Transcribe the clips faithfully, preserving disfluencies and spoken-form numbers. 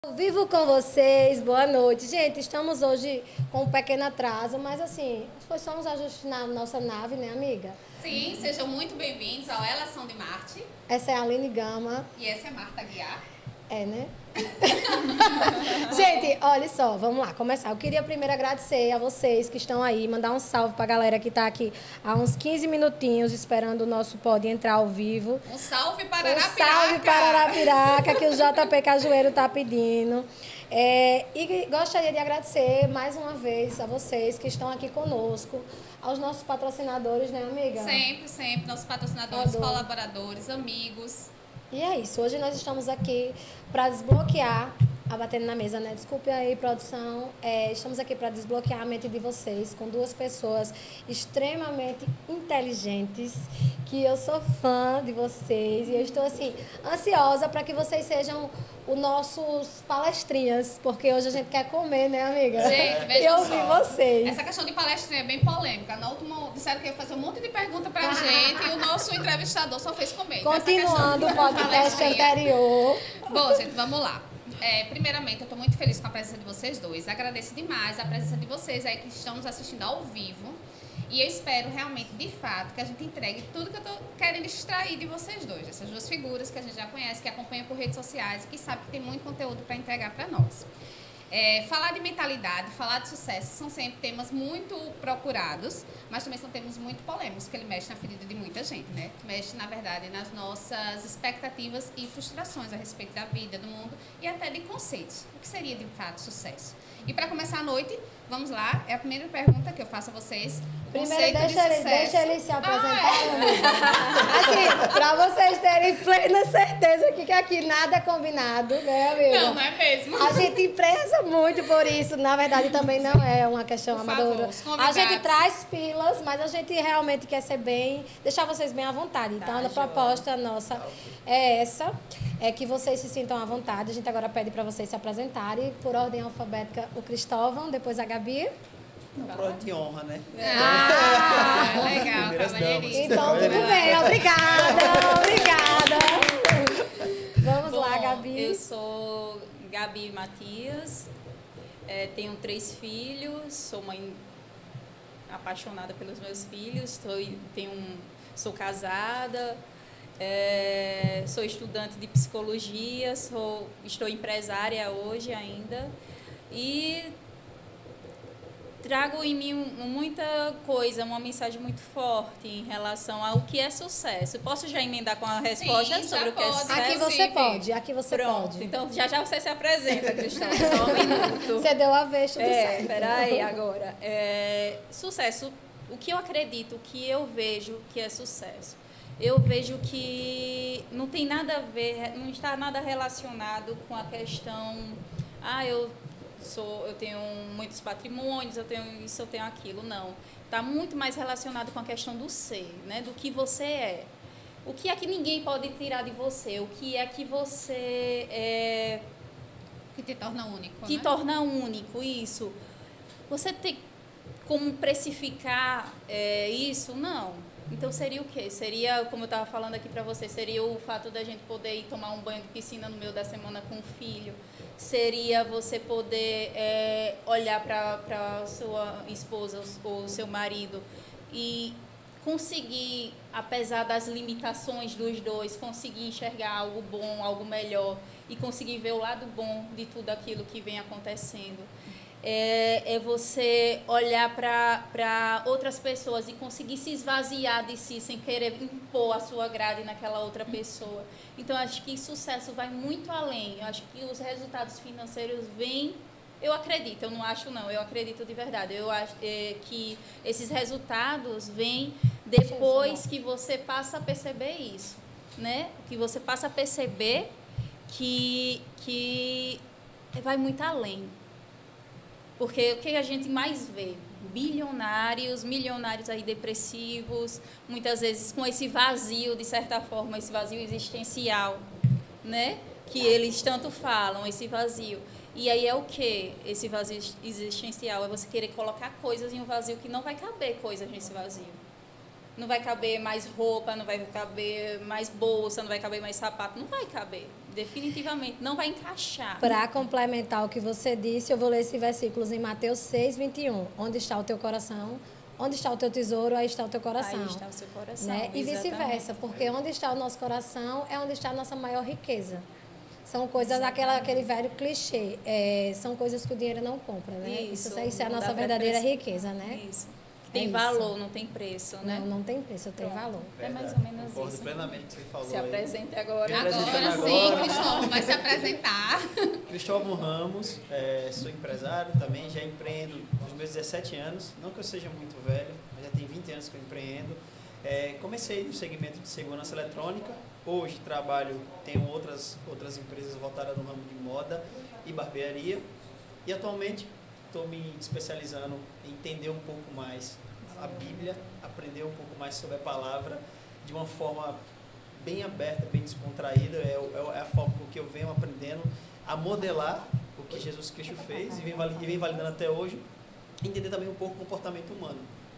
Vivo com vocês, boa noite. Gente, estamos hoje com um pequeno atraso, mas assim, foi só uns ajustes na nossa nave, né, amiga? Sim, sejam muito bem-vindos ao Elas São de Marte. Essa é a Aline Gama. E essa é a Marta Guiar. É, né? Gente, olha só, vamos lá, começar. Eu queria primeiro agradecer a vocês que estão aí, mandar um salve pra galera que tá aqui há uns quinze minutinhos esperando o nosso pod entrar ao vivo. Um salve para Um Arapiraca. salve para Arapiraca, que o J P Cajueiro tá pedindo. É, e gostaria de agradecer mais uma vez a vocês que estão aqui conosco, aos nossos patrocinadores, né, amiga? Sempre, sempre. Nossos patrocinadores, Adoro. colaboradores, amigos. E é isso, hoje nós estamos aqui para desbloquear, a batendo na mesa, né? Desculpe aí, produção. É, estamos aqui para desbloquear a mente de vocês com duas pessoas extremamente inteligentes, que eu sou fã de vocês e eu estou, assim, ansiosa para que vocês sejam os nossos palestrinhas, porque hoje a gente quer comer, né, amiga? Gente, vejam eu só. ouvi vocês. Essa questão de palestrinha é bem polêmica. Na última, disseram que ia fazer um monte de pergunta pra gente e o nosso entrevistador só fez comer. Então, essa Continuando o questão de podcast palestrinha- anterior. Bom, gente, vamos lá. É, primeiramente, eu estou muito feliz com a presença de vocês dois. Agradeço demais a presença de vocês aí que estão nos assistindo ao vivo. E eu espero realmente, de fato, que a gente entregue tudo que eu estou querendo extrair de vocês dois. Essas duas figuras que a gente já conhece, que acompanha por redes sociais e que sabe que tem muito conteúdo para entregar para nós. É, falar de mentalidade, falar de sucesso são sempre temas muito procurados, mas também são temas muito polêmicos, porque ele mexe na ferida de muita gente, né? Mexe, na verdade, nas nossas expectativas e frustrações a respeito da vida, do mundo e até de conceitos. O que seria, de fato, sucesso? E para começar a noite, vamos lá, é a primeira pergunta que eu faço a vocês. O Primeiro, conceito deixa de ele, sucesso. deixa ele se apresentar, Ah, é. amiga. Assim, pra vocês terem plena certeza que aqui nada é combinado, né, amiga? Não, não é mesmo. A gente preza muito por isso. Na verdade, também não é uma questão Por amadora. favor, os A convidados. gente traz pilas, mas a gente realmente quer ser bem, deixar vocês bem à vontade. Então, Tá, a proposta nossa é essa, é que vocês se sintam à vontade. A gente agora pede para vocês se apresentarem por ordem alfabética, o Cristóvão, depois a Gabi. Não, prova de honra, né? Ah, legal, Primeiras cavalheirismo. Então, tudo bem. Obrigada, obrigada. Vamos lá, Bom, Gabi. Eu sou Gabi Matias, é, tenho três filhos, sou mãe apaixonada pelos meus filhos, sou, tenho um, sou casada, é, sou estudante de psicologia, sou, estou empresária hoje ainda e trago em mim muita coisa, uma mensagem muito forte em relação ao que é sucesso. Posso já emendar com a resposta Sim, sobre já o que é pode. sucesso? Aqui você pode, aqui você Pronto, pode. então já já você se apresenta, Cristóvão, só um minuto. Você deu a vez, tudo É, certo. peraí, agora. É, sucesso, o que eu acredito, o que eu vejo que é sucesso? Eu vejo que não tem nada a ver, não está nada relacionado com a questão, ah, eu sou, eu tenho muitos patrimônios, eu tenho isso, eu tenho aquilo, não. Está muito mais relacionado com a questão do ser, né? Do que você é. O que é que ninguém pode tirar de você? O que é que você é, Que te torna único, te né? torna único, isso. Você tem como precificar é, isso? Não. Então seria o quê? Seria, como eu estava falando aqui para você, seria o fato da gente poder ir tomar um banho de piscina no meio da semana com o filho. Seria você poder é, olhar para a sua esposa ou seu marido e conseguir, apesar das limitações dos dois, conseguir enxergar algo bom, algo melhor e conseguir ver o lado bom de tudo aquilo que vem acontecendo. É, é você olhar para outras pessoas e conseguir se esvaziar de si sem querer impor a sua grade naquela outra pessoa. Então, acho que sucesso vai muito além. Eu acho que os resultados financeiros vêm, eu acredito, eu não acho não, eu acredito de verdade. Eu acho é, que esses resultados vêm depois que você passa a perceber isso, né? Que você passa a perceber que, que vai muito além. Porque o que a gente mais vê? Bilionários, milionários aí depressivos, muitas vezes com esse vazio, de certa forma, esse vazio existencial, né? Que eles tanto falam, esse vazio. E aí é o quê? Esse vazio existencial é você querer colocar coisas em um vazio que não vai caber coisas nesse vazio. Não vai caber mais roupa, não vai caber mais bolsa, não vai caber mais sapato, não vai caber. Definitivamente. Não vai encaixar. Para complementar o que você disse, eu vou ler esses versículos em Mateus seis, vinte e um. Onde está o teu coração? Onde está o teu tesouro? Aí está o teu coração. Aí está o seu coração. Né? E exatamente. vice-versa, porque onde está o nosso coração é onde está a nossa maior riqueza. São coisas, aquela, aquele velho clichê, é, são coisas que o dinheiro não compra, né? Isso, isso, isso é a não nossa dá pra verdadeira preço. riqueza, né? Isso. Tem É isso. valor, não tem preço, né? Não, não tem preço, tem Pronto. valor. É mais ou Verdade. menos Concordo isso. plenamente com o que você falou. Se aí. apresente agora. Me apresentando Agora sim, agora. Cristóvão vai se apresentar. Cristóvão Ramos, é, sou empresário também, já empreendo nos meus dezessete anos. Não que eu seja muito velho, mas já tem vinte anos que eu empreendo. É, comecei no segmento de segurança eletrônica. Hoje trabalho, tenho outras, outras empresas voltadas no ramo de moda e barbearia. E atualmente estou me especializando em entender um pouco mais a Bíblia, aprender um pouco mais sobre a palavra de uma forma bem aberta, bem descontraída. É, é a forma que eu venho aprendendo a modelar o que Jesus Cristo fez e vem, e vem validando até hoje. Entender também um pouco o comportamento humano.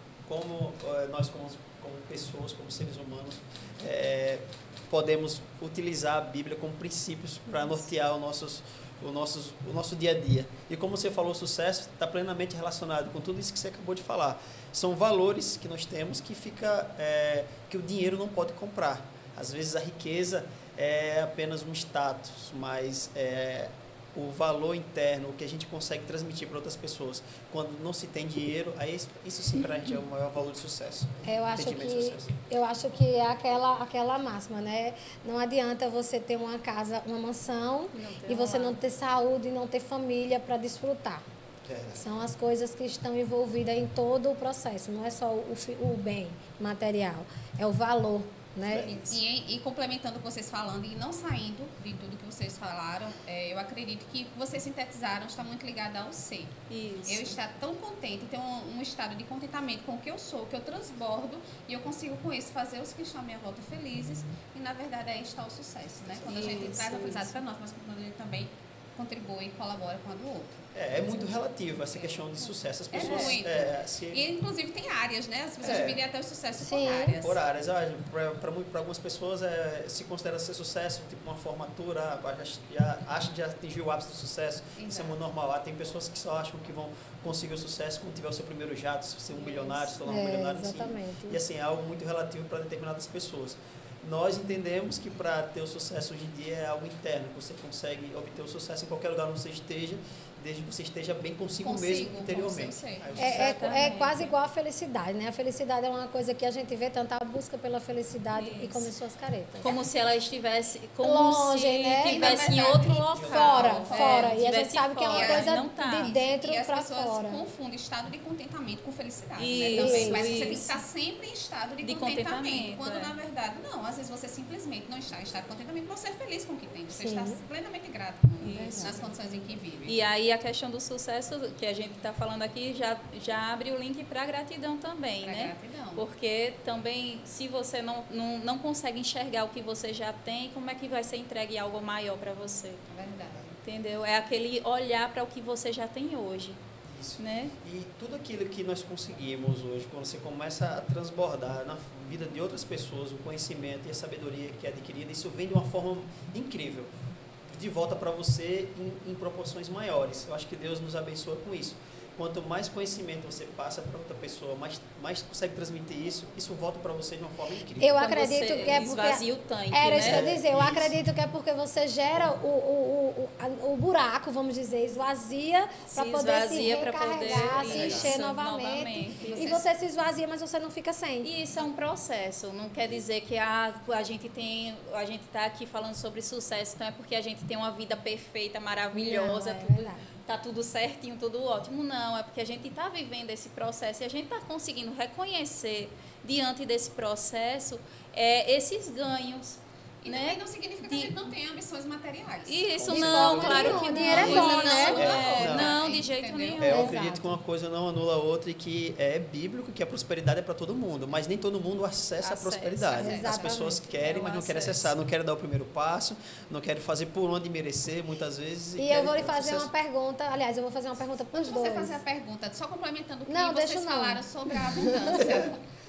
Como eh, nós, como, como pessoas, como seres humanos, eh, podemos utilizar a Bíblia como princípios para nortear os nossos, o, nossos, o nosso dia a dia. E como você falou, o sucesso está plenamente relacionado com tudo isso que você acabou de falar. São valores que nós temos que, fica, é, que o dinheiro não pode comprar. Às vezes a riqueza é apenas um status, mas é, o valor interno, o que a gente consegue transmitir para outras pessoas, quando não se tem dinheiro, aí isso sim para a gente é o maior valor de sucesso. Eu acho Entendimento de que sucesso. eu acho que é aquela aquela máxima, né? Não adianta você ter uma casa, uma mansão E não ter e um você lar. não ter saúde e não ter família para desfrutar. Verdade. São as coisas que estão envolvidas em todo o processo. Não é só o, fi- o bem material, é o valor, né? E, e- e complementando o que vocês falando e não saindo de tudo que vocês falaram, é, eu acredito que o que vocês sintetizaram está muito ligado ao ser. Isso. Eu estar tão contente, ter um, um estado de contentamento com o que eu sou, que eu transbordo, e eu consigo com isso fazer os que estão à minha volta felizes, e na verdade aí está o sucesso, né? Quando a gente Isso, traz a felicidade isso. para nós, mas quando a gente também contribui e colabora com a do outro. É, é muito relativo essa questão de sucesso. As É pessoas muito. é, se, E inclusive tem áreas, né? As pessoas É. dividem até o sucesso Sim. por áreas. por áreas. Para algumas pessoas é, se considera ser sucesso, tipo uma formatura, ah, já, acha que já atingiu o ápice do sucesso. Isso é Exato. muito normal. Ah, tem pessoas que só acham que vão conseguir o sucesso quando tiver o seu primeiro jato, ser um milionário, se tornar um É, milionário. Assim. exatamente. E assim, é algo muito relativo para determinadas pessoas. Nós entendemos que para ter o sucesso hoje em dia é algo interno, que você consegue obter o sucesso em qualquer lugar onde você esteja, desde que você esteja bem consigo, Consigo, mesmo com o interiormente. seu ser. Aí o É, é, sucesso- é quase igual a felicidade, né? A felicidade é uma coisa que a gente vê tanta busca pela felicidade e Isso. começou as caretas. Como se ela estivesse como Longe, se né? estivesse E, em na outro verdade, local. Fora, É, fora. E a gente estivesse sabe que é uma fora, coisa não tá. de dentro E as para pessoas fora. confundem estado de contentamento com felicidade, Isso, né? Também. Mas você tem que isso. estar sempre em estado de, De contentamento. contentamento, Quando, é. na verdade, não. Às vezes você simplesmente não está em estado de contentamento, você é feliz com o que tem. Você Sim. está plenamente grato Isso. nas condições em que vive. E aí a questão do sucesso que a gente está falando aqui já, já abre o link para a gratidão também, Pra né? gratidão. Porque também, se você não, não, não consegue enxergar o que você já tem, como é que vai ser entregue algo maior para você? É verdade. Entendeu? É aquele olhar para o que você já tem hoje, Isso. né? E tudo aquilo que nós conseguimos hoje, quando você começa a transbordar na vida de outras pessoas, o conhecimento e a sabedoria que é adquirida, isso vem de uma forma incrível, de volta para você em, em proporções maiores. Eu acho que Deus nos abençoa com isso. Quanto mais conhecimento você passa para outra pessoa, mais, mais consegue transmitir isso, isso volta para você de uma forma incrível. Eu Quando acredito você que é porque... esvazia o tanque, Era né? isso que eu ia dizer. Eu Isso. acredito que é porque você gera o, o, o, o, o buraco, vamos dizer, esvazia para Se poder se esvazia pra recarregar, poder- se isso, encher novamente. novamente. E você se esvazia, mas você não fica sem. E isso é um processo, não quer dizer que a, a gente tem, a gente está aqui falando sobre sucesso, então é porque a gente tem uma vida perfeita, maravilhosa, Não, é tudo, verdade. tá tudo certinho, tudo ótimo. Não, é porque a gente está vivendo esse processo e a gente está conseguindo reconhecer diante desse processo é, esses ganhos. E Né? também não significa que a De- gente não tenha ambições materiais. Isso Com não, certeza. claro Não, que o não. dinheiro é Coisa bom, não, né? é, Não. não, de jeito Entendeu? nenhum. É, eu Exato. acredito que uma coisa não anula a outra e que é bíblico que a prosperidade é para todo mundo, mas nem todo mundo acessa a Acessa, prosperidade. As exatamente. pessoas querem, É mas o não querem acesso. acessar, não querem dar o primeiro passo, não querem fazer por onde merecer, muitas vezes. E eu querem vou lhe ter fazer sucesso. uma pergunta, aliás, eu vou fazer uma pergunta para os Antes de você dois. fazer a pergunta, só complementando o que Não, deixa vocês não. falaram sobre a abundância.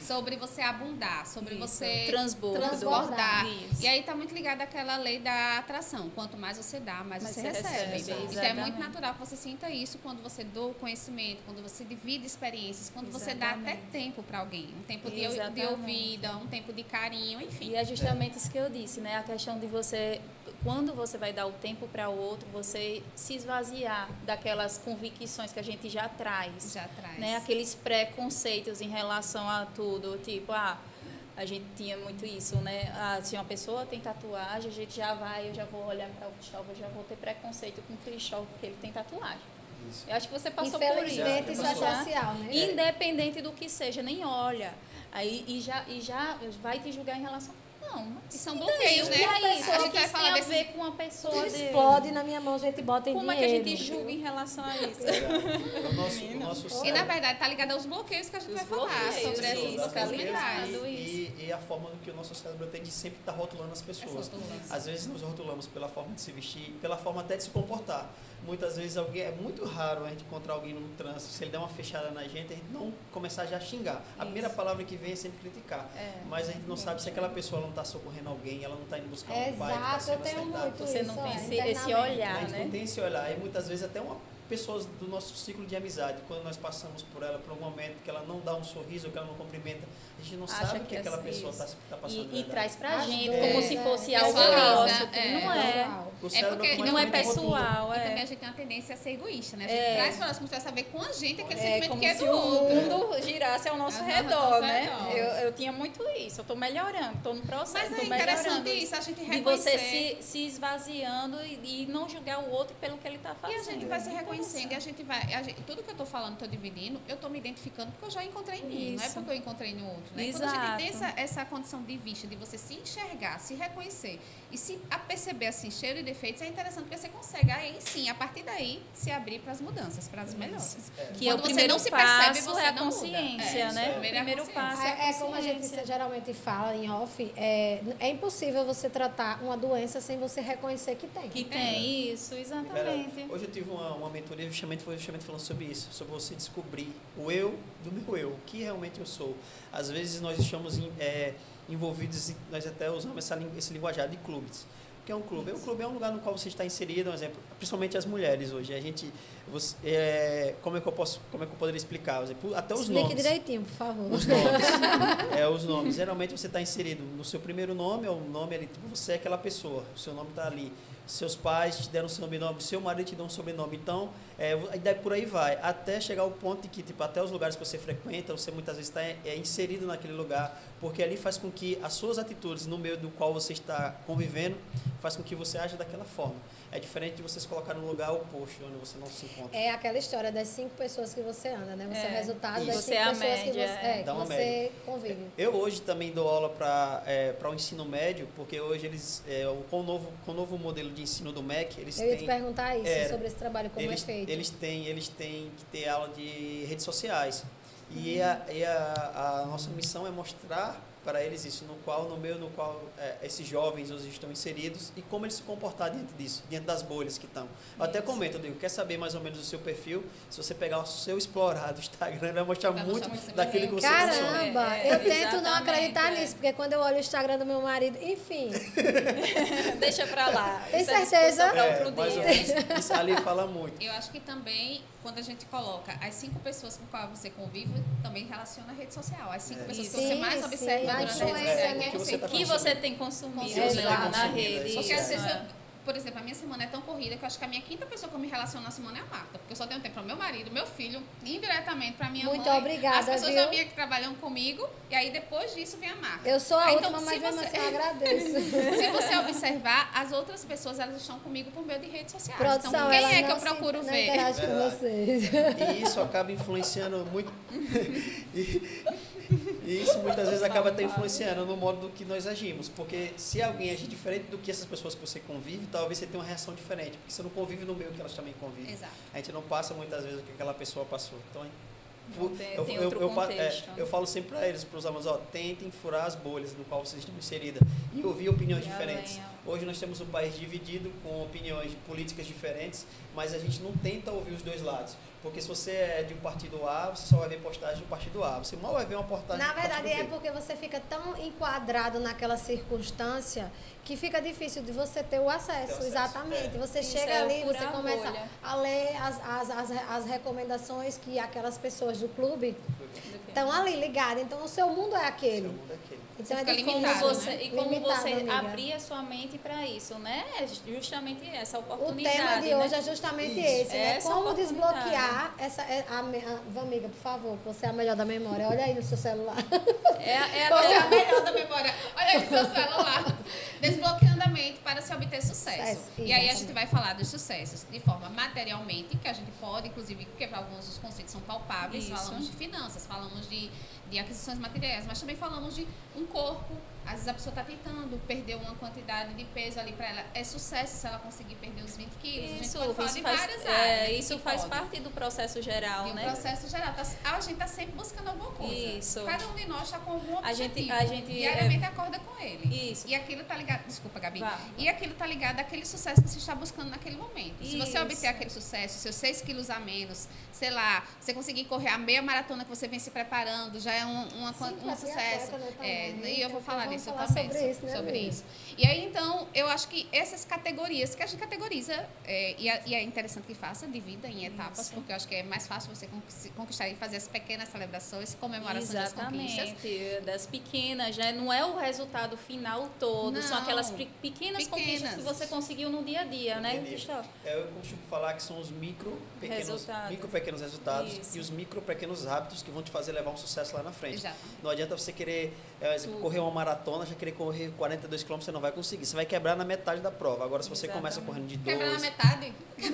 sobre você abundar, sobre Isso, você transbordo. transbordar. Isso. E aí está muito ligado àquela lei da atração. Quanto mais você dá, mais Mas você, você recebe. recebe, Então é muito exatamente. natural que você sinta isso quando você doa o conhecimento, quando você divide experiências, quando você dá até Exatamente. tempo para alguém. Um tempo de, de Exatamente. ouvida, um tempo de carinho, enfim. E é justamente isso que eu disse, né? A questão de você, quando você vai dar o tempo para o outro, você se esvaziar daquelas convicções que a gente já traz. Já traz. Né? Aqueles preconceitos em relação a tudo, tipo, ah, a gente tinha muito isso, né? Ah, se uma pessoa tem tatuagem, a gente já vai, eu já vou olhar para o Cristóvão, eu já vou ter preconceito com o Cristóvão, porque ele tem tatuagem. Isso. Eu acho que você passou por isso. Infelizmente, isso é já. social, né? Independente do que seja, nem olha. Aí, e, já, e já vai te julgar em relação. Não, mas E são e bloqueios, daí? né? E aí, A o gente que vai isso falar tem a desses- ver com uma pessoa Tudo de... explode na minha mão, a gente bota em Como é que a dinheiro. gente julga em relação a isso? É o nosso, o nosso E cérebro. na verdade tá ligado aos bloqueios que a gente Os vai falar bloqueios, sobre essas isso, bloqueios tá mentais. ligado. E, e a forma que o nosso cérebro tem de sempre estar rotulando as pessoas. rotulando. Às vezes nos rotulamos pela forma de se vestir, pela forma até de se comportar. Muitas vezes alguém, é muito raro a gente encontrar alguém no trânsito, se ele der uma fechada na gente, a gente não começar já a xingar. A primeira palavra que vem é sempre criticar. É, Mas a gente não sabe se aquela pessoa ela não está socorrendo alguém, ela não está indo buscar um pai que está Exato, eu sendo tenho assentado. muito Você isso. não tem é, esse, esse internamente. A olhar, gente né? não tem esse olhar. E muitas vezes até uma pessoas do nosso ciclo de amizade, quando nós passamos por ela por um momento que ela não dá um sorriso, que ela não cumprimenta, a gente não Acha sabe o que que é aquela isso. pessoa está tá passando. de E, e verdade. traz pra As gente dores, como se é. fosse algo Pessoaliza, nosso, que é. não é. O É cérebro porque Que não é automaticamente rotula. pessoal, E é. também a gente tem uma tendência a ser egoísta, né? A gente É. traz para nós como se fosse a ver com a gente aquele É sentimento como que é se do o outro. mundo girasse ao nosso Aham, redor, ao nosso né? redor. Eu, eu tinha muito isso, eu tô melhorando, tô no processo, Mas é tô interessante melhorando. isso, a gente De reconhecer. você se, se esvaziando e, e não julgar o outro pelo que ele tá E fazendo. a gente vai se É reconhecendo e a gente vai. a gente- tudo que eu tô falando, tô dividindo, eu tô me identificando porque eu já encontrei em mim, não é Isso. porque eu encontrei no outro. Né? Quando a gente tem Exato. essa, essa condição de vista, de você se enxergar, se reconhecer e se a perceber assim, cheiro e defeitos, é interessante porque você consegue, aí sim, a partir daí, se abrir para as mudanças, para as melhores. Que é o Quando você primeiro não se passo, percebe, você é a não muda. consciência, É, né? isso, O primeiro é a primeiro consciência. passo é a É, é como a gente consciência. geralmente fala em off, é, é impossível você tratar uma doença sem você reconhecer que tem. Que tem isso, Cara, exatamente. hoje eu tive uma, uma mentoria justamente, foi justamente falando sobre isso, sobre você descobrir o eu do meu eu, o que realmente eu sou. Às vezes nós estamos em, é, envolvidos, em, nós até usamos essa, lin- esse linguajar de clubes. O que é um clube? O clube é um lugar no qual você está inserido, um exemplo, principalmente as mulheres hoje. A gente, você, é, como é que eu posso, como é que eu poderia explicar? Por exemplo, até os Explique nomes. direitinho, por favor. Os nomes. É, os nomes. Geralmente você está inserido no seu primeiro nome, é o nome ali, tipo, você é aquela pessoa, o seu nome está ali. Seus pais te deram um sobrenome, seu marido te deu um sobrenome. Então, é, e daí por aí vai. Até chegar ao ponto de que, tipo, até os lugares que você frequenta, você muitas vezes está é, inserido naquele lugar, porque ali faz com que as suas atitudes no meio do qual você está convivendo, faz com que você aja daquela forma. É diferente de você se colocar num lugar oposto, onde você não se encontra. É aquela história das cinco pessoas que você anda, né? Você é, É, o resultado isso. das Você cinco é a pessoas que média, você, é, que dá uma você média. convive. Eu hoje também dou aula para é, para o ensino médio, porque hoje eles, é, o- com, o novo, com o novo modelo de ensino do M E C, eles Eu ia te têm... perguntar isso, é, sobre esse trabalho, como eles, é feito. Eles têm, eles têm que ter aula de redes sociais. E, a, e a, a nossa missão é mostrar para eles isso, no qual, no meio no qual é, esses jovens hoje estão inseridos e como eles se comportar diante disso, diante das bolhas que estão. Eu até comento, eu digo, quer saber mais ou menos do seu perfil? Se você pegar o seu explorar do Instagram, vai mostrar Vai muito mostrar muito daquilo que você Caramba, consome. É, eu tento não exatamente, acreditar é. nisso, porque quando eu olho o Instagram do meu marido, enfim, Deixa pra lá. Tem Isso é certeza? discussão pra É, outro mais ou dia. menos, isso ali fala muito. Eu acho que também, quando a gente coloca as cinco pessoas com quais você convive, também relaciona a rede social. As cinco É. pessoas Sim, que você mais sim, observa a durante a rede influência, social. né? quem Que você você tá Que você tem consumido Consumido, né, né, lá na consumido, rede. é. Porque às vezes, É. eu, por exemplo, a minha semana é tão corrida que eu acho que a minha quinta pessoa que eu me relaciono na semana é a Marta. Porque eu só tenho tempo para meu marido, meu filho, indiretamente para minha Muito mãe. obrigada, as pessoas viu? da minha que trabalham comigo. E aí depois disso vem a Marta. eu sou a Ah, última, então, mas se mesmo você- assim eu agradeço. Se você observar, as outras pessoas elas estão comigo por meio de redes sociais. Produção, então, quem ela é que não eu procuro se, não ver? interage com Verdade. vocês. E isso acaba influenciando muito. e, e isso muitas vezes acaba até influenciando no modo do que nós agimos. Porque se alguém agir diferente do que essas pessoas que você convive, talvez você tenha uma reação diferente. Porque você não convive no meio que elas também convivem. Exato. A gente não passa muitas vezes o que aquela pessoa passou. Então, Não tem- eu, tem eu, outro eu, pa- contexto. é, eu falo sempre para eles, para os alunos, ó, tentem furar as bolhas no qual vocês estão inseridas e ouvir opiniões E diferentes. além, ó. Hoje nós temos um país dividido com opiniões políticas diferentes, mas a gente não tenta ouvir os dois lados. Porque se você é de um partido A, você só vai ver postagem do partido A. Você mal vai ver uma postagem Na do partido verdade, B. é porque você fica tão enquadrado naquela circunstância que fica difícil de você ter o acesso. acesso, Exatamente. é. Você Isso chega é ali, furar você a começa bolha. a ler as, as, as, as recomendações que aquelas pessoas do clube estão ali ligadas. Então, o seu mundo é aquele. Seu mundo é aquele. Então, Você é fica difícil. limitado, Como você, né? E como Limitado, você amiga. abrir a sua mente para isso, né? É justamente essa O oportunidade. tema de né? hoje é justamente Isso. esse, né? Essa Como oportunidade. desbloquear essa... é, A, a, amiga, por favor, você é a melhor da memória. Olha aí no seu celular. É, é Você é a até- melhor da memória. Olha aí seu celular. Desbloqueando a mente para se obter sucesso. Sucesso, E aí a exatamente. gente vai falar dos sucessos de forma materialmente, que a gente pode, inclusive, porque para alguns dos conceitos são palpáveis. Isso. Falamos de finanças, falamos de, de aquisições materiais, mas também falamos de um corpo. Às vezes a pessoa está tentando perder uma quantidade de peso ali para ela. É sucesso se ela conseguir perder os vinte quilos. Isso, a gente pode falar isso de faz, várias é, áreas. né, isso que faz pode. parte do processo geral, De um né? processo geral. Tá- a gente está sempre buscando alguma coisa. Isso. Cada um de nós está com algum A gente- objetivo. a gente, diariamente acorda com ele. Isso. E aquilo tá ligado... Desculpa, Gabi. Vá. E aquilo tá ligado àquele sucesso que você está buscando naquele momento. Se você Isso. obter aquele sucesso, seus seis quilos a menos, sei lá, você conseguir correr a meia maratona que você vem se preparando, já é um, uma, Sim, um vai ter sucesso. atleta, né, É, também. e eu vou Então, falar vamos disso falar também. sobre isso, né, sobre amiga? isso. E aí, então, eu acho que essas categorias, que a gente categoriza, é, e, é, e é interessante que faça, divida em etapas, Isso. porque eu acho que é mais fácil você conquis- conquistar e fazer as pequenas celebrações, comemorações das conquistas. Exatamente, das pequenas, né? Não é o resultado final todo, são Não. aquelas pe- pequenas, conquistas que Pequenas. você conseguiu no dia a dia, né, Entendi. Cristóvão? É, eu costumo falar que são os micro pequenos, Resultados. micro pequenos resultados Isso. e os micro pequenos hábitos que vão te fazer levar um sucesso lá na frente. Exato. Não adianta você querer, é, exemplo, Tudo. correr uma maratona, já querer correr quarenta e dois quilômetros, você não vai conseguir. Você vai quebrar na metade da prova. Agora, se você começa Exatamente. correndo de Quebrar na dois... metade.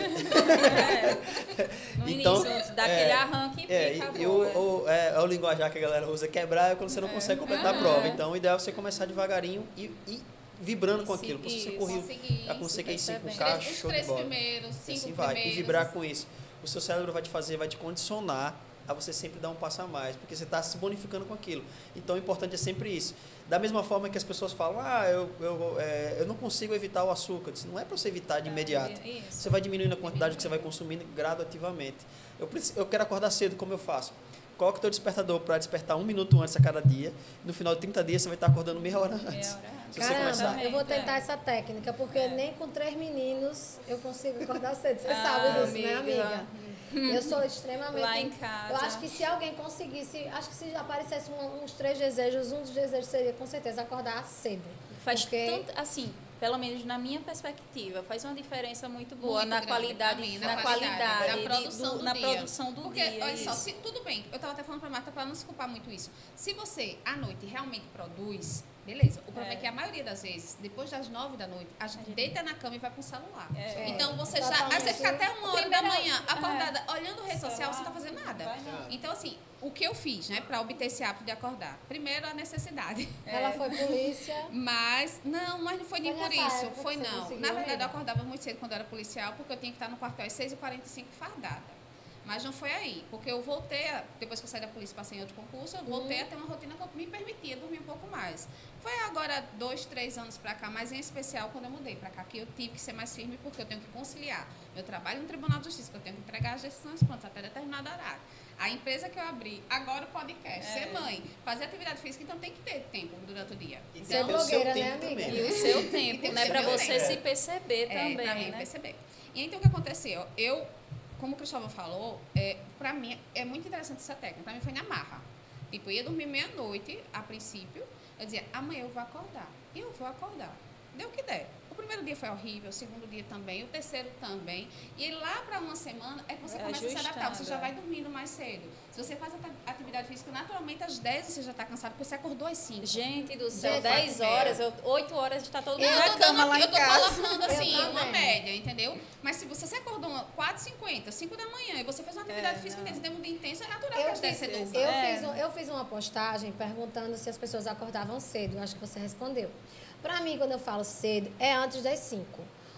No Então, início, dá é, aquele arranque e É, acabou, e o, né? o, é, é o linguajar que a galera usa, quebrar é quando você não consegue completar a Ah. prova. Então, o ideal é você começar devagarinho e, e vibrando com Isso, aquilo. Porque se você isso. correu, Conseguir. já conseguir cinco percebendo. K, Os show de três bola. primeiros, E cinco assim vai. primeiros. E vibrar com isso. O seu cérebro vai te fazer, vai te condicionar a você sempre dar um passo a mais, porque você está se bonificando com aquilo. Então, o importante é sempre isso. Da mesma forma que as pessoas falam, ah, eu, eu, é, eu não consigo evitar o açúcar. Isso não é para você evitar de imediato. Isso. Você vai diminuindo a quantidade que você vai consumindo gradativamente. Eu, preciso- eu quero acordar cedo, como eu faço? Coloca o teu despertador para despertar um minuto antes a cada dia. No final de trinta dias, você vai estar acordando meia hora antes. Meia hora antes. Se você Caramba, começar... eu vou tentar É. essa técnica, porque É. nem com três meninos eu consigo acordar cedo. Você Ah, sabe disso, né, amiga. amiga? Eu sou extremamente... Lá em casa. Eu acho que se alguém conseguisse... Acho que se aparecesse um- uns três desejos, um dos desejos seria, com certeza, acordar cedo. Faz Porque- tanto, assim, pelo menos na minha perspectiva, faz uma diferença muito boa Muito na grande qualidade, pra mim, na, na qualidade, qualidade, de- na produção do na dia. produção do Porque, dia. olha só, isso. se, tudo bem, eu estava até falando para Marta para não se culpar muito isso. Se você, à noite, realmente produz, beleza. O problema é, É. que a maioria das vezes, depois das nove da noite, a gente gente- deita na cama e vai pro celular. É. Então você já. Totalmente. Aí você fica até uma hora da Primeira- manhã acordada, olhando rede social, você não tá Celular, fazendo nada. vai não. Então, assim, o que eu fiz, né, para obter esse hábito de acordar? Primeiro, a necessidade. Ela foi polícia. Mas, não, mas não foi nem Foi por nessa isso. época Foi que você não. conseguiu, Na verdade, amiga? eu acordava muito cedo quando eu era policial, porque eu tinha que estar no quartel às seis e quarenta e cinco fardada. Mas não foi aí, porque eu voltei, a, depois que eu saí da polícia, passei em outro concurso, eu voltei Uhum. a ter uma rotina que me permitia dormir um pouco mais. Foi agora dois, três anos pra cá, mas em especial quando eu mudei pra cá, que eu tive que ser mais firme, porque eu tenho que conciliar meu trabalho no Tribunal de Justiça, que eu tenho que entregar as decisões prontas até determinado horário. A empresa que eu abri, agora o podcast, É. ser mãe, fazer atividade física, então tem que ter tempo durante o dia. E Ser ter o seu blogueira, né, tempo amiga? também, E né? o seu E tempo, tem né? que Para ser você tempo. se perceber É, também, pra mim né? perceber. E então o que aconteceu? Eu, como o Cristóvão falou, é, pra mim é muito interessante essa técnica. Pra mim foi na marra. Tipo, eu ia dormir meia-noite, a princípio. Eu dizia, amanhã eu vou acordar. E eu vou acordar. Deu o que der. O primeiro dia foi horrível, o segundo dia também, o terceiro também. E lá para uma semana é que você É começa a se adaptar. Você já ajustando, vai é. dormindo mais cedo. Se você faz ati- atividade física, naturalmente às dez você já está cansado, porque você acordou às cinco. Gente do céu, Gente, dez quatro e horas, eu- oito horas de tá todo mundo Eu na tô, dando cama lá aqui, em eu tô casa. colocando assim, Eu uma também. média, entendeu? Mas se você, você acordou quatro e cinquenta, cinco da manhã, e você fez uma atividade É, física não. intensa, teve um dia intenso, é natural que Eu às dez fiz, você eu, durma. É. fiz, um- eu fiz uma postagem perguntando se as pessoas acordavam cedo. Acho que você respondeu. Para mim, quando eu falo cedo, é antes das cinco.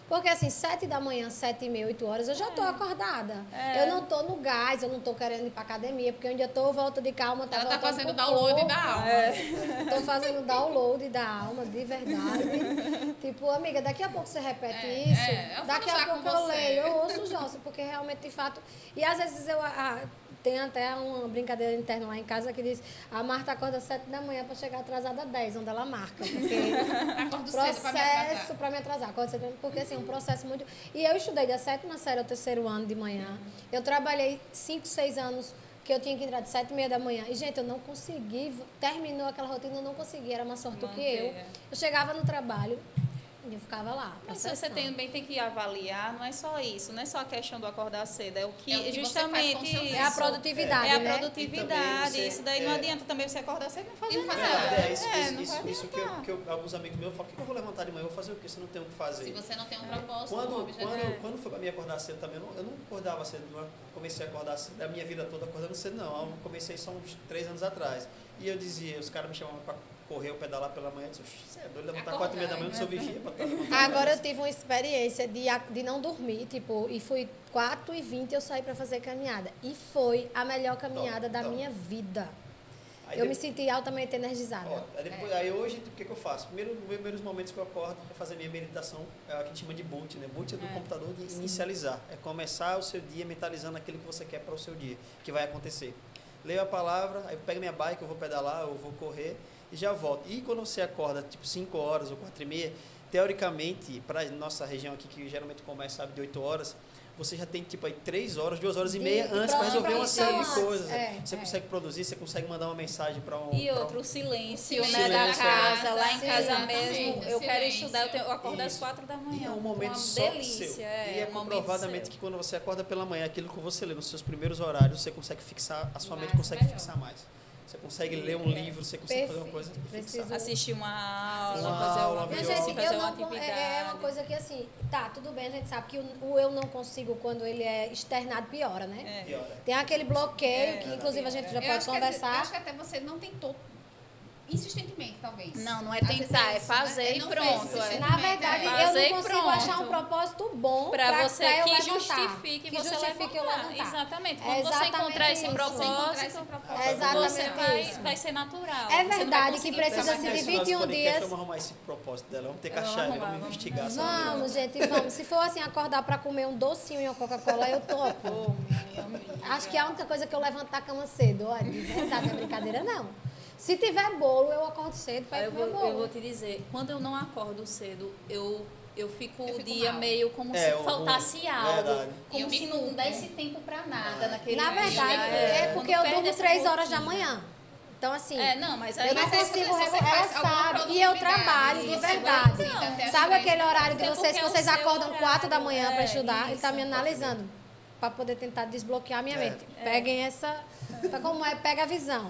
Porque assim, sete da manhã, sete e meia, oito horas, eu já tô acordada. É. Eu não tô no gás, eu não tô querendo ir pra academia, porque onde eu tô, volta de calma, tá Ela tá voltando fazendo pro download corpo. da alma. Tô fazendo download da alma, de verdade. Tipo, amiga, daqui a pouco você repete É, isso, é, eu daqui falo a já pouco com eu você. leio, eu ouço o Jossa, porque realmente, de fato... E às vezes eu... Ah, tem até uma brincadeira interna lá em casa que diz a Marta acorda às sete da manhã para chegar atrasada às dez, onde ela marca. Porque Acordo cedo pra me processo atrasar. para me atrasar. Acordo cedo, porque assim, é um processo muito... E eu estudei da sétima série ao terceiro ano de manhã. Eu trabalhei cinco, seis anos que eu tinha que entrar de sete e meia da manhã. E, gente, eu não consegui, terminou aquela rotina, eu não consegui, era mais sorte do que eu. Manter. Eu chegava no trabalho e eu ficava lá. Mas você processando. também tem que avaliar, não é só isso, não é só a questão do acordar cedo, é o que, É o que você justamente faz com o seu É a isso. produtividade, é a né? produtividade. E também você- Isso daí não é- adianta também você acordar cedo e não fazer E não fazer nada. nada. É, isso, É, isso, não isso, vai isso que, eu, adiantar. que eu- alguns amigos meus falam, por que eu vou levantar de manhã, eu vou fazer o quê? Se eu não tenho o que fazer. Se você não tem um propósito, um Quando, objetivo. quando, quando foi pra mim acordar cedo também, eu não, eu não acordava cedo, não comecei a acordar cedo, a minha vida toda acordando cedo, não. Eu comecei só uns três anos atrás. E eu dizia, os caras me chamavam pra correr ou pedalar pela manhã, eu disse, você é doido, levantar Acordar, quatro e meia da manhã, eu não sou né? vigia pra estar levantando. Agora eu tive uma experiência de, a- de não dormir, tipo, e fui quatro e vinte eu saí para fazer caminhada. E foi a melhor caminhada Top, da top. minha vida. Aí eu de- me senti altamente energizada. Ó, aí, depois, aí hoje, o que, que eu faço? Primeiro, nos primeiros momentos que eu acordo, é fazer minha meditação, é o que a gente chama de boot, né? Boot é do É, computador de inicializar. É começar o seu dia mentalizando aquilo que você quer para o seu dia, que vai acontecer. Leio a palavra, aí eu pego minha bike, eu vou pedalar, eu vou correr e já volto. E quando você acorda, tipo cinco horas ou quatro e meia, teoricamente, para nossa região aqui, que geralmente começa sabe, de oito horas, você já tem tipo aí três horas, duas horas e De- meia de antes para resolver uma produção série de antes, coisas. é, você é. consegue produzir, você consegue mandar uma mensagem para um. E pra um- outro, o silêncio, O né, da silêncio, casa, é. lá em Sim, casa exatamente, mesmo. o Eu quero silêncio. estudar, eu, tenho, eu acordo às Isso. quatro da manhã. E é um então momento uma só delícia, seu. É, e é um momento comprovadamente seu. que quando você acorda pela manhã, aquilo que você lê nos seus primeiros horários, você consegue fixar, a sua mente Mais, consegue melhor. fixar mais. Você consegue ler um livro, você consegue fazer uma coisa e Perfeito. fixar. Preciso- Assistir uma aula, Uma fazer aula, uma, Minha Maravilhosa. gente, fazer eu uma não, atividade. é, é uma coisa que assim, tá, tudo bem, a gente sabe que o, o eu não consigo quando ele é externado piora, né? É. Piora. Tem aquele bloqueio É, que inclusive a gente já Eu pode acho que, eu conversar. acho que até você não tentou insistentemente, talvez. Não, não é Às vezes tentar, é isso, né? fazer Ele e não pronto, fez é. insistentemente, Na verdade, é. eu Fazer não e consigo pronto. achar um propósito bom Pra pra você pra eu que levantar, justifique que você justifique eu levantar. levantar. Exatamente. É Quando você exatamente encontrar esse isso. Você encontrar propósito, esse propósito. É exatamente você vai, isso. vai ser natural. É Você não vai verdade que conseguir precisa ficar se mais- Esse dividir nosso um podcast, dia- Vamos arrumar esse propósito dela. Vamos ter que Vamos achar, arrumar, vamos vamos investigar. essa mulher. Vamos, gente, vamos. Se for assim, acordar pra comer um docinho e uma Coca-Cola, eu topo. Ô, minha amiga. Acho que é a única coisa que eu levanto da cama cedo. Olha, de verdade, não é brincadeira, não. Se tiver bolo, eu acordo cedo pra Aí ir eu comer vou, bolo. eu vou te dizer, quando eu não acordo cedo, eu, eu fico Eu o fico dia mal. meio como É, se o- faltasse o- algo. verdade. E Como eu se me não culpo. desse tempo pra nada naquele Na dia. verdade, é, porque quando eu perde durmo essa três horas da rotina. manhã. Então, assim, É, não, mas aí eu não Mas aí consigo, você ela faz alguma sabe. E eu produtividade, trabalho de isso, verdade. então, até as Sabe três aquele da horário de tarde. vocês, É que porque é vocês o seu acordam quatro da horário, manhã é, para estudar? Ele tá isso. me analisando. Para poder tentar desbloquear minha É. mente. Peguem essa. Tá como é? Pega a visão.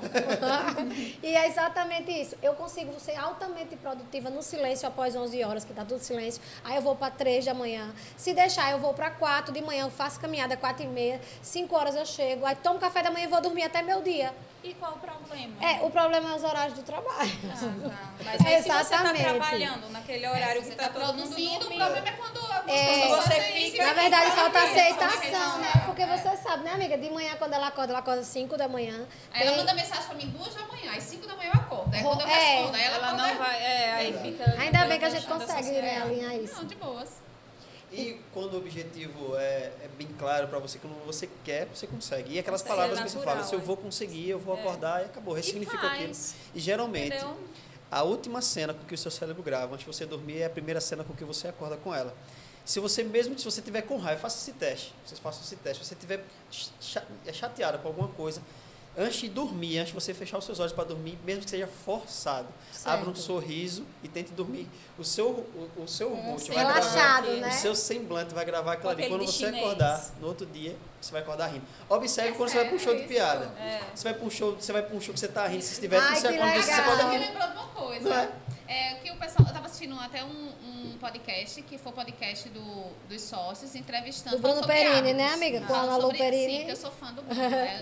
E é exatamente isso. Eu consigo ser altamente produtiva no silêncio após onze horas, que tá tudo silêncio. Aí eu vou para três da manhã. Se deixar, eu vou para quatro de manhã, eu faço caminhada quatro e meia, cinco horas eu chego. Aí tomo café da manhã e vou dormir até meu dia. E qual o problema? É, o problema é os horários do trabalho. Ah, tá. Mas aí se você tá Exatamente. trabalhando naquele horário É, se que você tá todo mundo produzindo, o dormindo. problema é quando algumas É, pessoas você fazem isso fica- e Na verdade, fica falta na rede aceitação, social. né? Porque você sabe, né, amiga? De manhã, quando ela acorda, ela acorda cinco da manhã. Aí ela Tem- manda mensagem pra mim duas da manhã, às cinco da manhã eu acordo. Aí quando eu É, respondo, aí ela, Ela acorda- não vai. É, aí fica. Ainda bem que a gente achando consegue, essas- né, é. alinhar isso. Não, de boas. E quando o objetivo é, é bem claro para você, quando você quer, você consegue. E aquelas Consegue, palavras é que você natural, fala, se eu é. vou conseguir, eu vou É. acordar e acabou. E Ressignifica aquilo. faz, E geralmente, entendeu? a última cena com que o seu cérebro grava antes de você dormir é a primeira cena com que você acorda com ela. Se você mesmo, se você tiver com raiva, faça esse teste. Vocês façam esse teste. Se você tiver cha- chateado com alguma coisa, antes de dormir, antes de você fechar os seus olhos para dormir, mesmo que seja forçado, Certo. abra um sorriso e tente dormir. O seu, o, o seu Um rosto vai gravar. Relaxado, aqui. né? O seu semblante vai gravar aquilo Com ali. aquele Quando de você chinês. acordar, no outro dia, você vai acordar rindo. Observe É quando você vai para um show de sério piada. isso? É. Você vai para um show, você vai para um show que você tá rindo, se estiver, Ai, você que acorda, você legal. acorda Você me rindo. lembrou de uma coisa. Não é? É que o pessoal, eu tava assistindo até um, um podcast, que foi o podcast do, dos sócios, entrevistando. Do Bruno falando sobre Perini, hábitos. né, amiga? Com a Falando Ana Lu sobre- Perini. Sim, porque eu sou fã do Bruno, né?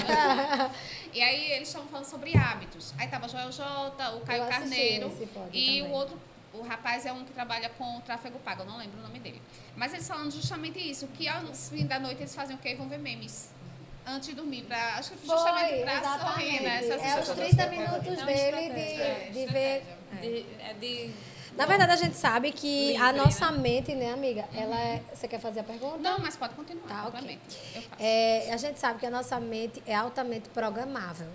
E aí eles estavam falando sobre hábitos. Aí tava Joel J, o Caio Eu assisti Carneiro esse pod e também. o outro, O rapaz é um que trabalha com tráfego pago, eu não lembro o nome dele. Mas eles falando justamente isso, que ao fim da noite eles fazem o quê? Vão ver memes. Antes de dormir, pra, acho que justamente Foi, pra exatamente. sorrir, né? Essa É os sensação trinta da minutos É uma dele estratégia. de, de ver... De, é de, Na verdade, a gente sabe que Livre, a nossa né? mente, né, amiga, ela é... Você quer fazer a pergunta? Não, mas pode continuar, Tá, ok. complementa. Eu faço. É, a gente sabe que a nossa mente é altamente programável.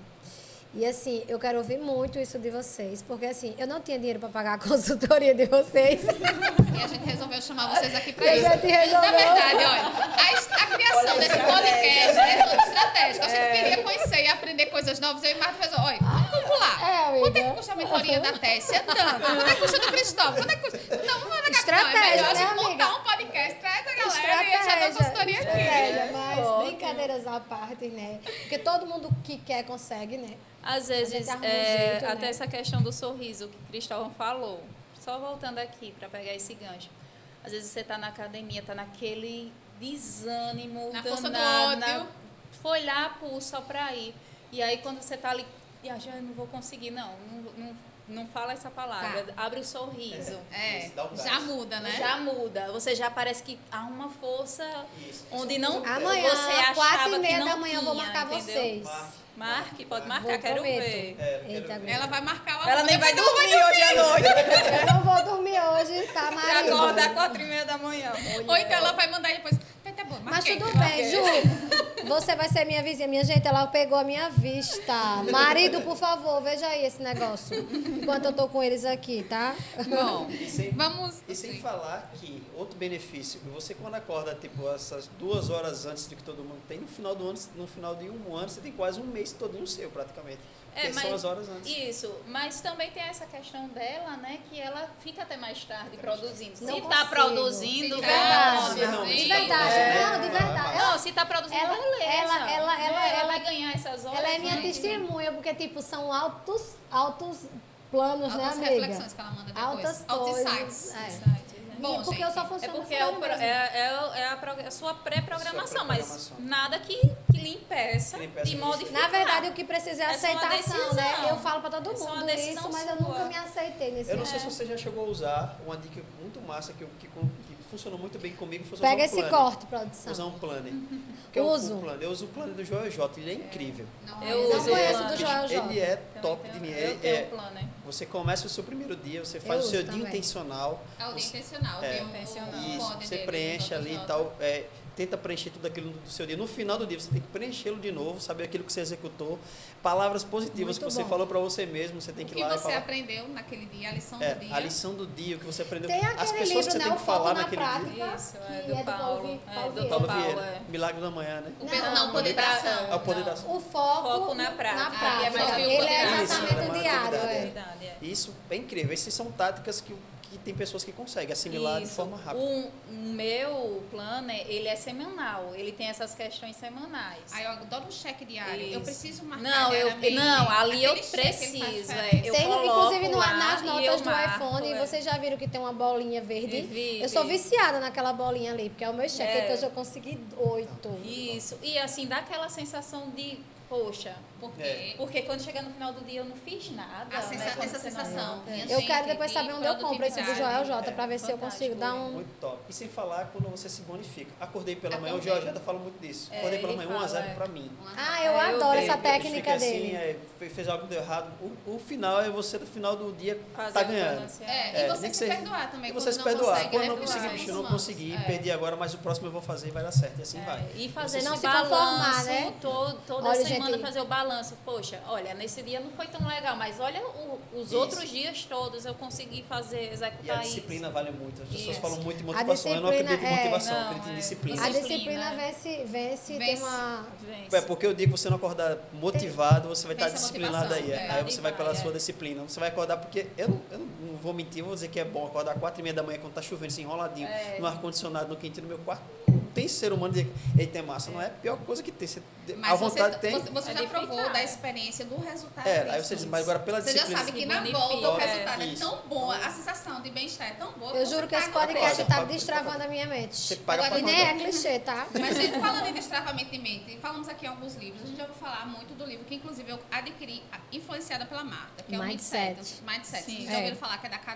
E assim, eu quero ouvir muito isso de vocês, porque assim, eu não tinha dinheiro para pagar a consultoria de vocês. E a gente resolveu chamar vocês aqui para E a isso. gente resolveu. Na verdade, olha, a, a criação desse podcast é toda estratégica. A gente queria conhecer e aprender coisas novas. Eu e Marta fez, olha, vamos lá. É, amiga. Quanto é que custa a mentoria da Tessia? Tanto. Quanto é que custa do Cristóvão? Quanto é que custa? Não, não é Estratégia, não, é melhor a né, gente amiga? montar um podcast, traz a galera e a gente já dá consultoria aqui. estratégia, mas Ótimo. brincadeiras à parte, né? Porque todo mundo que quer consegue, né? Às A vezes, gente arruma um é, jeito, até né? essa questão do sorriso que Cristóvão falou, só voltando aqui para pegar esse gancho. Às vezes você está na academia, está naquele desânimo, Na força do danado, ódio. foi lá, pô, só para ir. E aí quando você está ali, e ah, já não vou conseguir, não, não, não, não fala essa palavra, Tá. abre o sorriso. É, Isso, dá um gás. já muda, né? Já muda, você já parece que há uma força Isso. onde não Amanhã, você achava quatro e que meia não da manhã, eu vou tinha, marcar entendeu? vocês. Marque. Marque, pode Marque. marcar, Vou, quero prometo. ver. É, eu quero Eita, ver. Ela vai marcar o Ela nem vai depois ela dormir hoje à noite. Eu não vou dormir hoje, tá, Vai marido? acordar às quatro e meia da manhã. Ou então ela vai mandar e depois. Tá, tá bom, Mas marquei. tudo bem, Ju. Você vai ser minha vizinha. Minha gente, ela pegou a minha vista. Marido, por favor, veja aí esse negócio. Enquanto eu tô com eles aqui, tá? Bom, E sem, vamos. e sem falar que outro benefício, que você quando acorda tipo essas duas horas antes do que todo mundo tem, no final do ano, no final de um ano, você tem quase um mês todinho seu praticamente. É, Porque mas- são as horas antes. Isso, mas também tem essa questão dela, né, que ela fica até mais tarde produzindo. Se Não tá consigo. produzindo, Sim, verdade. beleza. Não, De isso verdade. É. Não, de verdade. Ela, Não, se tá produzindo, Ela- beleza. ela- ela- Né, ela- ela- vai ganhar essas horas. ela é minha né? testemunha, porque, tipo, são altos, altos planos, Altas né, amiga? reflexões que ela manda depois. Altas Altos coisas. insights. É. Insights, né? Bom, E porque gente, eu só É funciono porque nessa é, o hora pro- mesmo. é, é, é a, prog- a sua pré-programação, Sua mas pré-programação. nada que, que lhe impeça Que lhe impeça de de modificar. Na verdade, o que precisa é É só uma aceitação, decisão. né? Eu falo pra todo É só uma mundo decisão isso, mas eu sua. nunca me aceitei nesse Eu não sei é. se você já chegou a usar uma dica muito massa que, eu- que, que funcionou muito bem comigo. Foi usar Pega um esse planner. corte, produção. Usar um planner. Que é o- Uso. O planner. Eu uso o planner do Joel J. Ele é incrível. Não, Eu Não uso conheço o do plano. Joel J. Ele é Então, top eu de tenho- linha. Eu tenho É, o planner. você começa o seu primeiro dia, você faz Eu o seu uso dia também. intencional. É o dia você- intencional, É. viu? Intencional. O Isso, código você dele, preenche do ali e J J. tal, é, tenta preencher tudo aquilo do seu dia. No final do dia, você tem que preenchê-lo de novo, saber aquilo que você executou, palavras positivas Muito que você bom. falou para você mesmo, você tem O que que ir lá e você falar. aprendeu naquele dia, a lição É, do dia. a lição do dia, o que você aprendeu. Tem As aquele pessoas livro, que você né? tem O que falar Foco na naquele Prática, dia. Isso, que é é do do Paulo. Paulo, É, Paulo do Vieira. Paulo Paulo, Vieira, é. Milagre da Manhã, né? O Não, poder, não, o poder da não. ação. É o poder não. da ação. O foco, Foco na prática. Na Aqui é prática. mais Ele é atividade. exatamente Isso, o é diário. atividade. É. Verdade, é. Isso é incrível. Essas são táticas que, que tem pessoas que conseguem assimilar de Isso. forma rápida. O, o meu planner, ele é semanal. Ele tem essas questões semanais. Aí eu adoro um cheque diário. Eu Isso. preciso marcar Não, eu, diariamente. não, ali eu Aquele cheque, ele faz preciso. diferença. É, eu Tem, no- coloco inclusive no, lá nas e notas eu do marco, iPhone, é. vocês já viram que tem uma bolinha verde? Vi, eu sou vi. viciada naquela bolinha ali, porque é o meu cheque, É. que hoje eu consegui oito. Isso. E assim, dá aquela sensação de, poxa, Porque É. porque quando chega no final do dia eu não fiz nada. a sensa- né, quando essa você não- sensação. É. minha Eu gente, quero depois de saber onde eu compro esse do produtividade. Joel J, pra ver se eu fantástico, consigo dar um... Muito top. E sem falar quando você se bonifica. Acordei pela manhã, o Acordei. Jorge fala muito disso. É, Acordei pela ele manhã, um a zero fala, é. pra mim. Ah, eu É, eu adoro vejo, essa Eu técnica fiquei dele. Assim, é, fe- fez algo deu errado. O, o final é você, no final do dia, Fazer tá um ganhando. balanceado. É, É, e você nem que se seja- perdoar também. E quando você se não perdoar. consegue, Quando né? não Porque consegui, vai bicho, eu não somando. consegui, É. perdi agora, mas o próximo eu vou fazer e vai dar certo. E assim É, vai. E fazer Você não esse se conformar, balanço, né? to- toda Olha, semana gente, fazer o balanço. Poxa, olha, nesse dia não foi tão legal, mas olha o- os Isso. outros dias todos eu consegui fazer, E a executar disciplina isso. vale muito. As pessoas Isso. falam muito em A motivação. Eu não disciplina acredito em é- motivação, eu Não, acredito em é. disciplina. A Disciplina, disciplina é. vence, vence, tem Vence. uma... Vence. É, porque o dia que você não acordar motivado, você vai estar Vence a disciplinado aí. motivação, Aí é. você vai pela Vai, sua é. disciplina. Você vai acordar porque eu não, eu não vou mentir, eu vou dizer que é bom acordar quatro e meia da manhã quando tá chovendo, assim, enroladinho, É. no ar-condicionado, no quentinho do meu quarto. Não tem ser humano de eita, é massa, não é a pior coisa que tem. Você, a Mas vontade você, tem. você, você É já provou edificar. da experiência do resultado É, disso. aí você diz, mas agora pela Você já disciplina. sabe que Se na bonifica. volta o É, resultado é isso. tão bom, a sensação de bem-estar é tão boa. Eu você juro que tá esse agora- podcast Pode, tá pode, destravando a minha mente. Você paga Agora, pra E nem é acordar. clichê, tá? Mas, gente, falando em destravamento de mente, falamos aqui em alguns livros. A gente já ouviu falar muito do livro que, inclusive, eu adquiri, influenciada pela Marta, que é o Mindset. Mindset. Mindset. Sim. Vocês já É. ouviram falar que é da Carol.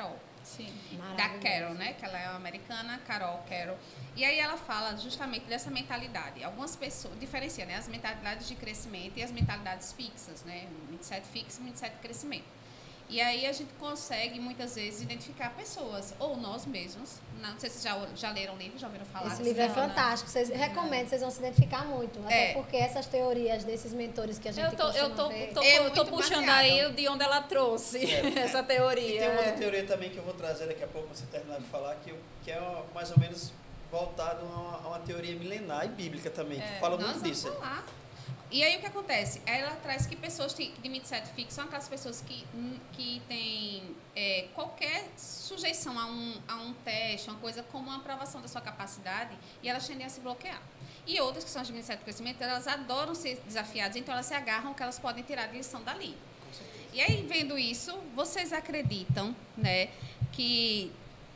Sim. Da Carol, né? Que ela é uma americana, Carol Carol. E aí ela fala justamente dessa mentalidade. Algumas pessoas diferenciam, né? As mentalidades de crescimento e as mentalidades fixas, né? Mindset fixo e mindset de crescimento. E aí a gente consegue, muitas vezes, identificar pessoas, ou nós mesmos. Não sei se já, já leram o livro, já ouviram falar. Esse livro é fantástico, vocês recomendo, vocês vão se identificar muito. Até É. porque essas teorias desses mentores que a gente Eu tô, eu tô, ver, tô, É eu tô muito puxando baseado. aí de onde ela trouxe É. essa E teoria. tem uma outra é. teoria também que eu vou trazer daqui a pouco, quando você terminar de falar, que, eu- que é uma- mais ou menos voltado a uma, a uma teoria milenar e bíblica também, que fala Nós muito vamos disso. falar. E aí o que acontece? Ela traz que pessoas de de mindset fixo são aquelas pessoas que, hum, que têm é, qualquer sujeição a um, a um teste, uma coisa como uma aprovação da sua capacidade, e elas tendem a se bloquear. E outras que são as de mindset de crescimento, elas adoram ser desafiadas, então elas se agarram que elas podem tirar de lição dali. E aí, vendo isso, vocês acreditam, né, que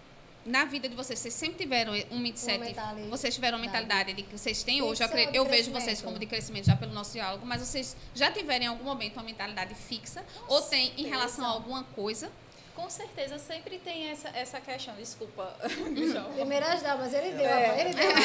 na vida de vocês, vocês sempre tiveram um mindset, Uma mentalidade. vocês tiveram uma mentalidade de que vocês têm hoje, eu, Fixa acredito, de eu vejo crescimento. vocês como de crescimento já pelo nosso diálogo, mas vocês já tiveram em algum momento uma mentalidade fixa, ou tem em certeza. relação a alguma coisa? Com certeza sempre tem essa, essa questão, desculpa. primeiras damas, ele deu, É. ele deu.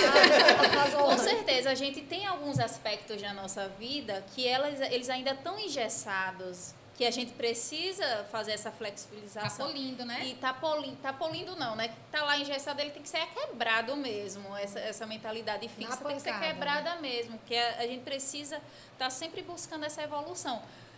a- Com a- certeza, a gente tem alguns aspectos na nossa vida que elas, eles ainda estão engessados, que a gente precisa fazer essa Tá flexibilização. polindo, né? E tá polindo, tá polindo não, né? Tá lá engessado, ele tem que ser quebrado mesmo, essa, essa mentalidade fixa tem que ser pancada, quebrada mesmo, porque a, a gente precisa estar sempre buscando essa evolução.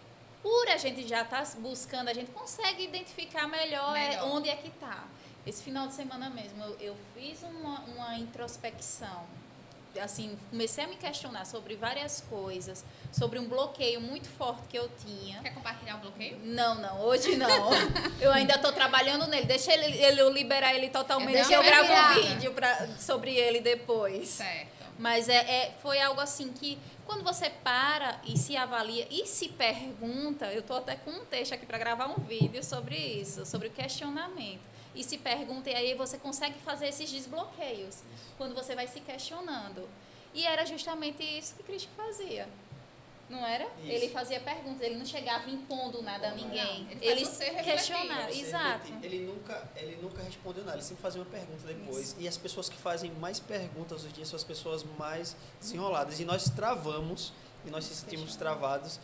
Por a gente já estar buscando, a gente consegue identificar melhor, é, Melhor. onde é que tá. Esse final de semana mesmo, eu, eu fiz uma, uma introspecção. Assim, comecei a me questionar sobre várias coisas, sobre um bloqueio muito forte que eu tinha. Quer compartilhar o bloqueio? Não, não, hoje não. Eu ainda estou trabalhando nele. Deixa ele, ele, eu liberar ele totalmente. É, que eu deixa gravo ele um virar. vídeo pra, sobre ele depois. Certo. Mas é, é, foi algo assim que, quando você para e se avalia e se pergunta, eu estou até com um texto aqui para gravar um vídeo sobre isso, sobre o questionamento. E se pergunta, e aí você consegue fazer esses desbloqueios, quando você vai se questionando. E era justamente isso que Cristo fazia. Não era? Isso. Ele fazia perguntas, ele não chegava impondo nada a Não, ninguém. não. Ele faz Ele você refletir. questionava, Você exato. refletir. Ele nunca, ele nunca respondeu nada, ele sempre fazia uma pergunta depois. E as pessoas que fazem mais perguntas hoje em dia são as pessoas mais desenroladas. E nós travamos, e nós se sentimos travados,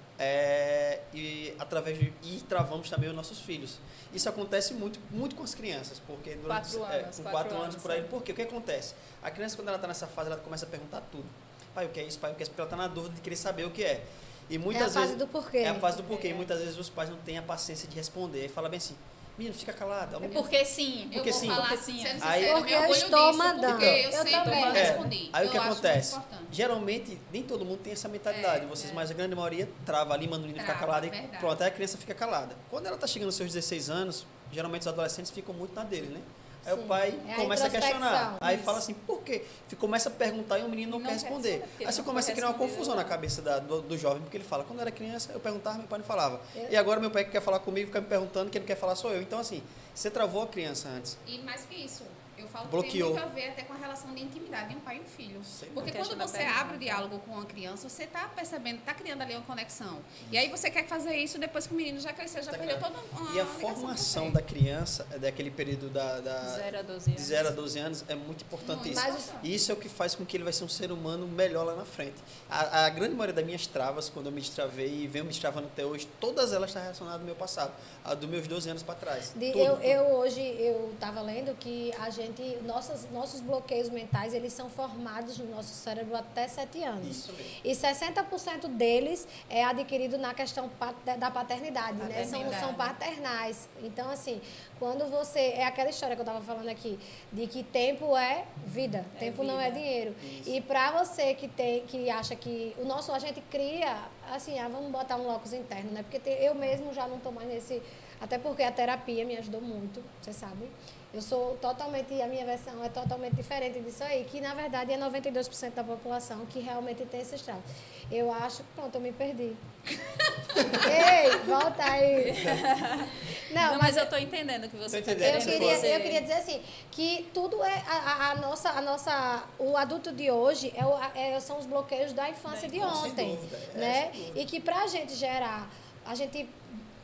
é, e através de, e travamos também os nossos filhos. Isso acontece muito, muito com as crianças, porque durante Quatro é, anos, com quatro quatro anos anos, por aí, é. porque o que acontece? A criança, quando ela está nessa fase, ela começa a perguntar tudo. Pai, o que é isso? Pai, o que é isso? Porque ela está na dúvida de querer saber o que é. E É a muitas fase vezes do porquê. é a fase do porquê. E muitas vezes os pais não têm a paciência de responder. E fala bem assim, menino, fica calado. É porque sim. Porque eu vou sim. falar, Porque sim, sendo é. Aí- sincera, Porque me eu orgulho estou disso, mandando. porque eu, Eu sempre também. É, respondi. aí o que Eu acho acontece? muito importante. Geralmente, nem todo mundo tem essa mentalidade. É, Vocês, é. mas a grande maioria trava ali, manda o menino ficar Trava, calado e verdade. pronto, aí a criança fica calada. Quando ela está chegando aos seus dezesseis anos, geralmente os adolescentes ficam muito na dele, né? Aí Sim, o pai é a começa a questionar. introspecção, Aí isso. fala assim, por quê? Fica- Começa a perguntar e o menino não, Não quer quer responder. responder, porque Aí você não começa a foi criar uma respondido. confusão na cabeça da- do, do jovem, porque ele fala, quando eu era criança, eu perguntava, meu pai não falava. Eu- E agora meu pai que quer falar comigo, fica me perguntando, quem não quer falar sou eu. Então assim, você travou a criança antes. E mais que isso, eu falo Bloqueou. que tem muito a ver até com a relação de intimidade de um pai e um filho. Sei. Porque A questão quando da você pergunta. abre o diálogo com uma criança, você está percebendo, está criando ali uma conexão. E aí você quer fazer isso depois que o menino já cresceu, já Tá perdeu claro. toda uma E a ligação com formação você. da criança, é daquele período da, da, zero a doze de anos. zero a doze anos, é muito importante Muito. isso. Mas os- E isso é o que faz com que ele vai ser um ser humano melhor lá na frente. A, a grande maioria das minhas travas, quando eu me destravei e venho me destravando até hoje, todas elas estão relacionadas ao meu passado, a dos meus doze anos para trás. De- Tudo, eu, tudo. eu hoje eu estava lendo que a gente nossos nossos bloqueios mentais eles são formados no nosso cérebro até sete anos Isso mesmo. e sessenta por cento deles é adquirido na questão pat- da paternidade, né? São, Paternidade. são paternais. Então assim, quando você é aquela história que eu estava falando aqui de que tempo é vida, É tempo não é vida. dinheiro. Isso. E para você que tem que acha que o nosso a gente cria assim, ah, vamos botar um locus interno, né? Porque tem- eu mesmo já não estou mais nesse. Até porque a terapia me ajudou muito, você sabe. Eu sou totalmente, a minha versão é totalmente diferente disso aí, que na verdade é noventa e dois por cento da população que realmente tem esse estrago. Eu acho, pronto, eu me perdi. Ei, volta aí. Não, Não, mas mas eu estou entendendo o que você Tô está entendendo. eu querendo queria, dizer. eu queria dizer assim, que tudo é a, a- a nossa, a nossa, o adulto de hoje é, o- é- são os bloqueios da infância de Sem ontem, dúvida, é, né? sem dúvida. E que pra gente gerar, a gente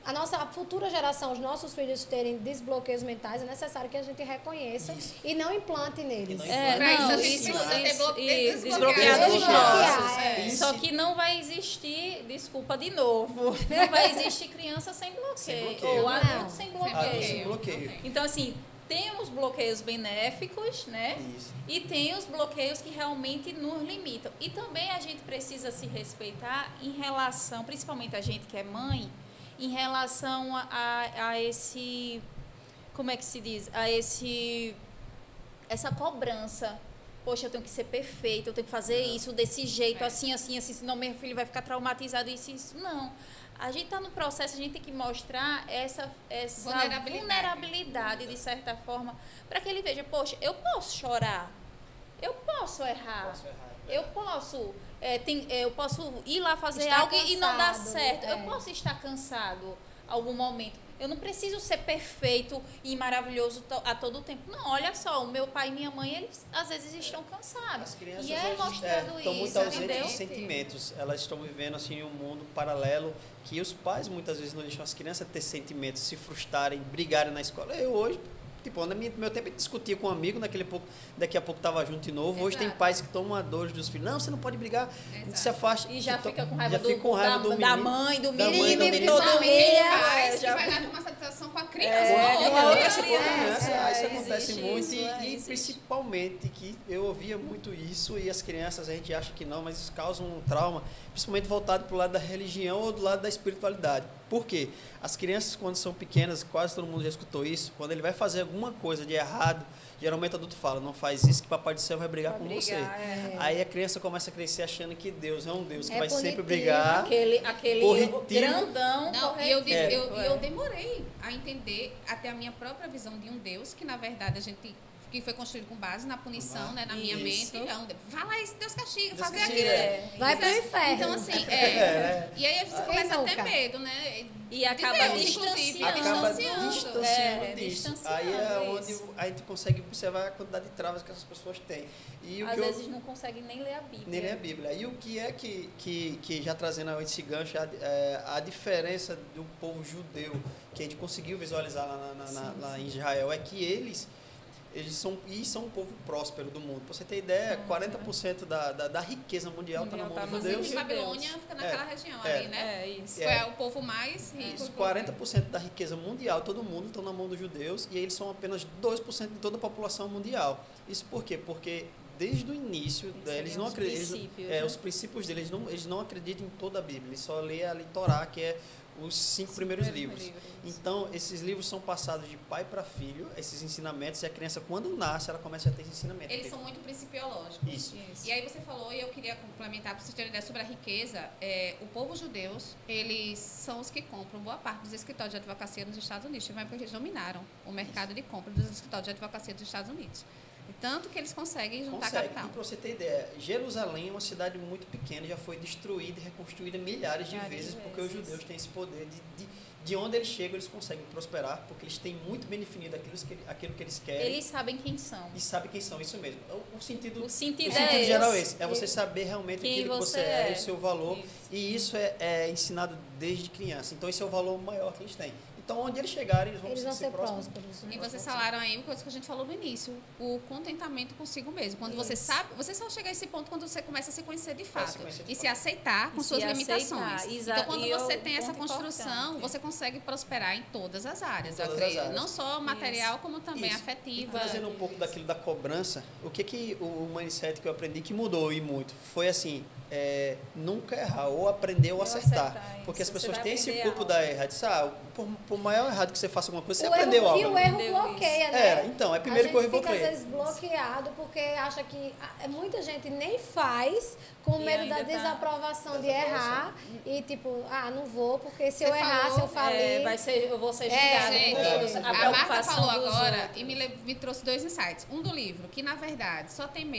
a nossa a futura geração, os nossos filhos terem desbloqueios mentais, é necessário que a gente reconheça Isso. e não implante neles. não É, Pra não, isso, a gente isso, precisa ter isso, bloque- isso, desbloquear desbloquear os os nossos, nossos. é. Só que não vai existir, desculpa de novo, não vai existir criança sem bloqueio, Sem bloqueio. ou adulto Não. sem Adulto bloqueio. sem bloqueio. Então, assim, tem os bloqueios benéficos, né? Isso. E tem os bloqueios que realmente nos limitam. E também a gente precisa se respeitar em relação, principalmente a gente que é mãe, em relação a, a, a esse, como é que se diz? A esse, essa cobrança. Poxa, eu tenho que ser perfeita, eu tenho que fazer isso desse jeito, É. assim, assim, assim, senão meu filho vai ficar traumatizado, isso, isso. Não. A gente está no processo, a gente tem que mostrar essa, essa Vulnerabilidade. vulnerabilidade, de certa forma, para que ele veja, poxa, eu posso chorar, eu posso errar, Posso errar. eu posso, é, tem, eu posso ir lá fazer Estar algo e não dar cansado, certo, eu é. posso estar cansado algum momento. Eu não preciso ser perfeito e maravilhoso to- a todo tempo. Não, olha só, o meu pai e minha mãe, eles às vezes estão cansados. As crianças E é hoje mostrado estão muito isso, ausentes entendeu? de sentimentos. Elas estão vivendo assim um mundo paralelo que os pais muitas vezes não deixam as crianças ter sentimentos, se frustrarem, brigarem na escola. Eu hoje, tipo, no meu tempo eu discutia com um amigo, naquele pouco, daqui a pouco estava junto de novo. Hoje tem Exato. pais que tomam a dor dos filhos. Não, você não pode brigar, Exato. se afasta. E já Então, fica com raiva, já do, fica com raiva da, do da menino, mãe, do da mãe, menino, do de menino. todo Principalmente mundo. tem pais É, que já- vai dar uma satisfação com a É, criança. Com a Olha, outra olha, criança, com a olha. criança, é, isso acontece existe muito isso, e, é, e existe. principalmente que eu ouvia muito isso e as crianças a gente acha que não, mas isso causa um trauma, principalmente voltado para o lado da religião ou do lado da espiritualidade. Por quê? As crianças quando são pequenas, quase todo mundo já escutou isso, quando ele vai fazer alguma coisa de errado, geralmente o adulto fala, não faz isso que o Papai do Céu vai brigar Vai com brigar, você. é. Aí a criança começa a crescer achando que Deus é um Deus que É vai sempre punitivo, brigar. Aquele, aquele Corretivo. grandão, Não, e eu, de- É. eu, e eu demorei a entender até a minha própria visão de um Deus, que na verdade a gente que foi construído com base na punição, né, na minha Isso. mente. É um, vai lá, esse Deus castiga, Deus fazer castiga, aquilo. é. Vai pro inferno. Então, assim, é. É. E aí você Quem começa a ter nunca? medo, né? E acaba Deus, distanciando. Acaba distanciando. distanciando É, disso. distanciando Aí é onde isso. a gente consegue observar a quantidade de travas que essas pessoas têm. E o Às que eu- vezes não consegue nem ler a Bíblia. Nem ler a Bíblia. E o que é que, que, que já trazendo esse gancho, a, é, a diferença do povo judeu, que a gente conseguiu visualizar lá, na- na- na- Sim, lá sim. em Israel, é que eles, eles são, e são um povo próspero do mundo. Pra você ter ideia, São, quarenta por cento da, da, da riqueza mundial está na Mundial mão tá dos na mão judeus. dos Inclusive, judeus. Babilônia fica naquela região É. ali, né? É isso. Foi É. o povo mais rico. Isso, quarenta por cento da riqueza mundial, todo mundo está na mão dos judeus, e eles são apenas dois por cento de toda a população mundial. Isso por quê? Porque desde o início, Eles né, eles seriam não os acreditam, princípios, é, né? os princípios deles, não, eles não acreditam em toda a Bíblia, eles só lêem ali Torá, que é os cinco Cinco primeiros primeiros livros. livros. Então, esses livros são passados de pai para filho, esses ensinamentos, e a criança, quando nasce, ela começa a ter esse ensinamento. Eles são muito principiológicos. Isso. Isso. E aí você falou, e eu queria complementar para vocês terem ideia sobre a riqueza, é, o povo judeus, eles são os que compram boa parte dos escritórios de advocacia nos Estados Unidos. Teve uma época que eles dominaram o mercado de compra dos escritórios de advocacia dos Estados Unidos. E tanto que eles conseguem juntar Consegue. capital. E para você ter ideia, Jerusalém é uma cidade muito pequena, já foi destruída e reconstruída milhares de Milhares vezes, de porque os vezes. judeus têm esse poder de, de, de onde eles chegam, eles conseguem prosperar, porque eles têm muito bem definido aquilo que, aquilo que eles querem Eles sabem quem são. e sabem quem são, isso mesmo. O, o sentido, O sentido, o sentido é geral é esse. esse, é você saber realmente Quem aquilo que você você é, é. o seu valor, Isso. e isso é, é ensinado desde criança. Então esse é o valor maior que eles têm. Então onde eles chegarem, eles vão, Eles vão ser ser próximos. prósperos. E vocês falaram aí uma coisa que a gente falou no início, o contentamento consigo mesmo. Quando você Isso. sabe, você só chega a esse ponto quando você começa a se conhecer de se fato conhecer de e fato. se aceitar com E suas se limitações. aceitar, exa- Então, quando e você o tem essa ponto construção, importante. você consegue prosperar em todas as áreas, Em eu todas as creio. áreas. Não só material, como também Isso. afetiva. E trazendo um pouco daquilo da cobrança, o que que o o mindset que eu aprendi que mudou e muito foi assim, é, nunca errar ou aprender ou Ou acertar, acertar, isso. porque as Você pessoas vai têm esse aprender culpo algo. da errado, disse, ah, por, por maior errado que você faça alguma coisa, você O aprendeu erro, algo. e o ali. erro Aprendeu bloqueia, isso. né? É, então, é primeiro a que eu gente fica, às bloqueio. vezes, bloqueado porque acha que... ah, Muita gente nem faz com E medo da ainda tá- desaprovação de Desaprovação. errar. E, tipo, ah, não vou, porque se Você eu errar, falou, se eu falei... É, vai ser, eu vou ser É, julgada. Gente, por é. isso. a Marta preocupação falou dos agora outros. e me, le- me trouxe dois insights. Um do livro, que na verdade só tem medo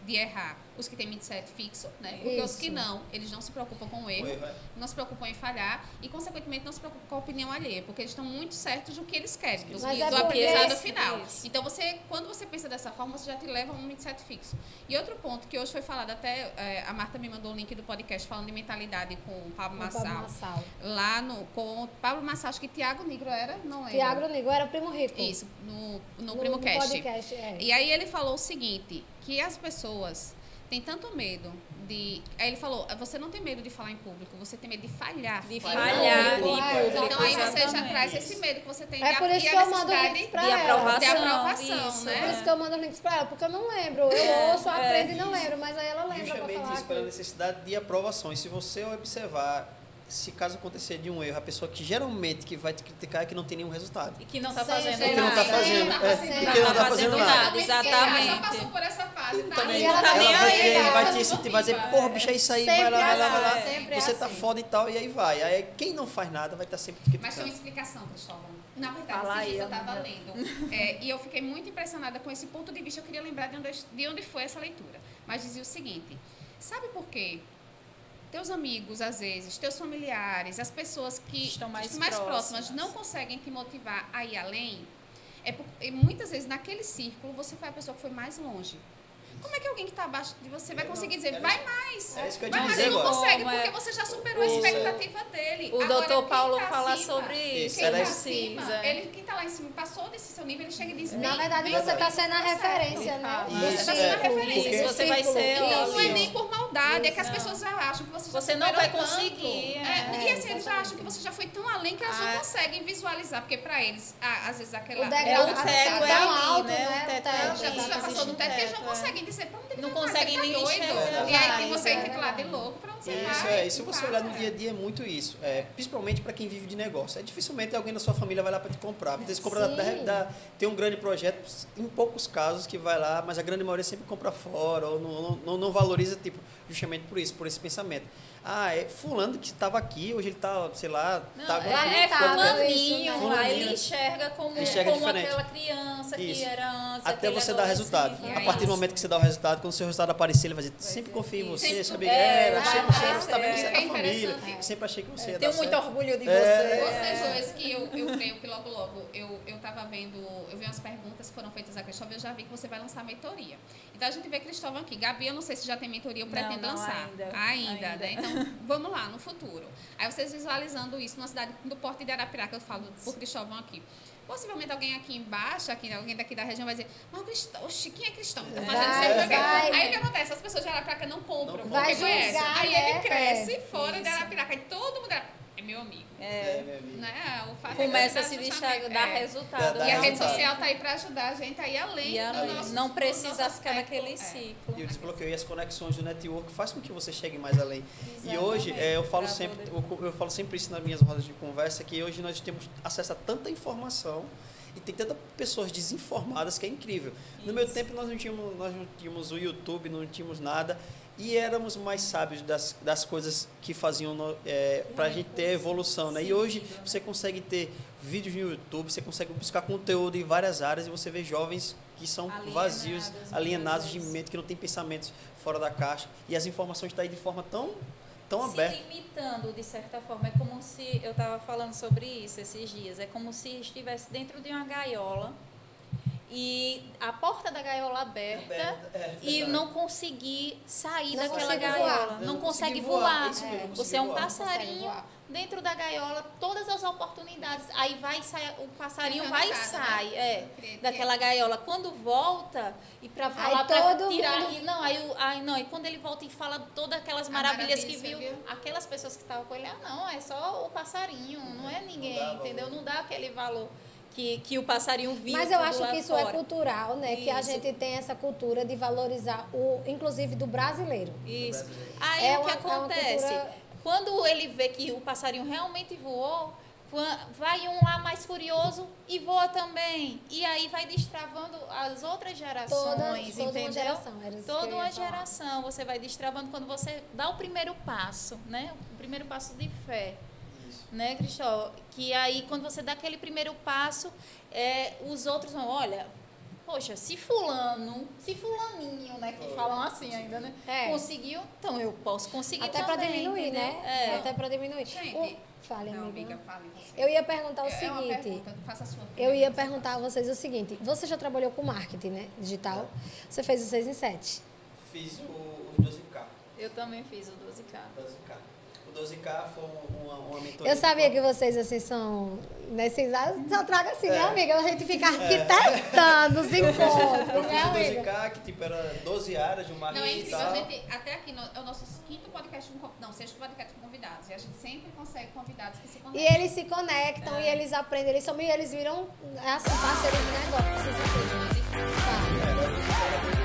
de errar? Os que têm mindset fixo, né? Porque Isso. os que não, eles não se preocupam com o erro, O erro é- não se preocupam em falhar e, consequentemente, não se preocupam com a opinião alheia, porque eles estão muito certos do que eles querem, do, Mas do é porque- aprendizado final. Isso. Então, você, quando você pensa dessa forma, você já te leva a um mindset fixo. E outro ponto que hoje foi falado, até é, a Marta me mandou o link do podcast falando de mentalidade com o Pablo Com o Pablo Massal. Massal. Lá no, com o Pablo Massal, acho que Tiago Negro era, não lembro. Tiago Nigo era primo rico. Isso, no, no, No, Primo no Cast. podcast, é. E aí ele falou o seguinte, que as pessoas têm tanto medo de... Aí ele falou, você não tem medo de falar em público, você tem medo de falhar. De fora falhar, do público. de Então aí você já exatamente. traz esse medo que você tem É de por a- isso e que a eu mando necessidade links pra de ela. aprovação, de aprovação, isso, né? Por isso que eu mando links pra ela, porque eu não lembro. Eu É, ouço, é. aprendo e não lembro, mas aí ela lembra pra Justamente falar. isso, pela que- necessidade de aprovação. E se você observar, se caso acontecer de um erro, a pessoa que geralmente que vai te criticar é que não tem nenhum resultado. E que não está Sempre. fazendo E que nada. não tá fazendo, Não tá é, fazendo e nada. que não tá Não tá fazendo fazendo nada. nada. Já Exatamente. passou por essa fase, tá? Também, E ela tá ela nem vai, aí, ter, tá? vai te incentivar, vai dizer, porra, bicho, é isso aí, vai Sempre lá, vai lá, vai lá. assim, sempre Você tá assim. foda e tal, e aí vai. Aí quem não faz nada vai estar sempre te Mas tem uma criticando. explicação, Cristóvão. Na verdade, Fala esses dias aí, eu estava amiga. lendo. É, e eu fiquei muito impressionada com esse ponto de vista. Eu queria lembrar de onde, de onde foi essa leitura. Mas dizia o seguinte, sabe por quê? Teus amigos, às vezes, teus familiares, as pessoas que Estão mais próximas, próximas. não conseguem te motivar a ir além, é porque muitas vezes naquele círculo você foi a pessoa que foi mais longe. Como é que alguém que está abaixo de você vai Eu conseguir não- dizer, era vai isso- mais? era isso que eu ia Vai te mais, dizer ele não agora. consegue, Como é? porque você já superou a Isso. expectativa dele. O Agora, doutor quem Paulo tá fala acima, sobre Isso, isso. era quem tá isso. acima, Precisa. ele, quem tá lá em cima passou desse seu nível, ele chega e diz, Na "Vem, verdade, vem, você vem, está sendo a tá certo." referência, né? Isso, Do Você está é, sendo a círculo. referência. porque- Você vai Círculo. ser Então não é Isso. nem por maldade, é que as Não. pessoas já acham que você já Você não superou vai tanto. conseguir, É, é, e assim, eles já acham que você já foi tão além que elas Ah. não conseguem visualizar, porque para eles, ah, às vezes aquela... O degrau É, o tá teto tão é ali, alto, né? né? O teto é teto, ali. Já, você já passou do teto que eles não é. conseguem dizer pra onde ele Não vai mais, conseguem ele nem tá doido. enxergar E aí mais, você é. fica lá de louco, pra onde você Isso vai? é, e se você Para. olhar no dia a dia é muito isso, é, principalmente para quem vive de negócio. É dificilmente alguém da sua família vai lá para te comprar. Muitas vezes compra da, Sim. da, tem um grande projeto, em poucos casos que vai lá, mas a grande maioria sempre compra fora ou não, não, não valoriza, tipo, justamente por isso, por esse pensamento. Ah, é fulano que estava aqui, hoje ele está, sei lá, Não, tá é, é Lamentável fulaninho, isso, né? aí ele Fulaninho. enxerga como, Ele enxerga como diferente. aquela criança que Isso. era antes. Até aquele você dar resultado. adolescente. A É partir do isso. momento que você dá o resultado, quando o seu resultado aparecer, ele vai dizer, sempre confio em você, Sempre- sabe? é, É, achei que você vai era, tá vendo, você ser. é da É família. interessante. Sempre achei que você ia dar Tenho muito certo. orgulho de É. você. Vocês dois que eu, eu creio que logo, logo, eu, eu tava vendo, eu vi umas perguntas que foram feitas a Cristóvão, eu já vi que você vai lançar a mentoria. Então a gente vê Cristóvão aqui. Gabi, eu não sei se já tem mentoria, eu Não, pretendo não, lançar. ainda. Ainda, Ainda. né? Então, vamos lá, no futuro. Aí vocês visualizando isso numa cidade do Porto de Arapiraca, eu falo por Cristóvão aqui. Possivelmente alguém aqui embaixo, aqui, alguém daqui da região vai dizer, mas o Cristóvão, oxi, quem é Cristóvão? Tá fazendo Vai, sempre alguém. vai. Aí o que acontece? As pessoas de Arapiraca não compram, Não porque Vai conhecem. julgar, Aí né? ele cresce É. fora de Isso. Arapiraca. E todo mundo é, é meu amigo. É, É, meu amigo. Né? O fato começa é a se justamente- deixar dar é. resultado. Dá E a rede resultado. social tá aí para ajudar a gente a ir além E a- do nosso não do precisa nosso ficar aspecto. naquele É. ciclo. E o desbloqueio e as conexões do network faz com que você chegue mais além. E hoje, Exatamente. é, eu falo Pra sempre, poder- eu, eu falo sempre isso nas minhas rodas de conversa, que hoje nós temos acesso a tanta informação e tem tantas pessoas desinformadas que é incrível. No meu tempo nós não tínhamos, nós não tínhamos o YouTube, não tínhamos nada e éramos mais sábios das, das coisas que faziam é, para a gente ter evolução, né? E hoje você consegue ter vídeos no YouTube, você consegue buscar conteúdo em várias áreas e você vê jovens que são Alienados, vazios, muitas alienados de vezes. mente, que não têm pensamentos fora da caixa e as informações estão aí de forma tão, tão se aberta. limitando, de certa forma. É como se, eu estava falando sobre isso esses dias, é como se estivesse dentro de uma gaiola e a porta da gaiola aberta É, e verdade. não conseguir sair Não daquela consegue gaiola. voar. Não, Não consegue conseguir voar. voar, isso mesmo, É. não Você é um conseguir voar. passarinho Consegue voar. dentro da gaiola, todas as oportunidades. Aí vai sair, o passarinho Fica vai e trancado, sai, né? é, Cria- daquela gaiola. Quando volta e para falar, para todo tirar, mundo- e não, aí, o- aí não, e quando ele volta e fala todas aquelas maravilhas que maravilha, viu, você viu? aquelas pessoas que estavam com ele, ah, não, é só o passarinho, não é ninguém, dá valor. entendeu? Não dá aquele valor que, que o passarinho viu. Mas eu tudo acho lá que isso fora. é cultural, né? Que a Isso. gente tem essa cultura de valorizar o, inclusive do brasileiro. Isso. brasileiro. Aí É o que uma- é uma acontece? cultura- Quando ele vê que o passarinho realmente voou, quan- vai um lá mais furioso e voa também. E aí vai destravando as outras gerações, Toda, toda entendeu? uma geração. Era isso que Toda eu ia uma falar. geração você vai destravando quando você dá o primeiro passo, né? O primeiro passo de fé, Isso. né, Cristóvão? Que aí quando você dá aquele primeiro passo, é, os outros vão, olha, poxa, se fulano, se fulaninho, né, que falam assim ainda, né, É. conseguiu, então eu posso conseguir Até também, para diminuir, entendeu? né? É. Até para diminuir. Gente, O- Fale, Não, amiga. amiga, fale você. Eu ia perguntar o É uma seguinte. pergunta, faça a sua Eu primeiro, ia você perguntar a vocês o seguinte. Você já trabalhou com marketing, né? Digital. Você fez o seis em sete. Fiz o, os doze K. Eu também fiz o doze K. doze K. O doze K foi uma, uma mentoria. Eu sabia que vocês, assim, são... Nesses anos, só traga assim, né, É. amiga? A gente fica arquitetando os Eu fiz, encontros, eu né, fiz o doze amiga? K, que tipo era doze áreas de um Não, é marketing e incrível. tal. A gente, até aqui, no, é o nosso quinto podcast, com, não, sexto podcast com convidados. E a gente sempre consegue convidados que se E conectam. eles se conectam e eles aprendem, eles são e eles viram, assim, parceiros de negócio. Vocês acreditam? Tá.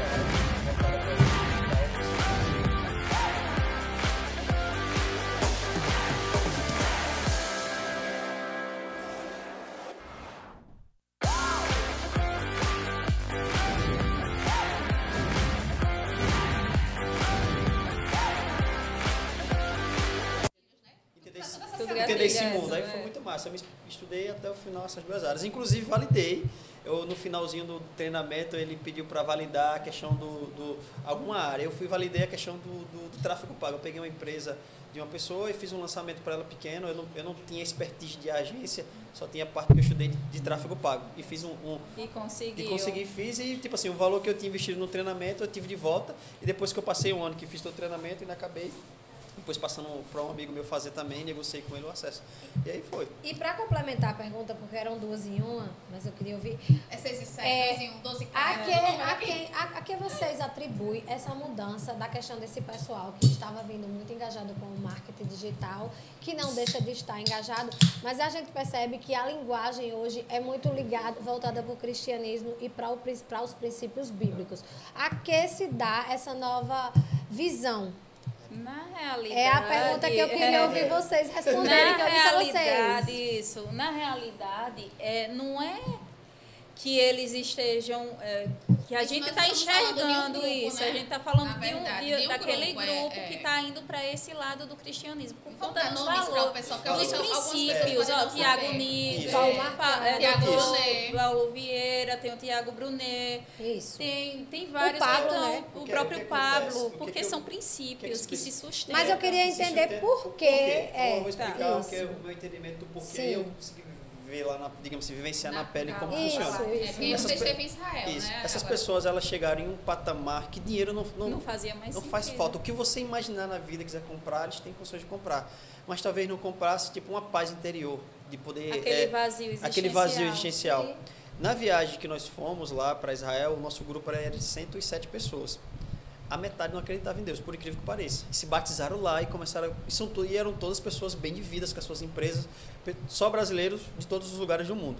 Entender esse, Tudo entender esse gratuito, mundo. Aí é. foi muito massa. Eu me estudei até o final essas duas áreas. Inclusive, validei. Eu, no finalzinho do treinamento, ele pediu para validar a questão do, do alguma área. Eu fui validei a questão do, do, do tráfego pago. Eu peguei uma empresa de uma pessoa e fiz um lançamento para ela pequeno. Eu não, eu não tinha expertise de agência, só tinha a parte que eu estudei de, de tráfego pago. E fiz um, um E conseguiu. E consegui, fiz e, tipo assim, o valor que eu tinha investido no treinamento, eu tive de volta. E depois que eu passei um ano que fiz todo o treinamento, ainda acabei, depois passando para um amigo meu fazer também, negociei com ele o acesso. E aí foi. E para complementar a pergunta, porque eram duas em uma, mas eu queria ouvir. É seis e sete, É, dois em um, doze K. A que, a, quem, a, a que vocês atribuem essa mudança da questão desse pessoal que estava vindo muito engajado com o marketing digital, que não deixa de estar engajado, mas a gente percebe que a linguagem hoje é muito ligada, voltada para o cristianismo e para o, para os princípios bíblicos. A que se dá essa nova visão? Na realidade... É a pergunta que eu queria ouvir vocês responderem, que Na eu disse a realidade, vocês. isso. Na realidade, é, não é que eles estejam... é, que a Isso gente nós está estamos falando de um enxergando grupo, isso. né? A gente está falando Na de um, verdade, de- de um daquele grupo, grupo, é, é. que está indo para esse lado do cristianismo. Por Vamos conta dar dos nomes para o valores, pessoal, que dos algumas pessoas princípios. podem Ó, não Tiago saber. Nigro, Isso. Paulo é, Marcano, é, Tiago doutor Brunet. Paulo Vieira, tem o Tiago Brunet. Isso. Tem, tem vários. Pablo, então, né? O O que- próprio o que acontece? Pablo, O que porque que eu- são o que princípios que que se- se sustentam. Mas eu queria Se entender sustenta- por quê. É, eu vou explicar tá, o, que é isso. o meu entendimento do porquê Sim. eu consegui ver lá, na, digamos assim, vivenciar na, Na- pele como Isso, funciona. É, isso. porque Essas você pe- esteve em Israel, Isso. né? Essas agora. pessoas, elas chegaram em um patamar que dinheiro não, não, Não fazia mais não sentido. faz falta. O que você imaginar na vida, quiser comprar, eles têm condições de comprar. Mas talvez não comprasse, tipo, uma paz interior, de poder... Aquele é, vazio existencial. aquele vazio existencial. Sim. Na viagem que nós fomos lá para Israel, o nosso grupo era de cento e sete pessoas. A metade não acreditava em Deus, por incrível que pareça. E se batizaram lá e começaram... E, são, to- e eram todas pessoas bem de vidas com as suas empresas, pe- só brasileiros de todos os lugares do mundo.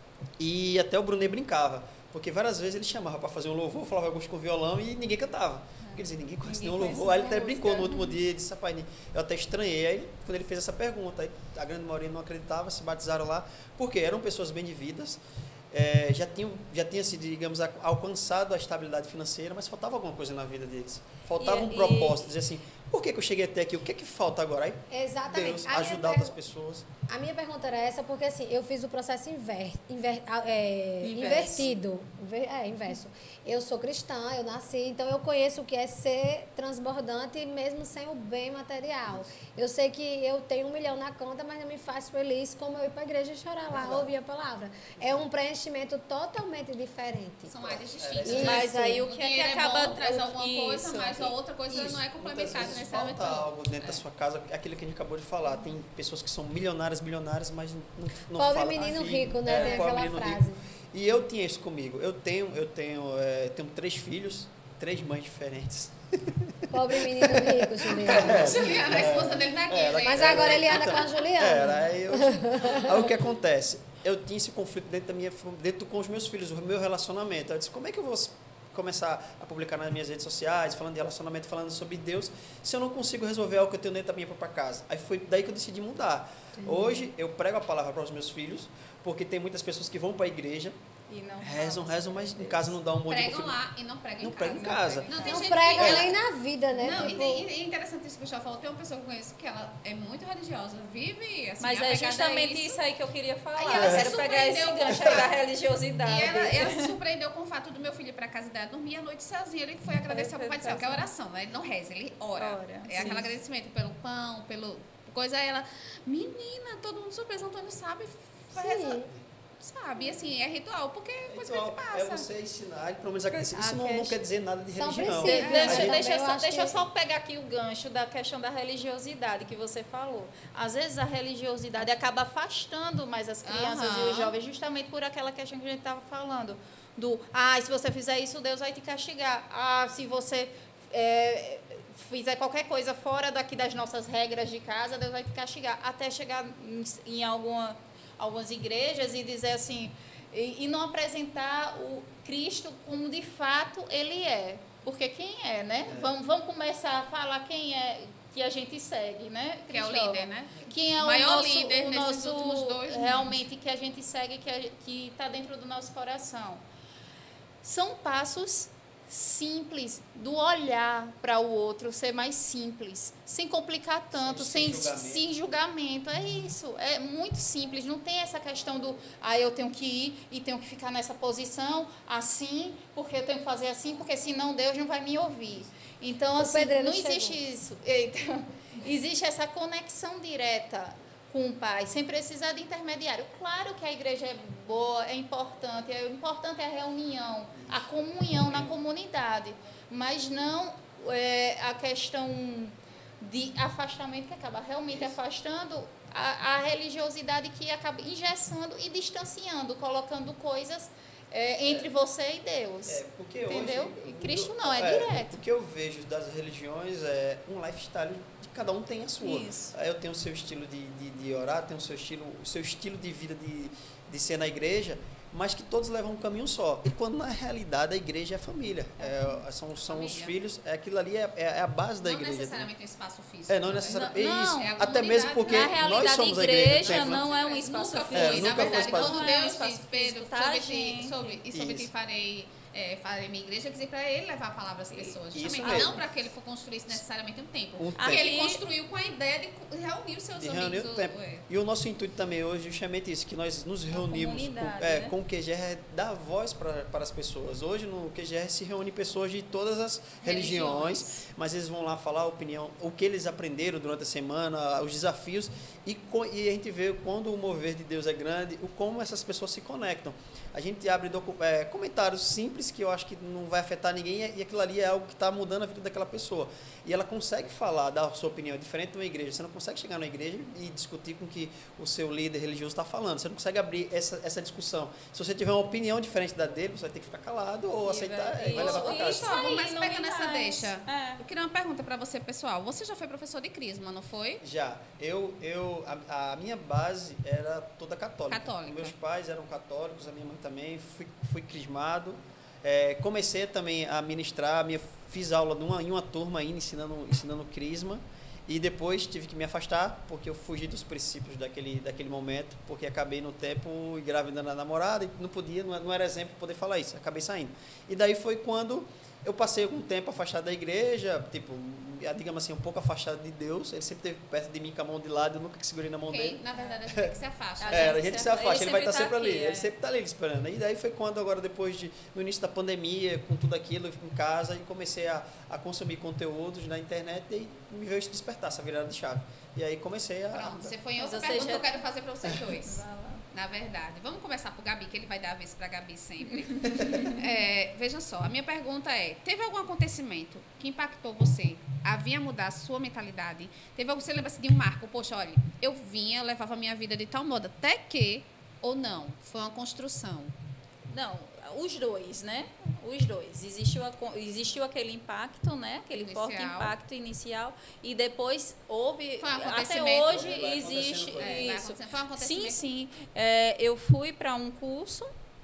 E até o Brunet brincava, porque várias vezes ele chamava para fazer um louvor, falava alguns com violão e ninguém cantava. Quer dizer, ninguém conhece Ninguém nenhum conhece louvor. Aí ele até nenhuma brincou no música. último dia, ele disse, rapaz, eu até estranhei. Aí, quando ele fez essa pergunta, aí a grande maioria não acreditava, se batizaram lá, porque eram pessoas bem de vidas, é, já tinham, já tinham se, digamos, a- alcançado a estabilidade financeira, mas faltava alguma coisa na vida deles. Faltava E- um e- propósito, dizer assim, por que, que eu cheguei até aqui? O que é que falta agora? Aí Exatamente. Deus, A minha ajudar per- outras pessoas. A minha pergunta era essa porque assim, eu fiz o processo inver, inver, ah, é, Inverso. invertido. Inver- É, inverso. Eu sou cristã, eu nasci, então eu conheço o que é ser transbordante mesmo sem o bem material. Eu sei que eu tenho um milhão na conta, mas não me faz feliz como eu ir para a igreja e chorar lá, ouvir a palavra. É um preenchimento totalmente diferente. São áreas distintas. Isso. Mas aí o que é que dinheiro acaba... bom, traz o- alguma coisa, isso. mas a outra coisa Isso. não é Muitas complementada vezes necessariamente. falta algo dentro da sua casa, aquilo que a gente acabou de falar. Tem pessoas que são milionárias, bilionárias, mas não, não Pobre falam. menino Ah, rico, né? é, Tem pobre aquela menino frase. rico. E eu tinha isso comigo. Eu tenho, eu tenho, é, tenho três filhos, três mães diferentes. Pobre menino rico, Juliana. Juliana, a esposa dele tá aqui, É, ela- gente. Mas agora ele anda com a Juliana. Era, aí, eu, aí o que acontece? Eu tinha esse conflito dentro da minha, dentro com os meus filhos, o meu relacionamento. Eu disse, como é que eu vou começar a publicar nas minhas redes sociais, falando de relacionamento, falando sobre Deus, se eu não consigo resolver algo que eu tenho dentro da minha própria casa? Aí foi daí que eu decidi mudar. Hoje eu prego a palavra para os meus filhos, porque tem muitas pessoas que vão para a igreja, E não Rezam, falam. rezam, mas em casa não dá um bom dia pro Pregam filho. lá e não pregam Não em casa. pregam em casa. Não, tem Não gente prega que... nem na vida, né? Não, e, Tipo, tem- e é interessante isso que o Gustavo falou. Tem uma pessoa que eu conheço que ela é muito religiosa, vive assim, Mas é apegada a justamente isso. isso aí que eu queria falar. Aí Eu ela se quero pegar esse surpreendeu gancho com aí da o- religiosidade. E ela, ela se surpreendeu com o fato do meu filho ir para casa dela dormir a noite sozinho. Ele foi agradecer ao Papai do Céu, que é oração, né? Ele não reza, ele ora. Ora, é sim. aquele agradecimento pelo pão, pelo coisa. Aí ela, menina, todo mundo surpreso, Antônio sabe, vai rezar. sim. Sabe, e assim, é ritual, porque é coisa Então, que a gente é passa. você ensinar, pelo menos aqui, isso A não, não questão- quer dizer nada de São religião. princípios, De- né? A deixa, gente- deixa, Eu só, acho deixa eu que- só pegar aqui o gancho da questão da religiosidade que você falou. Às vezes a religiosidade acaba afastando mais as crianças e Aham. os jovens justamente por aquela questão que a gente estava falando. Do, ah, se você fizer isso, Deus vai te castigar. Ah, se você é, fizer qualquer coisa fora daqui das nossas regras de casa, Deus vai te castigar. Até chegar em, em alguma, algumas igrejas e dizer assim... E, e não apresentar o Cristo como de fato ele é. Porque quem é, né? É. Vamos, vamos começar a falar quem é que a gente segue, né? Que é o Cristóvão? líder, né? Quem é O o maior nosso, líder o nesses nosso últimos dois realmente que a gente segue, que está dentro do nosso coração. São passos simples do olhar para o outro ser mais simples, sem complicar tanto, Sem- sem, sem julgamento. sem julgamento. É isso, é muito simples. Não tem essa questão do, ah, eu tenho que ir e tenho que ficar nessa posição assim, porque eu tenho que fazer assim, porque senão Deus não vai me ouvir. Então, O assim, pedreiro não chegou. existe isso. Então, existe essa conexão direta com o pai, sem precisar de intermediário. Claro que a igreja é boa, é importante, é, o importante é a reunião, a comunhão na comunidade, mas não é, a questão de afastamento que acaba realmente afastando a, a religiosidade que acaba engessando e distanciando, colocando coisas é, entre você e Deus. É, porque Entendeu? hoje, E Cristo não, é direto. O que eu vejo das religiões é um lifestyle de cada um tem a sua. Isso. Aí eu tenho o seu estilo de, de, de orar, tenho o seu estilo, o seu estilo de vida de, de ser na igreja, mas que todos levam um caminho só. E quando na realidade a igreja é a família. É, são são os Família. filhos, é aquilo ali é, é a base da Não igreja. necessariamente um espaço físico. É, não né? necessariamente. Não, É isso. é a Até comunidade. mesmo porque Na nós realidade, somos a a igreja. igreja templo. não é um espaço Nunca físico. foi, É, na nunca foi verdade, espaço quando físico. Não é um Deus espaço disse, Pedro, físico, tá, sobre ti, gente? sobre, e sobre ti Isso. farei, é, farei minha igreja, quer dizer, para ele levar a palavra às pessoas, Isso justamente, mesmo. não para que ele for construísse necessariamente um templo. Um Porque templo. ele construiu com a ideia de reunir os seus De amigos. reunir o tempo. é. E o nosso intuito também hoje é justamente isso, que nós nos reunimos com, comunidade, é, né? com o Q G R, é dar voz para, para as pessoas. Hoje no Q G R se reúne pessoas de todas as religiões, Religiões. mas eles vão lá falar a opinião, o que eles aprenderam durante a semana, os desafios, e, co- e a gente vê quando o mover de Deus é grande, o como essas pessoas se conectam. A gente abre docu- é, comentários simples que eu acho que não vai afetar ninguém, e aquilo ali é algo que está mudando a vida daquela pessoa. E ela consegue falar, dar a sua opinião, é diferente de uma igreja. Você não consegue chegar na igreja e discutir com o que o seu líder religioso está falando. Você não consegue abrir essa, essa discussão. Se você tiver uma opinião diferente da dele, você vai ter que ficar calado ou E aceitar vai- e vai levar para isso, casa. isso. Gustavo, aí, mas não pega tem nessa mais. deixa. É. Eu queria uma pergunta para você, pessoal. Você já foi professor de crisma, não foi? Já, eu, eu a, a minha base era toda católica. Católica. Meus pais eram católicos, a minha mãe também, fui, fui crismado. É, comecei também a ministrar, minha, fiz aula numa, em uma turma ainda, ensinando, ensinando crisma. E depois tive que me afastar, porque eu fugi dos princípios daquele, daquele momento, porque acabei no tempo engravidando a namorada e não podia, não, não era exemplo poder falar isso, acabei saindo. E daí foi quando eu passei algum tempo afastado da igreja, tipo, digamos assim, um pouco afastado de Deus. Ele sempre esteve perto de mim com a mão de lado, eu nunca que segurei na mão Porque, dele. na verdade, a gente tem que se afasta. A É, a gente gente se se afa- afasta, ele ele vai estar sempre sempre tá ali, aqui, é. ele sempre está ali esperando. E daí foi quando, agora, depois de, no início da pandemia, com tudo aquilo, em casa, e comecei a, a consumir conteúdos na internet, e aí me veio esse despertar, essa virada de chave. E aí comecei a... Pronto, você foi em Mas outra você pergunta já- que eu quero fazer para vocês dois. Vai lá. Na verdade. Vamos começar por Gabi, que ele vai dar a vez para Gabi sempre. É, veja só, a minha pergunta é: teve algum acontecimento que impactou você a vir a mudar a sua mentalidade? Teve algum, você lembra-se de um marco? Poxa, olha, eu vinha, eu levava a minha vida de tal modo, até que, ou não, foi uma construção. Não, os dois, né? Os dois. Existiu, a, existiu aquele impacto, né? Aquele Inicial. forte impacto inicial. E depois houve. Foi um Até acontecimento. hoje Vai existe acontecendo coisa. É, vai isso. acontecendo. Foi um Sim, acontecimento. sim. É, eu fui para um curso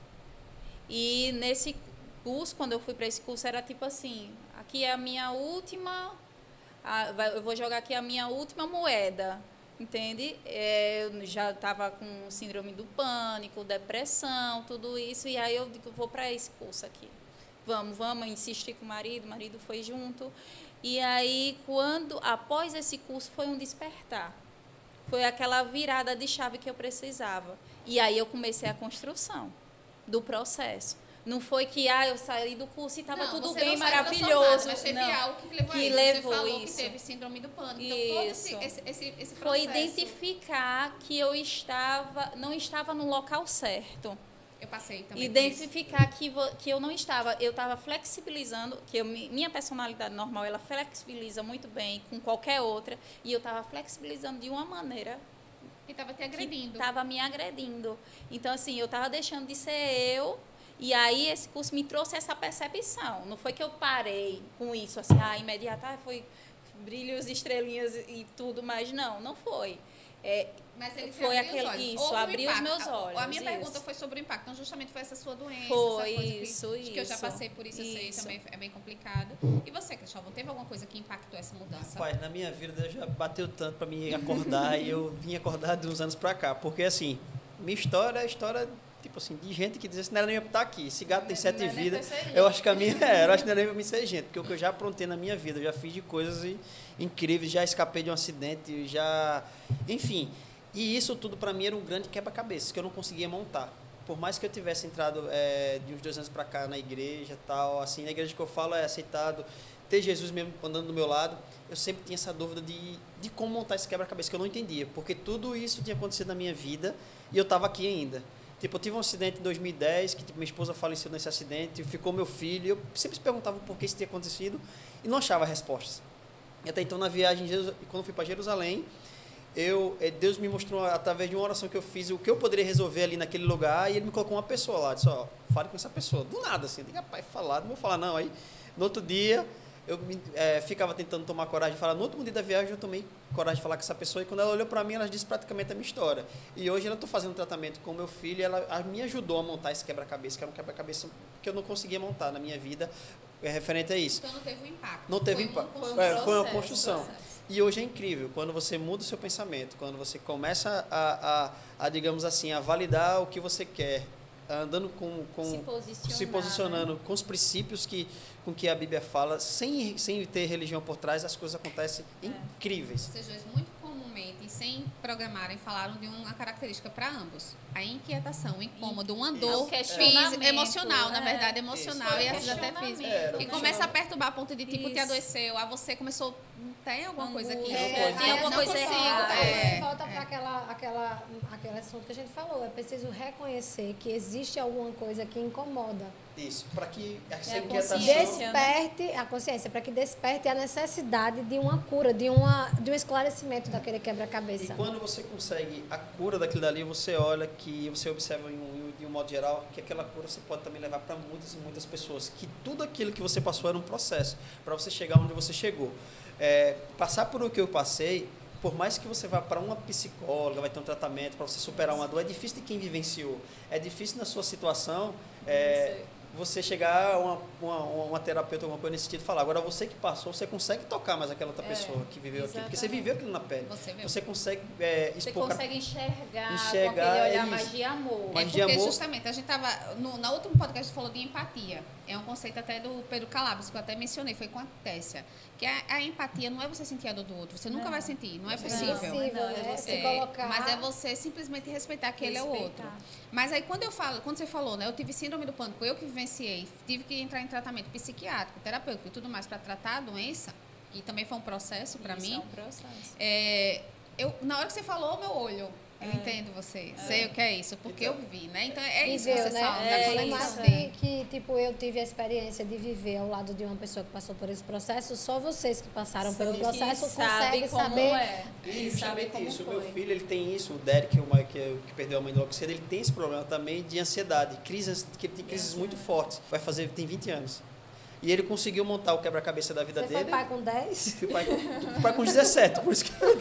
e nesse curso, quando eu fui para esse curso, era tipo assim: aqui é a minha última. a- vai- eu vou jogar aqui a minha última moeda. entende? É, eu já estava com síndrome do pânico, depressão, tudo isso, e aí eu digo, vou para esse curso aqui. Vamos, vamos, insisti com o marido, o marido foi junto. E aí, quando, após esse curso, foi um despertar. Foi aquela virada de chave que eu precisava. E aí eu comecei a construção do processo. Não foi que ah, eu saí do curso e estava tudo você bem, não saiu maravilhoso. Mas teve não, algo que levou que a isso. levou você falou isso. que teve síndrome do pânico. Então, todo esse, esse, esse, esse processo... Foi identificar que eu estava, não estava no local certo. Eu passei também. Identificar que, que eu não estava, eu estava flexibilizando, que eu, minha personalidade normal, ela flexibiliza muito bem com qualquer outra, e eu estava flexibilizando de uma maneira que estava te agredindo. Estava me agredindo. Então, assim, eu estava deixando de ser eu, e aí esse curso me trouxe essa percepção. Não foi que eu parei com isso, assim, ah, imediata, ah, foi brilhos, estrelinhas e tudo, mas não, não foi. É, Mas ele foi abriu aquele, os olhos. isso, Houve abriu um os meus olhos. A, a minha isso. pergunta foi sobre o impacto. Então, justamente foi essa sua doença. Foi, essa coisa isso, que, isso. que eu já passei por isso, isso. eu sei, também é bem complicado. E você, Cristóvão, teve alguma coisa que impactou essa mudança? Rapaz, na minha vida já bateu tanto para mim acordar e eu vim acordar de uns anos para cá. Porque, assim, minha história é a história, tipo assim, de gente que dizia assim, não era nem pra estar aqui. Esse gato tem sete vidas. Eu acho que a minha, é, eu acho que não era nem pra mim ser gente. Porque o que eu já aprontei na minha vida, eu já fiz de coisas incríveis, já escapei de um acidente, já... Enfim... E isso tudo para mim era um grande quebra-cabeça que eu não conseguia montar. Por mais que eu tivesse entrado é, de uns dois anos para cá na igreja tal, assim, na igreja que eu falo é aceitado, ter Jesus mesmo andando do meu lado, eu sempre tinha essa dúvida de, de como montar esse quebra-cabeça que eu não entendia, porque tudo isso tinha acontecido na minha vida e eu estava aqui ainda. Tipo, eu tive um acidente em dois mil e dez, que tipo, minha esposa faleceu nesse acidente, ficou meu filho, eu sempre perguntava por que isso tinha acontecido e não achava respostas. E até então, na viagem, quando eu fui para Jerusalém, Eu, Deus me mostrou, através de uma oração que eu fiz, o que eu poderia resolver ali naquele lugar, e ele me colocou uma pessoa lá, disse, ó, fale com essa pessoa. Do nada, assim, eu digo, rapaz, falar, não vou falar não. Aí, no outro dia, eu me, é, ficava tentando tomar coragem de falar. No último dia da viagem, eu tomei coragem de falar com essa pessoa, e quando ela olhou para mim, ela disse praticamente a minha história. E hoje, ela estou fazendo tratamento com o meu filho, e ela a, me ajudou a montar esse quebra-cabeça, que era um quebra-cabeça que eu não conseguia montar na minha vida, é referente a isso. Então, não teve um impacto. Não teve foi impacto. Uma foi, é, foi uma processo, construção. Um E hoje é incrível, quando você muda o seu pensamento, quando você começa a, a, a digamos assim, a validar o que você quer, andando com, com se, posicionar, se posicionando né? com os princípios que, com que a Bíblia fala, sem, sem ter religião por trás, as coisas acontecem é. incríveis. Vocês dois, muito comumente, sem programarem, falaram de uma característica para ambos. A inquietação, o incômodo, uma dor física, emocional, na verdade, emocional Isso. e às vezes até física. É, e começa a perturbar a ponto de, tipo, Isso. te adoeceu, a você começou, tem alguma coisa aqui? É, tem alguma não coisa consigo, errada. é, É, volta é. para aquela, aquela, aquele assunto que a gente falou. É preciso reconhecer que existe alguma coisa que incomoda. Isso, para que essa É a inquietação... consciência. Desperte a consciência, para que desperte a necessidade de uma cura, de, uma, de um esclarecimento daquele E quebra-cabeça. quando você consegue a cura daquilo dali, você olha que você observa em um, de um modo geral que aquela cura você pode também levar para muitas e muitas pessoas. Que tudo aquilo que você passou era um processo para você chegar onde você chegou. É, passar por o que eu passei, por mais que você vá para uma psicóloga, vai ter um tratamento para você superar uma dor, é difícil de quem vivenciou. É difícil na sua situação. É, você chegar a uma, uma, uma terapeuta, alguma coisa nesse sentido, e falar. Agora, você que passou, você consegue tocar mais aquela outra É, pessoa que viveu aquilo. Porque você exatamente. viveu aquilo na pele. Você viu. Você consegue é, Você expor... consegue enxergar, enxergar, com aquele olhar é mais isso. de amor. É Mas de porque amor- justamente a gente estava. No, na último podcast a gente falou de empatia. É um conceito até do Pedro Calabres, que eu até mencionei, foi com a Tessia. Que a, a empatia não é você sentir a dor do outro, você nunca Não. vai sentir, não é É possível. impossível, Não, é né? você- Se colocar... Mas é você simplesmente respeitar que ele é o outro. Respeitar. Mas aí quando eu falo, quando você falou, né, eu tive síndrome do pânico, eu que vivenciei, tive que entrar em tratamento psiquiátrico, terapêutico e tudo mais para tratar a doença, que também foi um processo para Isso mim. é um processo. É, eu, na hora que você falou, meu olho, eu É. entendo você, sei o que é isso, porque Então. eu vi, né? Então é isso Viveu, que você né? fala, É da Por isso. mais conexão. que, que, tipo, eu tive a experiência de viver ao lado de uma pessoa que passou por esse processo, só vocês que passaram pelo Que processo sabe conseguem como saber. é. E sabe justamente como isso, o foi. meu filho, ele tem isso, o Derek, o Mike, que, é- que perdeu a mãe logo cedo, ele tem esse problema também de ansiedade, crises, que ele tem crises muito fortes, vai fazer, tem vinte anos. E ele conseguiu montar o quebra-cabeça da vida Você dele. foi pai com dez? Fui pai com, fui pai com dezessete, por isso que com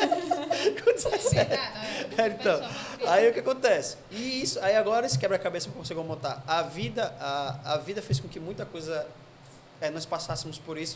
dezessete. É, então, aí o que acontece? E isso, aí agora esse quebra-cabeça conseguiu montar. A vida, a, a vida fez com que muita coisa, é, nós passássemos por isso,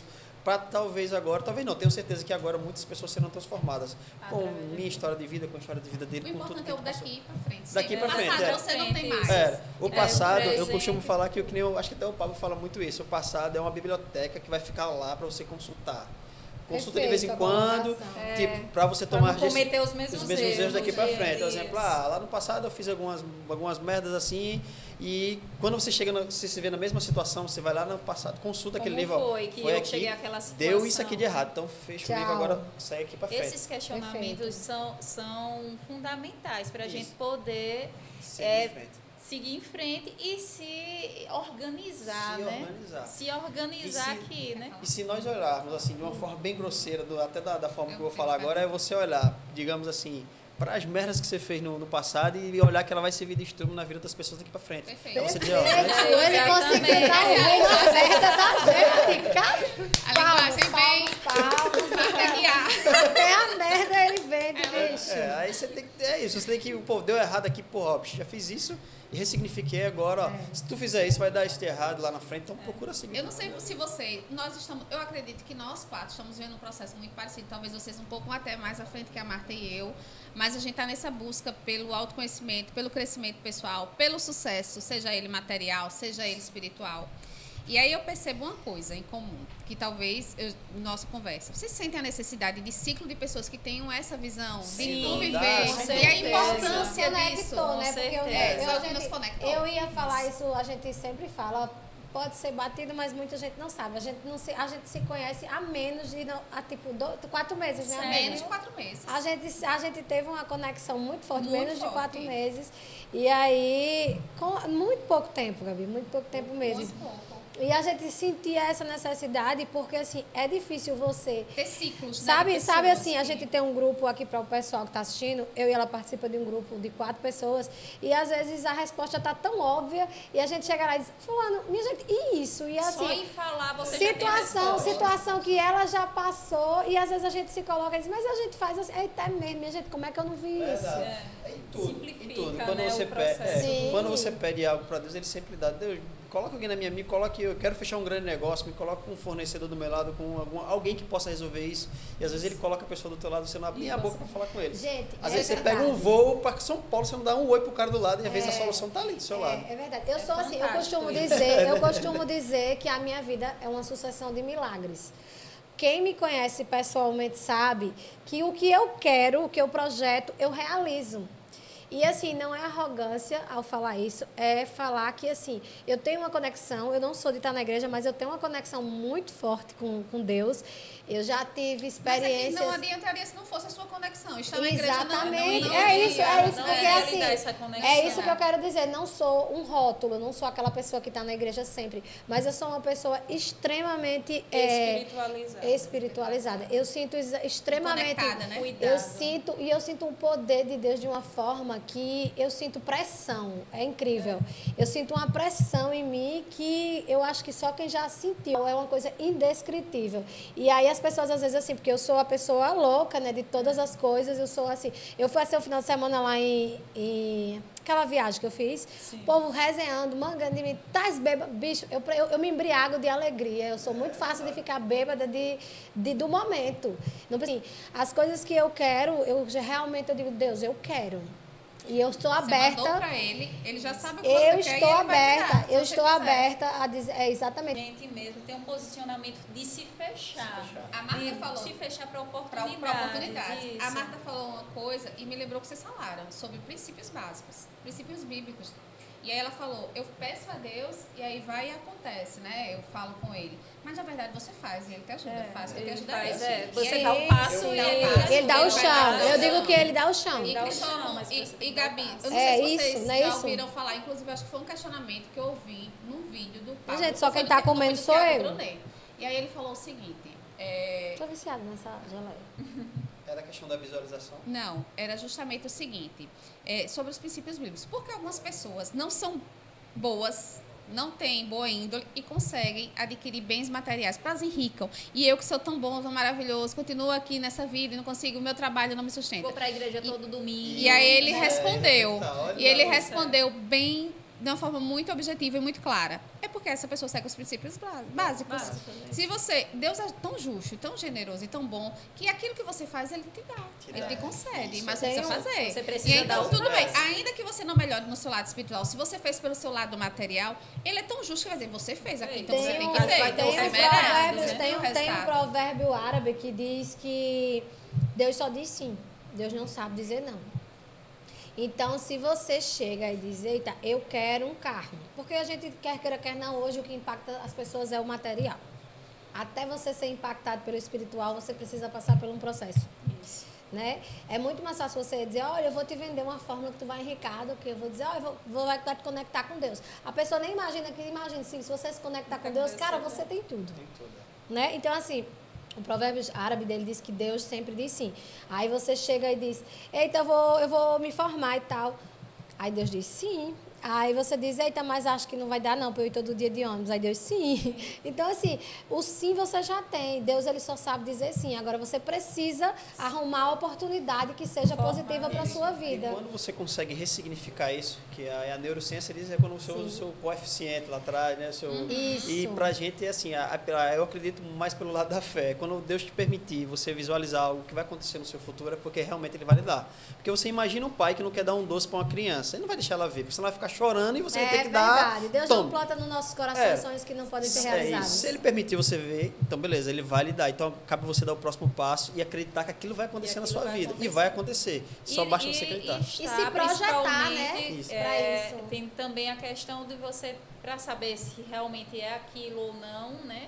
para talvez agora, talvez não, tenho certeza que agora muitas pessoas serão transformadas com Através de- minha história de vida, com a história de vida dele, O com tudo importante que é o ele passou. daqui pra frente. Daqui Sempre. pra frente, Passado é. você não tem mais. É, o É, passado, o eu presente. costumo falar que, que nem eu, acho que até o Pablo fala muito isso, o passado é uma biblioteca que vai ficar lá para você consultar. Consulta de vez em Perfeito, a quando, colocação. É. tipo, para você Pra tomar não cometer os mesmos, os mesmos erros daqui para erros, frente. Por isso. exemplo, ah, lá no passado eu fiz algumas, algumas merdas assim, e quando você chega, na, você se vê na mesma situação, você vai lá no passado, consulta aquele Como livro, ó, foi que foi eu aqui, cheguei àquela situação? deu isso aqui de errado, então fecha o Tchau. livro agora, sai aqui para frente. Esses questionamentos Perfeito. são, são fundamentais para a Isso. gente poder Segue é, em frente. seguir em frente e se organizar, Se né? organizar. Se organizar E se- aqui, né? E se nós olharmos assim, de uma forma bem grosseira, do- até da, da forma que eu vou falar agora, é você olhar, digamos assim, para as merdas que você fez no, no passado e olhar que ela vai servir de estrumo na vida das pessoas daqui para frente. Perfeito. Então você diz, ó, Perfeito, ele conseguiu Exatamente. dar um rumo na merda da gente, cara. A Palmas, linguagem bem palmas, palmas. material. Até a merda ele vende, bicho. é, aí você tem que, é isso, você tem que, pô, deu errado aqui, pô, ó, bicho, já fiz isso e ressignifiquei agora, ó, se tu fizer isso vai dar isso de errado lá na frente, então procura seguir. Eu não sei se você, nós estamos, eu acredito que nós quatro estamos vendo um processo muito parecido, talvez vocês um pouco até mais à frente que a Marta e eu, mas a gente está nessa busca pelo autoconhecimento, pelo crescimento pessoal, pelo sucesso, seja ele material, seja ele espiritual. E aí eu percebo uma coisa em comum, que talvez, eu, nossa conversa, vocês sentem a necessidade de ciclo de pessoas que tenham essa visão, Sem de tu dúvida, viver, sem e a certeza. importância Conectou, disso. né? Com Porque eu, certeza. É, eu, foi a o que nos gente- conectou. eu ia falar isso, a gente sempre fala, pode ser batido, mas muita gente não sabe. A gente, não se, a gente se conhece há menos de, não- há tipo, do, quatro meses, né? Sério? Menos de quatro meses. A gente, a gente teve uma conexão muito forte, Muito menos de forte. quatro meses. E aí, com muito pouco tempo, Gabi, muito pouco tempo mesmo. Muito pouco. E a gente sentia essa necessidade porque, assim, é difícil você... Ter ciclos, né, Sabe, de sabe pessoas assim, a que- gente tem um grupo aqui para o pessoal que está assistindo, eu e ela participa de um grupo de quatro pessoas, e às vezes a resposta está tão óbvia, e a gente chega lá e diz, fulano, minha gente, e isso? E Só assim, em falar você já tem a situação, resposta. situação que ela já passou, e às vezes a gente se coloca e diz, mas a gente faz assim, eita, é mesmo, minha gente, como é que eu não vi isso? Verdade. É em tudo, Simplifica, em tudo. Quando né, você o pede, processo. Sim. é, quando você pede algo para Deus, ele sempre dá. Deus, coloca alguém na minha amiga, coloque eu quero fechar um grande negócio, me coloca com um fornecedor do meu lado, com algum, alguém que possa resolver isso. E às vezes ele coloca a pessoa do teu lado, você não abre nem a boca para falar com ele. Gente, Às é vezes você verdade. pega um voo para São Paulo, você não dá um oi pro cara do lado e às vezes a É. solução tá ali do seu lado. É, é verdade. Eu sou assim, eu fantástico costumo isso. dizer, eu costumo dizer que a minha vida é uma sucessão de milagres. Quem me conhece pessoalmente sabe que o que eu quero, o que eu projeto, eu realizo. E assim, não é arrogância ao falar isso, é falar que assim, eu tenho uma conexão, eu não sou de estar na igreja, mas eu tenho uma conexão muito forte com, com Deus. Eu já tive Mas experiências. aqui não adiantaria se não fosse a sua conexão. Estar na igreja não, Exatamente, não, é isso, é isso, não porque é assim, validar essa conexão. é isso que eu quero dizer, não sou um rótulo, não sou aquela pessoa que está na igreja sempre, mas eu sou uma pessoa extremamente é, Espiritualizar. espiritualizada. Eu sinto ex- extremamente, Conectada, né? eu Cuidado. sinto e eu sinto um poder de Deus de uma forma que eu sinto pressão, é incrível. Eu sinto uma pressão em mim que eu acho que só quem já sentiu, é uma coisa indescritível. E aí as pessoas às vezes assim, porque eu sou a pessoa louca, né, de todas as coisas, eu sou assim. Eu fui assim o final de semana lá em, em aquela viagem que eu fiz, Sim. o povo resenhando, mangando de mim, tais bêbada, bicho, eu, eu, eu me embriago de alegria, eu sou muito fácil de ficar bêbada de, de, do momento. Não, assim, as coisas que eu quero, eu já, realmente eu digo, Deus, eu quero. E eu estou Você aberta. mandou pra ele, ele já sabe o que Eu você quer e estou ele vai te aberta, dar, se eu você estou quiser. aberta a dizer, é exatamente. gente mesmo tem um posicionamento de se fechar. Se fechar. A Marta De falou. se fechar para Para oportunidades. oportunidades. A isso. Marta falou uma coisa e me lembrou que vocês falaram sobre princípios básicos, princípios bíblicos. E aí ela falou, eu peço a Deus e aí vai e acontece, né? Eu falo com ele. Mas na verdade você faz e ele te ajuda, É, faz o que te ele ajuda faz, Deus. é. E Você aí, dá o passo eu- e eu ele- faço, Ele dá o vai chão. dar o Eu digo chão. que ele dá o chão. E, Dá o Cristóvão, chão, mas e, você tem e que dar o Gabi, passo. eu não É sei se isso, vocês não é já isso? ouviram falar, inclusive acho que foi um questionamento que eu ouvi num vídeo do Paulo. Gente, só foi quem do tá Thiago- comendo do sou Thiago eu. Brunet. E aí ele falou o seguinte, é, Estou viciada nessa geleia. Era a questão da visualização. não, era justamente o seguinte, é, sobre os princípios bíblicos. Porque algumas pessoas não são boas, não têm boa índole e conseguem adquirir bens materiais, prazenricam. E eu que sou tão bom, tão maravilhoso, continuo aqui nessa vida e não consigo, o meu trabalho não me sustenta. Vou para a igreja todo domingo. E aí ele É, respondeu, tá, olha e ele lá. respondeu bem de uma forma muito objetiva e muito clara. É porque essa pessoa segue os princípios básicos. Básico, Se você, Deus é tão justo, tão generoso e tão bom que aquilo que você faz, ele te dá, Te ele dá. te concede, Isso. mas você Tem precisa um- fazer. você precisa e então dar o tudo bem, braço. ainda que você não melhore no seu lado espiritual, se você fez pelo seu lado material, ele é tão justo que vai dizer, você fez aqui, então você Tem tem um, que ter, vai ter então tem você um merece. provérbio, né? tem, O um- tem um resultado. provérbio árabe que diz que Deus só diz sim, Deus não sabe dizer não. Então, se você chega e diz, eita, eu quero um carro, porque a gente quer queira, quer não, hoje o que impacta as pessoas é o material. Até você ser impactado pelo espiritual, você precisa passar por um processo. Isso. Né? É muito mais fácil você dizer, olha, eu vou te vender uma fórmula que tu vai enricar, do que eu vou dizer, olha, eu vou, vou vai te conectar com Deus. A pessoa nem imagina que, imagina, se, se você se conectar com Deus, cara, você tem tudo. Tem tudo. Né? Então, assim, o provérbio árabe dele diz que Deus sempre diz sim. Aí você chega e diz, eita, eu vou, eu vou me formar e tal. Aí Deus diz sim. Aí você diz, eita, mas acho que não vai dar não, para eu ir todo dia de ônibus. Aí Deus, sim. Então, assim, o sim você já tem. Deus, ele só sabe dizer sim. Agora, você precisa arrumar a oportunidade que seja positiva para a sua vida. E quando você consegue ressignificar isso, que a, a neurociência diz é quando você usa o seu coeficiente lá atrás, né? Seu, Isso. E pra gente é assim, a, a, eu acredito mais pelo lado da fé. Quando Deus te permitir você visualizar algo que vai acontecer no seu futuro, é porque realmente ele vai lhe dar. Porque você imagina um pai que não quer dar um doce para uma criança, ele não vai deixar ela ver, porque senão ela vai ficar chorando e você vai ter É que dar. verdade. Deus tome. não planta nos nossos corações É. sonhos que não podem ser É realizados. isso. Se ele permitir você ver, então beleza, ele vai lhe dar. Então cabe você dar o próximo passo e acreditar que aquilo vai acontecer E na aquilo sua vai vida. acontecer. E vai acontecer. Só E- basta e- você acreditar. E, estar, E se projetar, né? principalmente, Isso. Pra é, isso. Tem também a questão de você, para saber se realmente é aquilo ou não, né?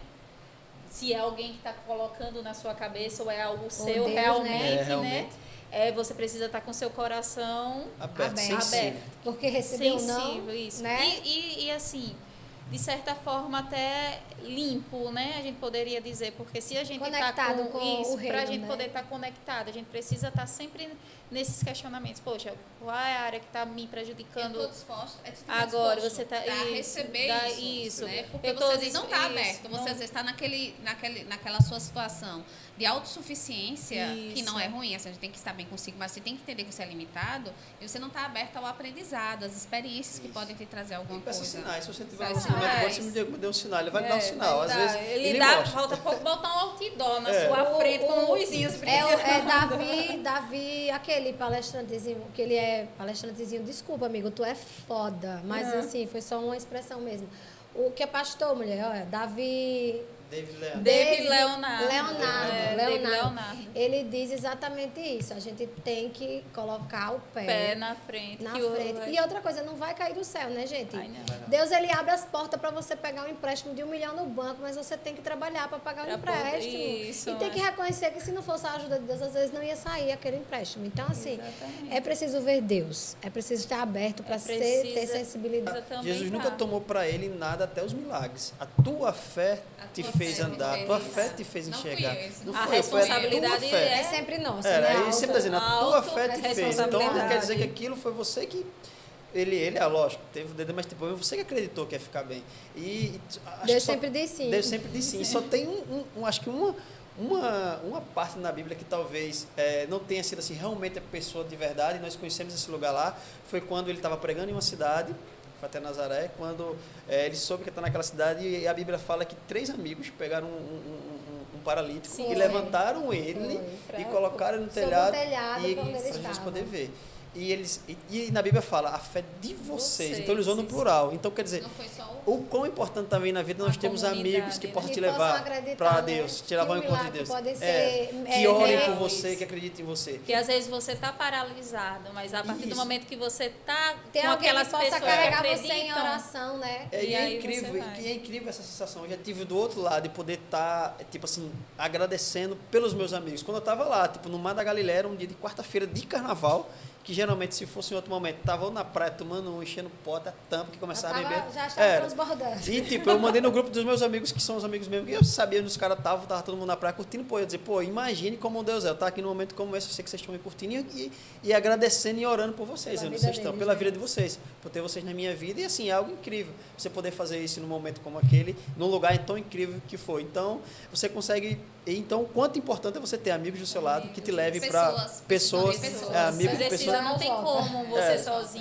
Se é alguém que está colocando na sua cabeça ou é algo seu Deus, né? realmente, É, né? realmente. É, você precisa estar com seu coração Aberto, Aberto. sensível. Porque recebeu sensível, não, isso. né? E, e, e assim, de certa forma até limpo, né? A gente poderia dizer, porque se a gente está Conectado com, com isso, o para a reino, gente né? poder estar conectado, a gente precisa estar sempre nesses questionamentos. Poxa, qual é a área que está me prejudicando? Eu tô disposto, é, tu tá Agora, disposto você tá- pra isso, receber dá isso, isso. né? Porque Eu tô você às vezes não está isso, aberto, você não- às vezes está naquele, naquele, naquela sua situação de autossuficiência, que Isso. não é ruim, assim, a gente tem que estar bem consigo, mas você tem que entender que você é limitado e você não está aberto ao aprendizado, às experiências que Isso. podem te trazer alguma Peça coisa. sinais. Se você tiver um Peça relacionamento agora, sinais. você me deu, me deu um sinal. Ele vai lhe É, dar um sinal. vai Às dar. vezes ele, ele dá, mostra. falta pouco botar um outdoor na É. sua O- frente o- com luzinhas É, o- brilhando. é Davi, Davi, aquele palestrantezinho, que ele é palestrantezinho, desculpa, amigo, tu é foda, mas Uhum. assim, foi só uma expressão mesmo. O que é pastor, mulher, olha, Davi... David Leandro. David Leonardo. Leonardo, É, Leonardo. David Leonardo. Ele diz exatamente isso, a gente tem que colocar o pé, Pé na frente. na que o- frente. E outra coisa, não vai cair do céu, né, gente? Ai, não. Deus, ele abre as portas para você pegar um empréstimo de um milhão no banco, mas você tem que trabalhar para pagar o Pra poder- empréstimo. isso, e tem é. que reconhecer que se não fosse a ajuda de Deus, às vezes não ia sair aquele empréstimo. Então, assim, Exatamente. é preciso ver Deus. É preciso estar aberto para É ser, precisa- ter sensibilidade. Também Jesus tá. nunca tomou para ele nada até os milagres. A tua fé A te tua fez fé te andar, a fez tua andar. fé te fez Não fui enxergar. eu, esse Não não A foi eu, foi a tua responsabilidade fé. É sempre nossa, Era, né? ele Alta- sempre está dizendo, a tua Auto- fé te fez. Então, responsabilidade. quer dizer que aquilo foi você que... Ele, ele é lógico, teve o dedo, mas tipo, você que acreditou que ia ficar bem. E, e acho Deus que só- sempre diz sim. Deus sempre diz sim. Só tem um, um- um- acho que uma, uma, uma parte na Bíblia que talvez é, não tenha sido assim, realmente a pessoa de verdade. Nós conhecemos esse lugar lá. Foi quando ele estava pregando em uma cidade, foi até Nazaré, quando é, ele soube que está naquela cidade e a Bíblia fala que três amigos pegaram um, um- um- um paralítico Sim. e levantaram ele Foi. e colocaram no Sobre o telhado, telhado, e pra onde ele para Jesus estava. poder ver. E, eles, e, e na Bíblia fala a fé de vocês. Vocês, Então ele usou no isso. plural. Então quer dizer, Não foi só o... o quão importante também na vida nós A temos comunidade, amigos que né? possam Que te possam levar acreditar, para né? Deus, te Que levar o ao encontro de milagre Deus. pode É, ser, que é, orem real. por você, que acreditem em você. Que às vezes você está paralisado, mas a partir do Isso. momento que você está Tem com alguém aquelas que possa pessoas que carregar você em acreditam, oração, né? É, E e é aí incrível, você vai. e é incrível essa sensação. Eu já tive do outro lado de poder estar, tipo assim, agradecendo pelos meus amigos. Quando eu estava lá, tipo, no Mar da Galileia, era um dia de quarta-feira de carnaval, que geralmente, se fosse em outro momento, estava na praia tomando um, enchendo pote, a tampa, que Já, começava a tava, beber. já estava Era. transbordando. E, tipo, eu mandei no grupo dos meus amigos, que são os amigos meus, que eu sabia onde os caras estavam, tava todo mundo na praia curtindo, pô, eu ia dizer, pô, imagine como Deus é, eu tá aqui num momento como esse, eu sei que vocês estão me curtindo e, e, e agradecendo e orando por vocês, Pela onde vida vocês estão, deles, pela né? vida de vocês, por ter vocês na minha vida, e assim, é algo incrível, você poder fazer isso num momento como aquele, num lugar tão incrível que foi. Então, você consegue, então, o quanto importante é você ter amigos do seu lado que te leve para Pessoas, pessoas, pessoas. é, amigos de Precisa, pessoas. não tem como você É. sozinho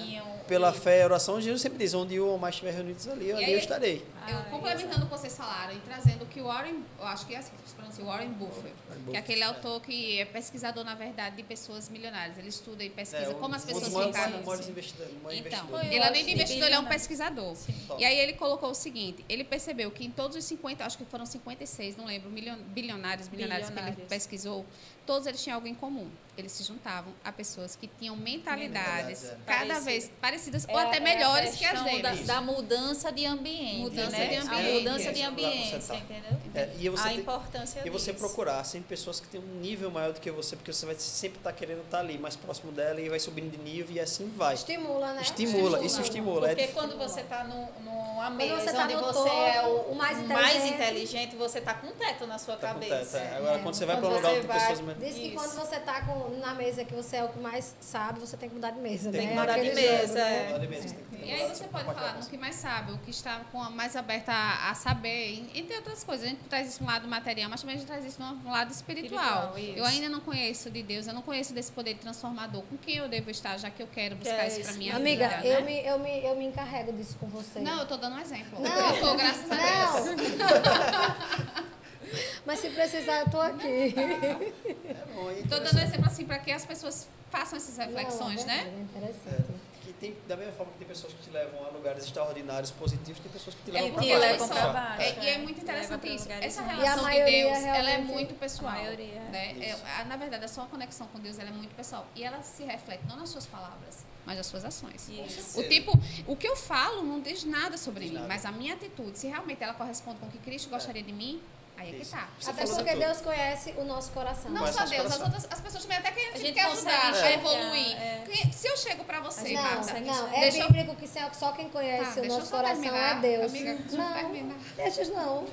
pela fé e oração, Jesus sempre diz, onde um ou mais estiver reunidos ali, ali aí, eu estarei. Eu, Ah, complementando o que vocês falaram e trazendo o que o Warren, eu acho que é assim que se pronuncia, Warren Buffett, que é aquele autor que é pesquisador, na verdade, de pessoas milionárias. Ele estuda e pesquisa É, como as um pessoas dos maiores- ficaram. maiores investidores- maiores Então, investidores. ele Eu além acho de que investidor, ele é um bilionário. pesquisador. Top. E aí ele colocou o seguinte, ele percebeu que em todos os cinquenta, acho que foram cinquenta e seis, não lembro, milion, bilionários, bilionários que ele Bilionários. pesquisou, todos eles tinham algo em comum. Eles se juntavam a pessoas que tinham mentalidades Mentalidades, é. cada Parecidas. vez parecidas É ou a- até é a melhores que as questão da, deles. da mudança de ambiente, Mudança né? de A ambiente. mudança de Esse lugar que ambiente, você tá. entendeu? É, e você a tem- importância E você disso. procurar sempre pessoas que têm um nível maior do que você, porque você vai sempre estar querendo estar ali, mais próximo dela, e vai subindo de nível e assim vai. Estimula, né? Estimula, isso estimula. Porque É, quando você está numa Quando mesa você tá onde no você topo, é o, o mais o inteligente. inteligente, você está com teto na sua tá com cabeça. teto, é. Agora, quando você vai para um Quando lugar você onde vai- pessoas... Diz que Isso. quando você tá com, na mesa que você é o que mais sabe, você tem que mudar de mesa, Tem né? que mudar de Aquele mesa, jogo, é. né? Mudar de mesa, você tem que E aí você pode falar no que mais sabe, o que está com a mais aberta a, a saber, e- entre outras coisas. A gente traz isso no lado material, mas também a gente traz isso no lado espiritual. Espiritual, isso. Eu ainda não conheço de Deus, eu não conheço desse poder transformador. Com quem eu devo estar, já que eu quero buscar é isso para isso. minha Amiga, vida, eu, né? me, eu, me, eu me encarrego disso com você. Não, eu tô dando um exemplo. Não. Eu tô, graças a Deus. Não. Mas se precisar, eu tô aqui. É bom, é Tô dando interessante. exemplo assim para que as pessoas façam essas reflexões, Não, é né? verdade, é interessante. Que tem, da mesma forma que tem pessoas que te levam a lugares extraordinários, positivos, tem pessoas que te levam É, para te baixo. levam Olha pra só, baixo, é, e é é. muito Leva interessante pra isso. lugares Essa ruins. E a relação de maioria Deus, ela é realmente- muito pessoal. A maioria, é. Né? É, Isso. a- na verdade, a sua conexão com Deus ela é muito pessoal. E ela se reflete não nas suas palavras, mas nas suas ações. Isso. O tipo, o que eu falo não diz nada sobre Diz mim, nada. mas a minha atitude, se realmente ela corresponde com o que Cristo gostaria de mim, aí é que Isso. tá. Você Até falou porque tudo. Deus conhece o nosso coração. Não Conhece só nosso Deus, as, coração. outras, as pessoas também até que a gente, gente quer consegue ajudar a enxergar, evoluir. é. Que- Se eu chego pra você, Não, Marta, não, é deixa eu- bíblico que só só quem Tá, conhece o deixa eu nosso só coração terminar, é Deus. amiga, deixa eu não, terminar. deixa não.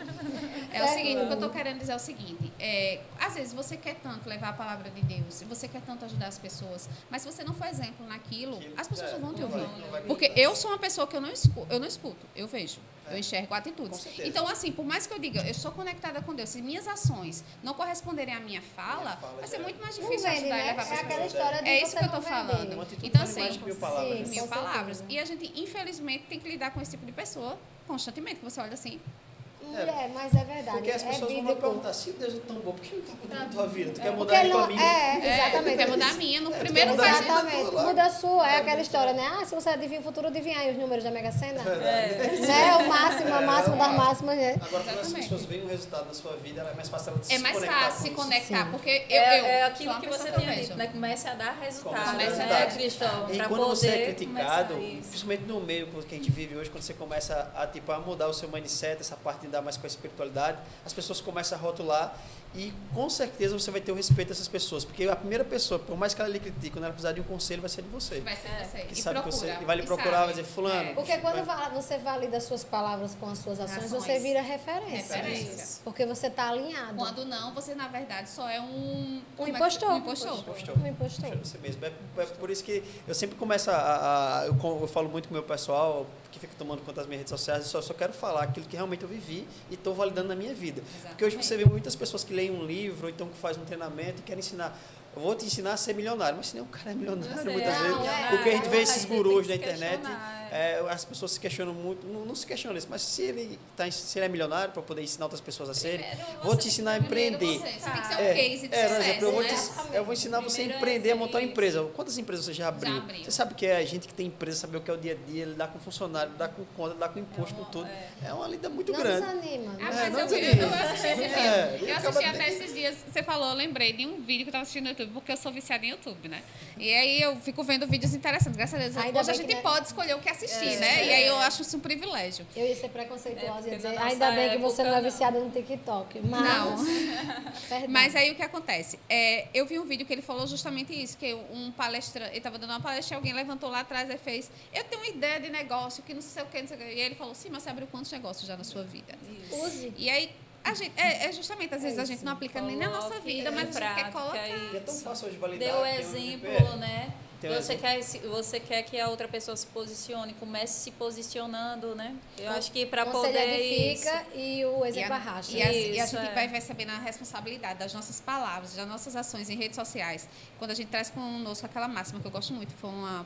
É o seguinte, o que eu Termina. tô querendo dizer é o seguinte, é, às vezes você quer tanto levar a palavra de Deus, você quer tanto ajudar as pessoas, mas se você não for exemplo naquilo, Aquilo, as pessoas é, não vão te não vai- ouvir. não vai Porque acreditar. eu sou uma pessoa que eu não escuto, eu não escuto, eu vejo. Eu É. enxergo Com atitudes. certeza. Então, assim, por mais que eu diga, eu sou conectada com Deus, se minhas ações não corresponderem à minha fala, Minha fala vai já ser é. muito mais Não difícil vende, ajudar né? e levar É para as aquela pessoas. história de É isso você que eu não tô vender. falando. Uma atitude Então, vale mais assim, que mil palavras. sim. mil Com palavras. certeza. E a gente, infelizmente, tem que lidar com esse tipo de pessoa constantemente. Que você olha assim, Mulher, mas é verdade. Porque as é pessoas vão lá bíblico. perguntar, se Deus é tão bom, por que não está mudando a tua vida? Tu quer Porque mudar ele a tua não, vida? é, é, exatamente. quer mudar a minha, no É, primeiro quer mudar faz a vida Exatamente. toda lá. Muda a sua. É É, aquela muda história, a né? Ah, se você adivinha o futuro, adivinha aí os números da Mega Sena. É. Né? O máximo, a máxima das máximas. Né? Agora, quando as Exatamente. pessoas veem um resultado na sua vida, ela é mais fácil ela se é mais conectar fácil com se isso. conectar, Sim. porque eu, É, eu é sou aquilo uma que pessoa você que eu tinha vejo. dito, né? Comece a dar resultado, Começa a dar né, resultado. Cristóvão? E Pra quando você é poder criticado, começar isso. principalmente no meio que a gente vive hoje, quando você começa a, tipo, a mudar o seu mindset, essa parte de lidar mais com a espiritualidade, as pessoas começam a rotular e com certeza você vai ter o respeito dessas pessoas, porque a primeira pessoa, por mais que ela lhe critique, quando ela precisar de um conselho, vai ser de você. Vai ser É. você. Que E sabe procura. que você e vai lhe e procurar, sabe. vai dizer, fulano. É. Porque quando Vai- va- você valida suas palavras com as suas ações, Ações. você vira referência. Referência. Porque você está alinhado. Quando não, você na verdade só é um... Um como é que- impostor. Um impostor. Impostor. Um impostor. Você mesmo. É, é por isso que eu sempre começo a. a- eu, com- eu falo muito com o meu pessoal, que fica tomando conta das minhas redes sociais, eu só, só quero falar aquilo que realmente eu vivi e estou validando na minha vida. Porque hoje você vê muitas pessoas que leem um livro, ou então que fazem um treinamento e querem ensinar. Eu vou te ensinar a ser milionário, mas se nem o cara é milionário, Você muitas é vezes. milionário, Porque a gente vê a esses gente tem gurus que da se internet, questionar, é, as pessoas se questionam muito, não, não se questionam isso, mas se ele, tá, se ele é milionário para poder ensinar outras pessoas a serem, Primeiro vou você te tem- ensinar a primeiro empreender. Você, você tem que ser um É, case de é, por sucesso, exemplo, eu vou, né? te, eu vou ensinar você a Primeiro empreender, a montar uma isso. empresa. Quantas empresas você já abriu? Já abriu. Você sabe o que é a gente que tem empresa, saber o que é o dia a dia, lidar com funcionário, lidar com conta, lidar com imposto, com tudo. É uma lida muito Não grande. desanima. Ah, É, mas não eu, vi- desanime. eu, eu assisti esses dias. É, e eu acaba assisti de- até esses dias. Você falou, eu lembrei de um vídeo que eu estava assistindo no YouTube, porque eu sou viciada em YouTube, né? E aí eu fico vendo vídeos interessantes. Graças a Deus, Ainda hoje a bem gente que, né? pode escolher o que assistir, É, né? é. E aí eu acho isso um privilégio. Eu ia ser preconceituosa É, e porque dizer, na ainda nossa bem que você não é época, viciada no TikTok. Mas, Não. Perdão. Mas aí o que acontece? É, eu vi um vídeo que ele falou justamente isso, que um palestra, ele estava dando uma palestra e alguém levantou lá atrás e fez, eu tenho uma ideia de negócio que não sei o que, não sei o que. E aí ele falou, sim, mas você abriu quantos negócios já na sua vida? Use. E aí, a gente, é, é justamente, às vezes a isso. gente não aplica nem na nossa Coloque vida, em mas a gente quer prática colocar. E é tão isso. fácil hoje validar. Deu o tem um exemplo, M V P. né? Tem um Você exemplo. quer, se- você quer que a outra pessoa se posicione, comece se posicionando, né? Eu acho que para Conselho poder edifica e o E exemplo a, arrasta. e a- e a Isso, gente é. vai percebendo a responsabilidade das nossas palavras, das nossas ações em redes sociais. Quando a gente traz conosco aquela máxima que eu gosto muito, foi uma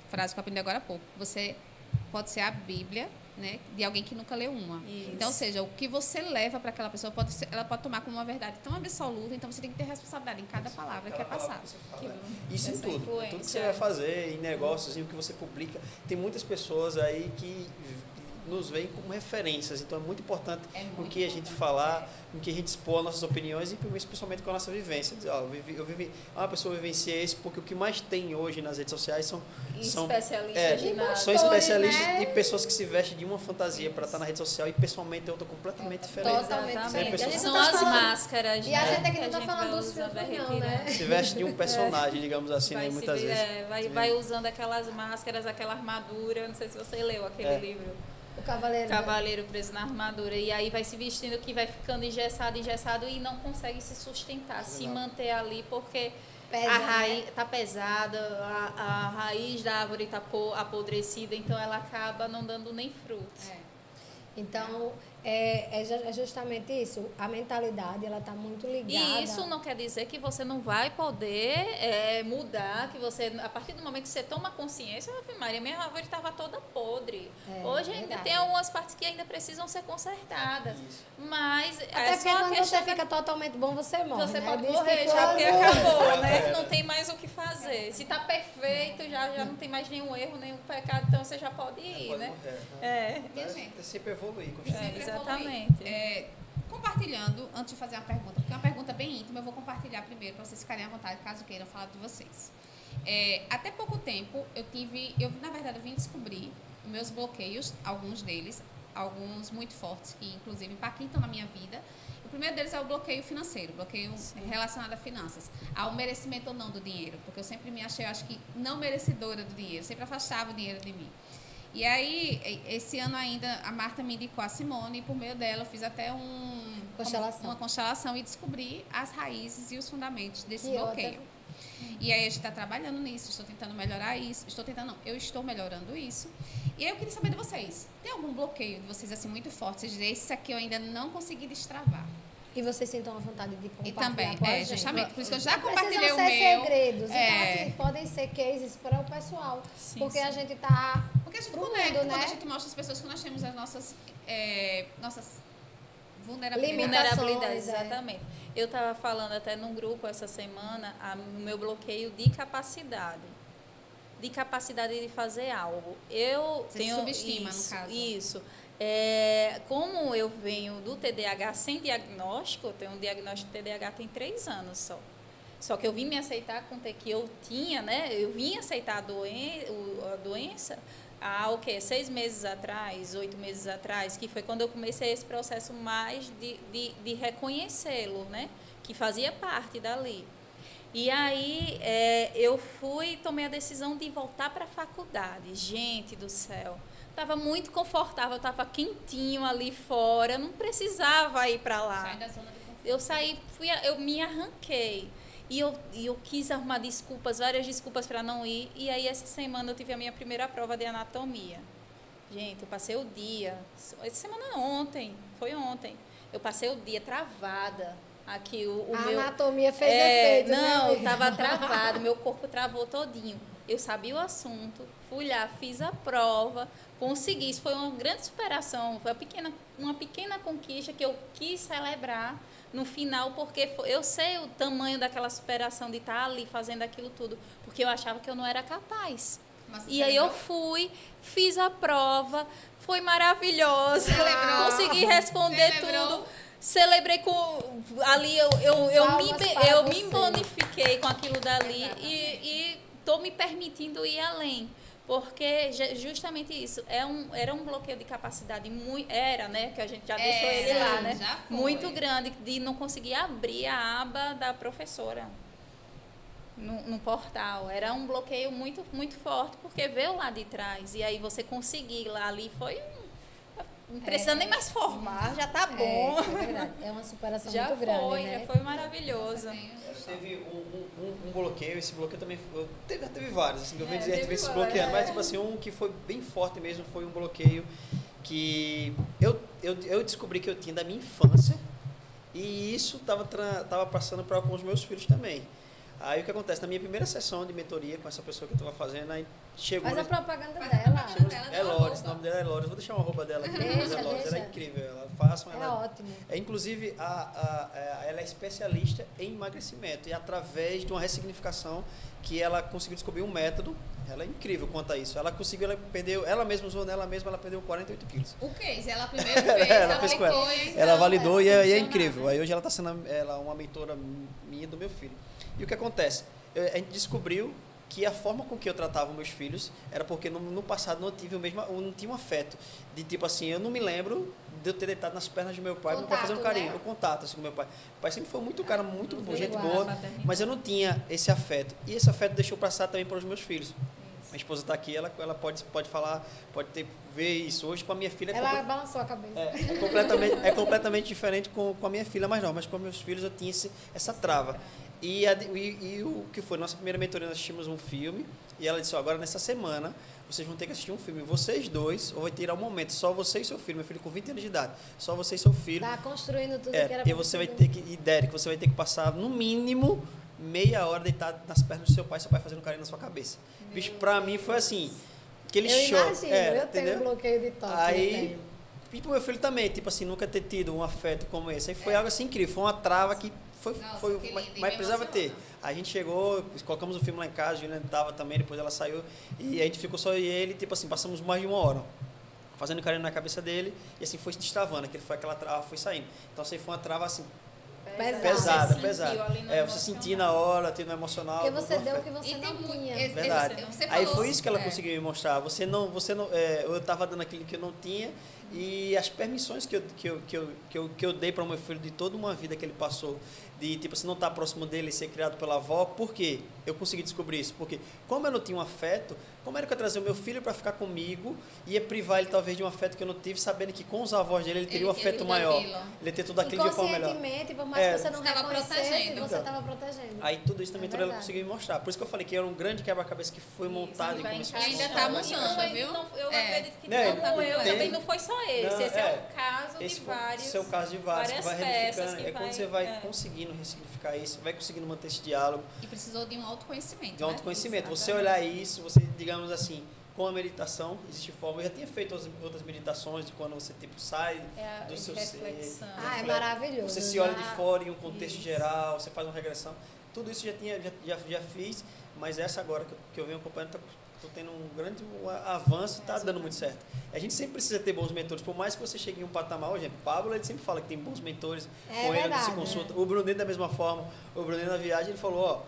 frase que eu aprendi agora há pouco. Você pode ser a Bíblia, né, de alguém que nunca leu uma. Isso. Então, ou seja, o que você leva para aquela pessoa, pode ser, ela pode tomar como uma verdade tão absoluta, então você tem que ter responsabilidade em cada palavra que é passada. Isso em Essa tudo. influência. Tudo que você vai fazer, em negócios, em o que você publica. Tem muitas pessoas aí que nos veem como referências. Então é muito importante É com muito que a gente falar, com que a gente expor nossas opiniões e principalmente com a nossa vivência. Dizer, ó, eu vivi, eu vivi, uma pessoa vivencia isso, porque o que mais tem hoje nas redes sociais são, são Especialistas é, de nada. são especialistas né? e pessoas que se vestem de uma fantasia para estar na rede social e pessoalmente é outra completamente diferente. Totalmente Exatamente. diferente. A gente São não tá as falando- máscaras, E a né, gente aqui que não tá gente falando vai dos usando, vai filtros, não, retirando. né? Se veste de um personagem, digamos assim, Vai, né, se muitas vi- vezes. é, vai, vai usando aquelas máscaras, aquela armadura. Não sei se você leu aquele É. livro. O cavaleiro. Cavaleiro preso na armadura. E aí vai se vestindo que vai ficando engessado, engessado e não consegue se sustentar, se Exato. manter ali porque Pesa, a raiz né? tá pesada, a, a raiz da árvore tá po- apodrecida, então ela acaba não dando nem frutos. É. Então, é, é ju- é justamente isso. A mentalidade, ela tá muito ligada. E isso não quer dizer que você não vai poder é, mudar, que você, a partir do momento que você toma consciência, Ave Maria, minha árvore estava toda podre. É, Hoje ainda verdade. tem algumas partes que ainda precisam ser consertadas. Isso. Mas Até é porque só a quando questão você da- fica totalmente bom, você morre, Você né? pode Diz que morrer já, quando- porque acabou, né? É. Não tem mais o que fazer. Se tá perfeito, já, já não tem mais nenhum erro, nenhum pecado, então você já pode ir, Pode né? morrer, né? É. Minha Mas gente. é sempre evoluir, É, continuar. Sempre exatamente. evoluir. É, compartilhando, antes de fazer uma pergunta, porque é uma pergunta bem íntima, eu vou compartilhar primeiro para vocês ficarem à vontade, caso queiram falar de vocês. É, até pouco tempo, eu tive, eu na verdade eu vim descobrir meus bloqueios, alguns deles, alguns muito fortes, que inclusive impactam na minha vida. O primeiro deles é o bloqueio financeiro, bloqueio relacionado a finanças, ao merecimento ou não do dinheiro, porque eu sempre me achei, eu acho que não merecedora do dinheiro, sempre afastava o dinheiro de mim. E aí, esse ano ainda, a Marta me indicou a Simone e por meio dela eu fiz até um, Constelação. uma constelação e descobri as raízes e os fundamentos desse Que bloqueio. outra. E aí a gente está trabalhando nisso, estou tentando melhorar isso, estou tentando não, eu estou melhorando isso. E aí eu queria saber de vocês, tem algum bloqueio de vocês assim muito forte? Vocês dizem, esse aqui eu ainda não consegui destravar. E vocês sintam a vontade de compartilhar E também, com a é, gente. justamente, por isso que eu já Não compartilhei precisam o ser meu. segredos. É. Então, assim, podem ser cases para o pessoal. Sim, porque sim. a gente tá... Porque a gente pro conecta, mundo, quando né? a gente mostra às pessoas que nós temos as nossas, é, nossas vulnerabilidades. Limitações, Vulnerabilidades, é. exatamente. Eu estava falando até num grupo essa semana a- o meu bloqueio de capacidade. De capacidade de fazer algo. Eu Você tenho. subestima, no isso, caso. Isso. É, como eu venho do T D A H sem diagnóstico, eu tenho um diagnóstico de T D A H tem três anos só. Só que eu vim me aceitar com o que eu tinha, né? Eu vim aceitar a, doen o- a doença há o quê? Seis meses atrás, oito meses atrás, que foi quando eu comecei esse processo mais de, de, de reconhecê-lo, né? Que fazia parte dali. E aí é, eu fui tomei a decisão de voltar para a faculdade. Gente do céu, estava muito confortável, estava quentinho ali fora, não precisava ir para lá. Sai da zona de conforto. Eu saí, fui, a- eu me arranquei. E eu, e eu quis arrumar desculpas, várias desculpas para não ir. E aí, essa semana, eu tive a minha primeira prova de anatomia. Gente, eu passei o dia. Essa semana, ontem. Foi ontem. Eu passei o dia travada. Aqui, o, o A meu. anatomia fez É, efeito, né, não, amiga? estava travado, meu corpo travou todinho. Eu sabia o assunto, fui lá, fiz a prova, consegui. Isso foi uma grande superação, foi uma pequena, uma pequena conquista que eu quis celebrar no final, porque foi- eu sei o tamanho daquela superação de estar ali fazendo aquilo tudo, porque eu achava que eu não era capaz. Mas você E aí eu celebrou? fui, fiz a prova, foi maravilhosa, Celebrou? consegui responder Celebrou? tudo. Celebrei com. Ali eu, eu, eu, me, Palmas be- para eu você. me bonifiquei com aquilo dali e estou me permitindo ir além. Porque ju- justamente isso, é um, era um bloqueio de capacidade muito. Era, né? Que a gente já deixou ele Era, lá, né? já foi. Muito grande, de não conseguir abrir a aba da professora no, no portal. Era um bloqueio muito, muito forte, porque veio lá de trás. E aí você conseguir lá ali foi. um- Não precisa É. nem mais formar, já tá bom. É, é verdade. É uma superação Já muito foi, grande, né? já foi maravilhoso. Teve um, um, um- um bloqueio, esse bloqueio também foi, teve, teve vários, assim, que eu É, venho dizer, a gente teve vem se vários, bloqueando, é. mas tipo assim, um que foi bem forte mesmo foi um bloqueio que eu, eu, eu descobri que eu tinha da minha infância e isso estava tava passando para alguns dos meus filhos também. Aí o que acontece? Na minha primeira sessão de mentoria com essa pessoa que eu estava fazendo, aí chegou... Faz a nesse- propaganda Faz a dela. propaganda dela. É Lores, o nome dela é Lores. Vou deixar uma roupa dela aqui. Deixa, é Lores, ela é deixa. incrível. Ela façam É ela. ótimo. É, inclusive, a, a, a- ela é especialista em emagrecimento e através de uma ressignificação que ela conseguiu descobrir um método. Ela é incrível quanto a isso. Ela conseguiu, ela perdeu, ela mesma usou nela mesma, ela perdeu quarenta e oito quilos. O case, ela primeiro fez, Ela ela fez com ela. aplicou, então, Ela validou e é, e é funcionava. incrível. Aí hoje ela está sendo ela, uma mentora minha e do meu filho. E o que acontece? Eu- a gente descobriu que a forma com que eu tratava meus filhos era porque no, no passado não tive o mesmo, eu não tinha um afeto. De tipo assim, eu não me lembro de eu ter deitado nas pernas do meu pai, meu pai Contato, fazendo carinho, né? o contato assim, com meu pai. O pai sempre foi muito cara, muito bom, gente igual, boa, paternidade. mas eu não tinha esse afeto. E esse afeto deixou passar também para os meus filhos. Minha esposa está aqui, ela, ela pode, pode falar, pode ter, ver isso. Hoje com a minha filha... é Ela complet- balançou a cabeça. é, é completamente, é completamente diferente com, com a minha filha, mas não, mas com meus filhos eu tinha esse, essa trava. E, a, e, e o que foi? Nossa primeira mentoria, nós assistimos um filme e ela disse, ó, agora nessa semana vocês vão ter que assistir um filme, vocês dois, ou vai tirar um momento, só você e seu filho, meu filho com vinte anos de idade, só você e seu filho. Tá construindo tudo É, que era e pra você vai construir. ter que, e Derek, você vai ter que passar no mínimo meia hora deitado nas pernas do seu pai, seu pai fazendo carinho na sua cabeça. Bicho, pra mim foi assim, aquele Eu choque. imagino, é, eu tenho entendeu? bloqueio de toque. eu Aí, tenho. e pro meu filho também, tipo assim, nunca ter tido um afeto como esse. Aí foi algo assim incrível, foi uma trava que foi, Nossa, foi que mas, lindo, e mas me precisava ter. emociona. A gente chegou, colocamos o filme lá em casa, a Juliana tava também, depois ela saiu, e a gente ficou só eu e ele, tipo assim, passamos mais de uma hora fazendo carinho na cabeça dele, e assim foi se destravando, aquele foi aquela trava, foi saindo. Então assim, foi uma trava assim, Pesada. pesada, Você sentiu pesada. ali no É, você sentir na hora, ter no emocional. Porque você no deu o afeto. que você E tem não muito- tinha. esse- Verdade. esse- você Aí falou- foi isso que ela é. conseguiu me mostrar. Você não, você não, é, eu estava dando aquilo que eu não tinha e as permissões que eu, que eu, que eu, que eu, que eu dei para o meu filho de toda uma vida que ele passou, de tipo assim, não estar próximo dele e ser criado pela avó, por quê? Eu consegui descobrir isso. Porque como eu não tinha um afeto, como era que eu ia trazer o meu filho para ficar comigo e ia privar ele talvez de um afeto que eu não tive, sabendo que com os avós dele ele teria um Ele teria afeto tudo maior. aquilo. Ele ia ter tudo aquilo de uma forma melhor. Inconscientemente, por mais É. que você não Você tava reconhecesse, protegendo. você Então. estava protegendo. Aí tudo isso também É toda ela verdade. conseguiu me mostrar. Por isso que eu falei que era um grande quebra-cabeça que foi montado e vai começou a ainda funcionar. tá montando, Não, viu? não, eu É. acredito que Né, não, não, eu, tem- também não foi só esse. Não, esse é, é. um caso Esse de foi- vários. esse é o caso de vários, que vai várias peças ramificando. que É quando vai- você vai é. conseguindo ressignificar isso, vai conseguindo manter esse diálogo E precisou de um autoconhecimento. de um né? autoconhecimento. Você Exatamente. olhar isso, você, digamos assim, com a meditação, existe forma. Eu já tinha feito outras- outras meditações de quando você tipo, sai É a do seu reflexão. ser. Ah, é reflete. maravilhoso. Você se olha Já- de fora em um contexto Isso. geral, você faz uma regressão. Tudo isso já, tinha, já, já, já fiz, mas essa agora que eu, que eu venho acompanhando, estou tendo um grande um avanço e está dando muito certo. A gente sempre precisa ter bons mentores, por mais que você chegue em um patamar, hoje, o Pablo ele sempre fala que tem bons mentores, É com ele ele se verdade, consulta. O Brunet da mesma forma, o Brunet na viagem ele falou, ó,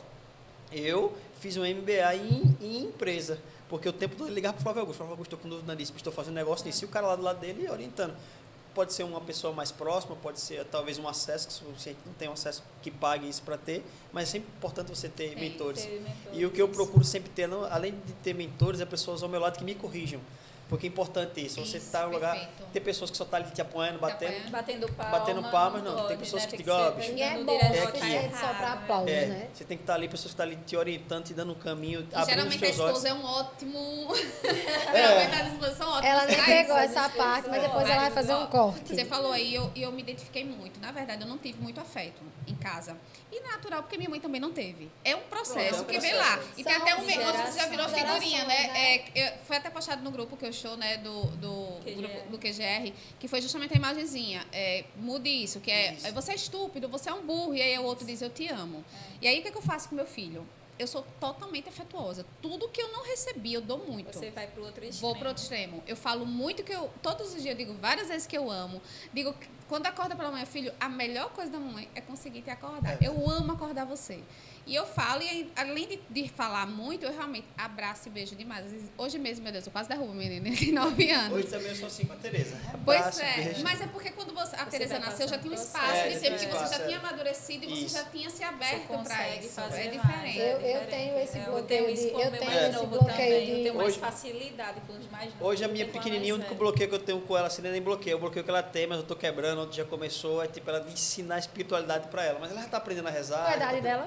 eu fiz um M B A em, em empresa, porque o tempo todo ele ligar para o Flávio Augusto, Flávio Augusto, estou com dúvida nisso, estou fazendo negócio nisso, e o cara lá do lado dele orientando. Pode ser uma pessoa mais próxima, pode ser talvez um acesso, que você não tem um acesso que pague isso para ter, mas é sempre importante você ter Tem, mentores. Ter mentores. E o que eu procuro sempre ter, não, além de ter mentores, é pessoas ao meu lado que me corrijam. Porque é importante isso. Você Isso, está no lugar, perfeito. ter pessoas que só estão ali te apoiando, batendo. apoiando. Batendo palmas. Batendo palmas, não. Tem pode, pessoas né? que Tem digam, ó, ser bicho, Ninguém é dando bom o direto, é suficiente aqui. tá só para errado, né? aplausos, É, né? você tem que estar ali, pessoas que estão ali te orientando, te dando um caminho, E abrindo os geralmente a teus olhos. esposa é um ótimo. É. Geralmente a disposição ótima. Ela nem Mas pegou Mas essa isso parte, mas é depois ela vai ótimo, fazer ó. um corte. Você falou aí, eu, e eu me identifiquei muito. Na verdade, eu não tive muito afeto em casa. E natural, porque minha mãe também não teve. É um processo Pronto, é um que vem processo. lá. E tem São até um meme, você já virou gerações, figurinha, né? gerações, É, eu- foi até postado no grupo que eu show, né, do, do, Q G R. grupo, do Q G R, que foi justamente a imagenzinha. É, mude isso, que é, Isso. é, você é estúpido, você é um burro. E aí o outro diz, eu te amo. E aí o que, é que eu faço com meu filho? Eu sou totalmente afetuosa. Tudo que eu não recebi, eu dou muito. Você vai pro outro extremo. Vou pro outro extremo. Eu falo muito que eu. Todos os dias eu digo várias vezes que eu amo. Digo, que quando acorda pela manhã, filho, a melhor coisa da mamãe é conseguir te acordar. É. Eu amo acordar você. E eu falo, e aí, além de, de falar muito, eu realmente abraço e beijo demais. Às vezes, hoje mesmo, meu Deus, eu quase derrubo o menino, ele tem nove anos. Hoje também eu sou assim com a Tereza. Pois Abraço, é, beijo. mas é porque quando você, a Você Tereza vai nasceu, já passando tinha um por espaço É, de já tempo tem que você espaço, já é. tinha amadurecido e você Isso. já tinha se Você aberto para consegue isso. fazer É mais, diferente. Eu- eu diferente. tenho esse É, bloqueio Eu tenho isso de- com eu meu tenho mais esse novo bloqueio também. de- Eu tenho mais Hoje- facilidade com os mais novos. Hoje a do minha que com a pequenininha, o mais único velha. bloqueio que eu tenho com ela, assim, não é nem bloqueio, é o bloqueio que ela tem, mas eu tô quebrando, outro já começou, é tipo ela de ensinar a espiritualidade pra ela. Mas ela já tá aprendendo a rezar. Qual a idade tá- dela? A Tereza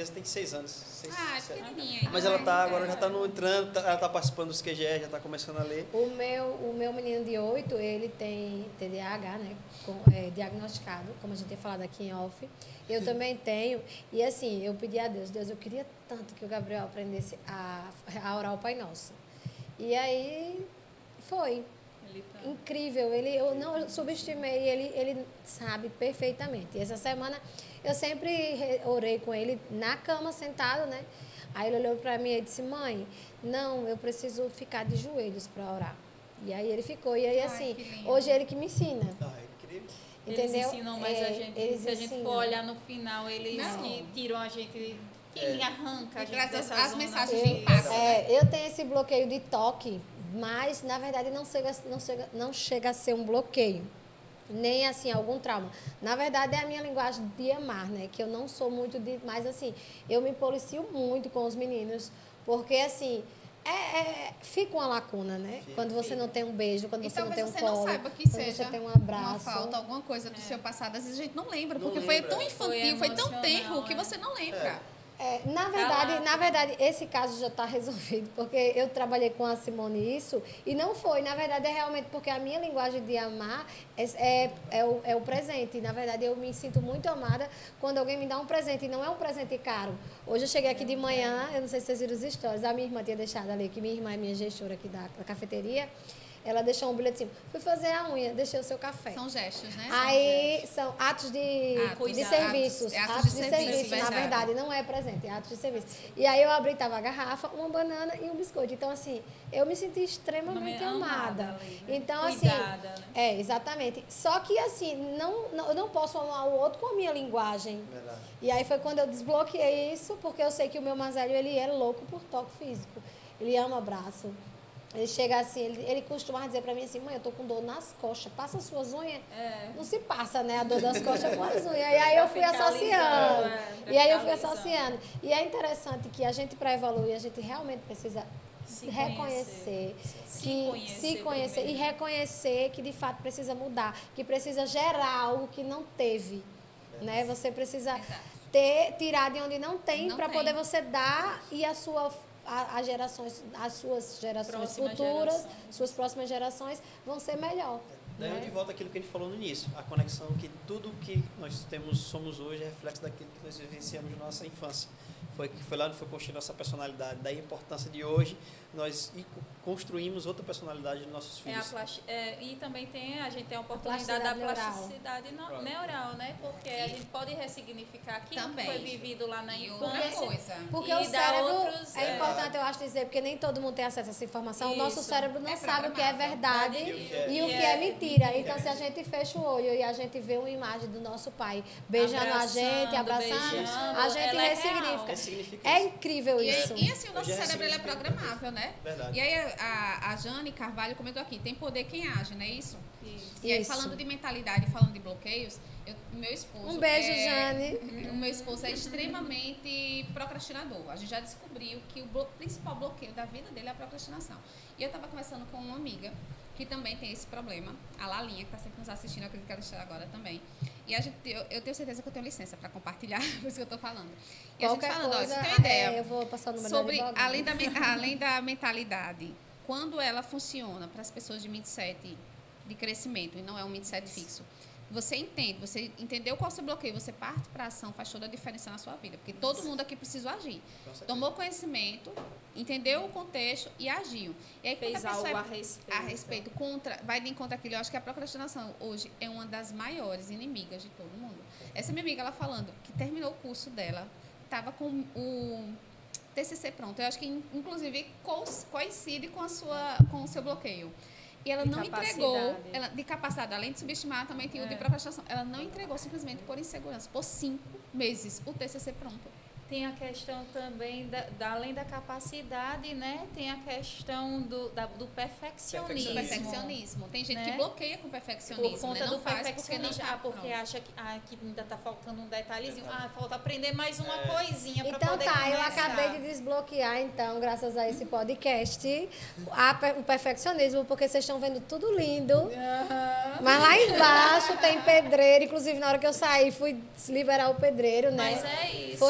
Vanessa tem seis anos. Seis, Ah, é sete. pequenininha. Mas ela tá agora já tá no entrando, tá- ela tá participando dos Q G E, já tá começando a ler. O meu, o meu menino de oito, ele tem T D A H, né? Com, é, diagnosticado, como a gente tinha falado aqui em off. Eu também tenho. E assim, eu pedi a Deus, Deus, eu queria tanto que o Gabriel aprendesse a, a orar o Pai Nosso. E aí foi. Ele tá- Incrível, ele, eu não subestimei, ele, ele sabe perfeitamente. E essa semana eu sempre re- orei com ele na cama, sentado, né? Aí ele olhou para mim e disse, mãe, não, eu preciso ficar de joelhos para orar. E aí ele ficou, e aí Ai, assim, que lindo. hoje é ele que me ensina, Ah, é incrível. entendeu? Eles ensinam mais É, a gente. eles Se a gente ensinam. for olhar no final, eles Não. que tiram a gente, que É. arranca a E gente traz as- dessa as zona mensagens de- de impacto. É, eu tenho esse bloqueio de toque, mas na verdade não chega, não chega, não chega a ser um bloqueio, nem assim algum trauma. Na verdade é a minha linguagem de amar, né? Que eu não sou muito de, mas assim eu me policio muito com os meninos, porque assim é, é- fica uma lacuna, né? Fica, quando você fica. não tem um beijo, quando E você não tem talvez um você não colo, saiba que quando seja você tem um uma abraço. falta, alguma coisa do seu passado. Às vezes a gente não lembra, Não porque foi lembra. tão infantil, Foi foi, tão emocional, tenro que é. você não lembra. É, na Tá verdade, lá. na verdade, esse caso já está resolvido, porque eu trabalhei com a Simone isso, e não foi. Na verdade, é realmente porque a minha linguagem de amar é, é, é, o, é o presente. Na verdade, eu me sinto muito amada quando alguém me dá um presente, e não é um presente caro. Hoje eu cheguei aqui de manhã, eu não sei se vocês viram os stories, a minha irmã tinha deixado ali, que minha irmã é minha gestora aqui da, da cafeteria, ela deixou um bilhetinho, fui fazer a unha, deixei o seu café. São gestos, né? Aí são atos de, Atos, de atos, serviços. é atos Atos, de de, serviço, serviço, na verdade. verdade, não é presente, é atos de serviço. E aí eu abri, tava a garrafa, uma banana e um biscoito. Então, assim, eu me senti extremamente Amada amada. ali, né? Então, Cuidada, assim. né? É, exatamente. Só que, assim, não, não, eu não posso amar o outro com a minha linguagem. Verdade. E aí foi quando eu desbloqueei isso, porque eu sei que o meu mais velho, ele é louco por toque físico. Ele ama abraço. Ele chega assim, ele, ele costumava dizer pra mim assim, mãe, eu tô com dor nas costas, passa suas unhas. É. Não se passa, né, a dor das costas com as unhas. E aí eu fui Pra ficar associando. alisando, é, pra E aí eu ficar fui alisando. associando. E é interessante que a gente, para evoluir, a gente realmente precisa Se reconhecer, Se que, conhecer se conhecer e primeiro. reconhecer que de fato precisa mudar, que precisa gerar algo que não teve. Né? Você precisa Exato. ter, tirar de onde não tem Não para tem. poder você dar e a sua a, a gerações, as suas gerações Próxima futuras, geração. suas próximas gerações vão ser melhor. Daí né? onde volta aquilo que a gente falou no início, a conexão que tudo que nós temos, somos hoje é reflexo daquilo que nós vivenciamos na nossa infância. Foi que foi lá onde foi construir nossa personalidade. Daí a importância de hoje nós ir co- construímos outra personalidade dos nossos É a filhos. plasti- é, e também tem, a gente tem a oportunidade plasticidade da neural. plasticidade no- Pronto. neural, né? Porque a gente pode ressignificar aquilo Também. que foi vivido lá na E outra infância. coisa. Porque E o dá cérebro, outros, é é, importante eu acho dizer, porque nem todo mundo tem acesso a essa informação. O nosso Isso. cérebro não É sabe o que é programável. verdade E o que é- e o que é mentira. Então, se a gente fecha o olho e a gente vê uma imagem do nosso pai beijando a Abraçando, gente, abraçando, beijando, a gente ela é ressignifica. real. Ressignifica É isso. incrível E, isso. e assim, o nosso Eu já cérebro ele é recebi programável, né? Verdade. E aí a, a Jane Carvalho comentou aqui, tem poder quem age, não é isso? Isso. E aí Isso. falando de mentalidade, falando de bloqueios, eu, o meu esposo... Um beijo, é, Jane. O meu esposo é extremamente procrastinador. A gente já descobriu que o blo- principal bloqueio da vida dele é a procrastinação. E eu estava conversando com uma amiga que também tem esse problema, a Lalinha, que está sempre nos assistindo, eu acredito que ela está agora também. E a gente, eu, eu tenho certeza que eu tenho licença para compartilhar, por isso que eu estou falando. E Qualquer a gente falando, coisa, ó, você tem uma ideia é, eu vou passar o número sobre, do advogado. além da, me- além da mentalidade, quando ela funciona para as pessoas de mindset de crescimento e não é um mindset fixo, você entende, você entendeu qual é o seu bloqueio, você parte para a ação, faz toda a diferença na sua vida, porque todo mundo aqui precisou agir. Com certeza. Tomou conhecimento, entendeu o contexto e agiu. E aí, quando Fez a pessoa algo é a respeito. a respeito, contra, vai de encontro àquilo. Eu acho que a procrastinação hoje é uma das maiores inimigas de todo mundo. Essa minha amiga, ela falando que terminou o curso dela, estava com o T C C pronto. Eu acho que, inclusive, cois- coincide com, a sua, com o seu bloqueio. E ela De não capacidade. entregou, ela, de capacidade, além de subestimar, também tem o de É. procrastinação. Ela não entregou simplesmente por insegurança, por cinco meses, o T C C pronto. Tem a questão também, da, da- além da capacidade, né? Tem a questão do, da- do perfeccionismo. Perfeccionismo. Tem gente Né? que bloqueia com perfeccionismo. Por conta né? Não do faz porque não perfeccionismo. tá Ah, porque pronto. acha que, ah, que ainda está faltando um detalhezinho. Verdade. Ah, falta aprender mais uma É. coisinha para Então poder tá, começar. eu acabei de desbloquear, então, graças a esse podcast, a per- o perfeccionismo, porque vocês estão vendo tudo lindo. Aham. Mas lá embaixo tem pedreiro, inclusive na hora que eu saí, fui liberar o pedreiro, né? Mas é isso. Foi, É foi isso.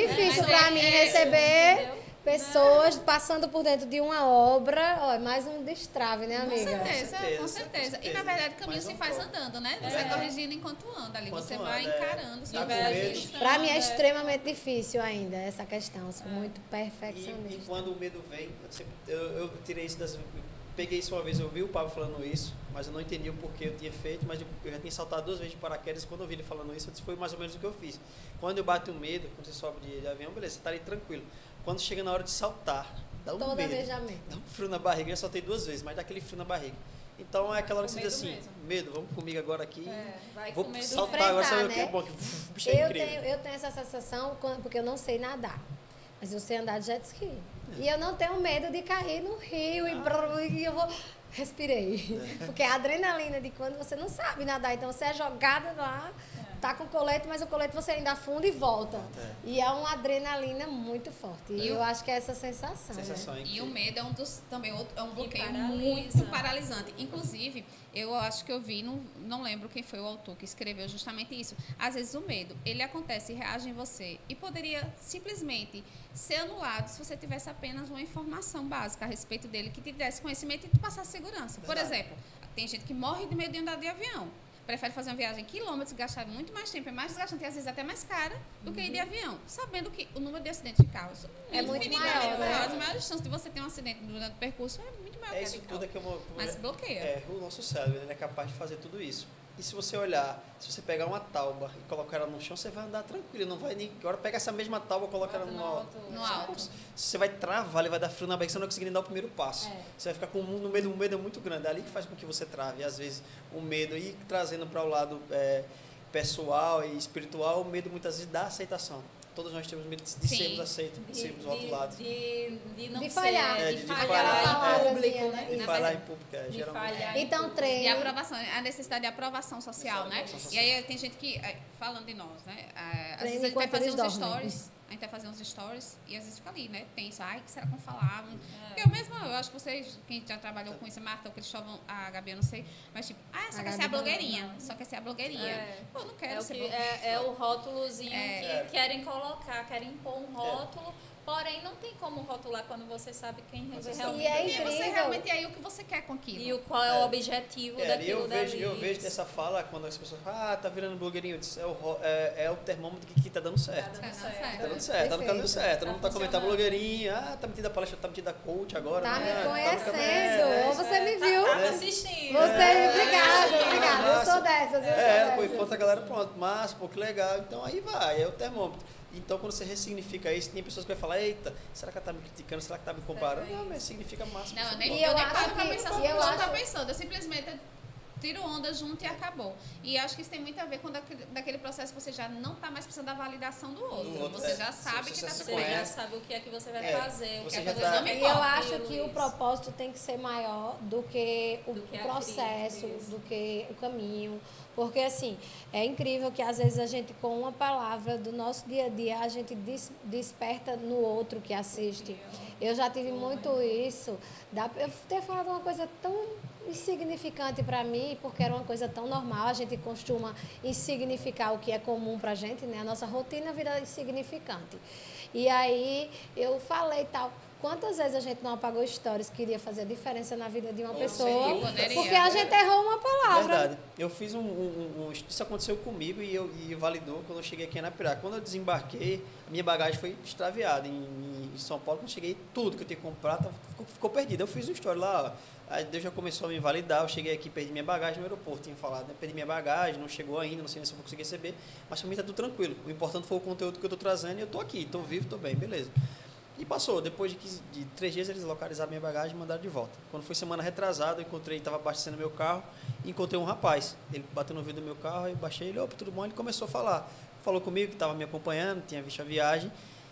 difícil Mas para é- mim é- receber entendeu? pessoas passando por dentro de uma obra. Ó, é mais um destrave, né, Com amiga? certeza, certeza, com certeza. com E na certeza. verdade o caminho Mais se um faz pouco. andando, né? Você É. vai corrigindo enquanto anda ali. Enquanto Você anda, vai é. encarando. Tá você com vai medo. ajustando, Para mim é é. extremamente difícil ainda essa questão. Sou muito E, perfeccionista. e quando o medo vem, eu, sempre- eu, eu tirei isso das. Peguei isso uma vez, eu vi o Pablo falando isso, mas eu não entendi o porquê eu tinha feito, mas eu, eu já tinha saltado duas vezes de paraquedas, e quando eu vi ele falando isso, eu disse, foi mais ou menos o que eu fiz. Quando eu bato o medo, quando você sobe de, de avião, beleza, você tá ali tranquilo. Quando chega na hora de saltar, dá um Toda medo, vez já medo. dá um frio na barriga, eu saltei duas vezes, mas dá aquele frio na barriga. Então é aquela hora que Com você diz medo assim, mesmo. medo, vamos comigo agora aqui, É, vai vou com medo. saltar agora, sabe o que é né? bom, que uf, o bicho é Eu incrível. tenho, eu tenho essa sensação quando- porque eu não sei nadar. Mas eu sei andar de jet ski. E eu não tenho medo de cair no rio e, brrr, e eu vou. Respirei. Porque é a adrenalina de quando você não sabe nadar. Então você é jogada lá, tá com o colete, mas o colete você ainda afunda e volta. É. E é uma adrenalina muito forte. E E eu o- acho que é essa sensação. né? Sensação E o incrível. medo é um dos também outro, é um bloqueio paralisa. muito paralisante. Inclusive, eu acho que eu vi, não, não lembro quem foi o autor que escreveu justamente isso. Às vezes o medo, ele acontece e reage em você e poderia simplesmente ser anulado se você tivesse apenas uma informação básica a respeito dele que te desse conhecimento e te passasse segurança. Por Verdade. exemplo, tem gente que morre de medo de andar de avião. Prefere fazer uma viagem quilômetros, gastar muito mais tempo, é mais desgastante e às vezes até mais cara do que ir de avião. Sabendo que o número de acidentes de carros É muito infinitamente maior, né? maior. As maiores chances de você ter um acidente durante o percurso é muito maior É que a isso de tudo é carro. que eu vou. Mas bloqueia. É, o nosso cérebro ele é capaz de fazer tudo isso. E se você olhar, se você pegar uma tauba e colocar ela no chão, você vai andar tranquilo, não vai nem. Agora pega essa mesma tauba e coloca ela Bota no no alto. alto. No alto. Você vai travar, ele vai dar frio na barriga, você não vai conseguir nem dar o primeiro passo. É. Você vai ficar com um no medo, o medo é muito grande. É ali que faz com que você trave. E às vezes o medo, e trazendo para o lado é, pessoal e espiritual, o medo muitas vezes dá aceitação. Todos nós temos medo de Sim. sermos aceitos, de, sermos rotulados. De, de não De ser, falhar. É, de, de- de falhar falhar, em é. público, né? E Na falar em verdade, público, é, De geralmente. falhar em Então, público. treino. E a aprovação, a necessidade de aprovação social, né? Aprovação E aí tem gente que, é, falando de nós, né? é, Às Treino vezes a gente vai enquanto fazer eles uns dormem. stories, a gente vai fazer uns stories e às vezes fica ali, né? Tenso, ai, o que será que vão falar? Eu mesma, eu acho que vocês, quem já trabalhou com isso, a Marta, o Cristóvão, a Gabi, eu não sei, mas tipo, ah, só A quer ser Gabi a não, blogueirinha, não. só quer ser a blogueirinha. É. Pô, eu não quero É o, ser que, blogueirinha. é, é o rótulozinho É. que querem colocar, querem impor um rótulo, porém não tem como rotular quando você sabe quem Você realmente E é E você incrível. realmente aí o que você quer com aquilo. e o, qual é, É. o objetivo É, e daquilo eu vejo, dali. eu vejo dessa fala quando as pessoas falam, ah, tá virando blogueirinho. Eu disse, é, o, ro- é, é o termômetro que, que tá dando Tá certo. dando Tá dando certo. certo. Tá dando certo, tá no caminho Perfeito. certo. Todo Tá mundo tá comentando funcionando. blogueirinha, ah, tá metida palestra, tá metida coach agora. Tá né? me Ah, conhecendo. tá no caminho, Ou você me Tá- viu. Tá É. assistindo. Você, É. obrigada, É. obrigada. Eu sou dessas, eu É, sou pô, dessas. encontra a galera, pronto, massa, pô, que legal. Então aí vai, é o termômetro. Então quando você ressignifica isso, tem pessoas que vai falar, eita, será que ela tá me criticando, será que tá me comparando? Será Não, mas significa massa. Não, eu você nem, pode. E eu eu nem acho paro pra que- pensar e sobre o eu que ela tá acho- pensando. Eu simplesmente tiro onda junto e acabou. E acho que isso tem muito a ver com daquele, daquele processo que você já não tá mais precisando da validação do outro. Do outro, você é. já sabe Você que já tá se tudo Você bem. já conhece. sabe o que é que você vai É, fazer, o que você é que já você tá- não me E eu importa, acho que o Luiz. propósito tem que ser maior do que o Do que a processo, crítica, isso. do que o caminho. Porque, assim, é incrível que às vezes a gente, com uma palavra do nosso dia a dia, a gente des- desperta no outro que assiste. Eu já tive muito isso. Da, eu ter falado uma coisa tão insignificante para mim, porque era uma coisa tão normal. A gente costuma insignificar o que é comum para a gente, né? A nossa rotina vira insignificante. E aí eu falei tal. Quantas vezes a gente não apagou stories que iria fazer diferença na vida de uma Com pessoa? certeza. Poderia. Porque a gente errou uma palavra. Verdade. Eu fiz um, um- um- Isso aconteceu comigo e, eu, e validou quando eu cheguei aqui em Anapiraca. Quando eu desembarquei, a minha bagagem foi extraviada em, em São Paulo. Quando eu cheguei, tudo que eu tinha que comprar tava- ficou, ficou perdido. Eu fiz um story lá, ó. Aí Deus já começou a me validar. Eu cheguei aqui, perdi minha bagagem no aeroporto. Tinha falado, né? Perdi minha bagagem, não chegou ainda, não sei nem se eu vou conseguir receber. Mas pra mim tá tudo tranquilo. O importante foi o conteúdo que eu tô trazendo e eu tô aqui, tô vivo, tô bem, beleza. E passou, depois de, quinze, de três dias eles localizaram minha bagagem e mandaram de volta. Quando foi semana retrasada, eu encontrei, estava abastecendo meu carro e encontrei um rapaz. Ele bateu no vidro do meu carro, eu baixei ele, opa, tudo bom? Ele começou a falar. Falou comigo que estava me acompanhando, tinha visto a viagem.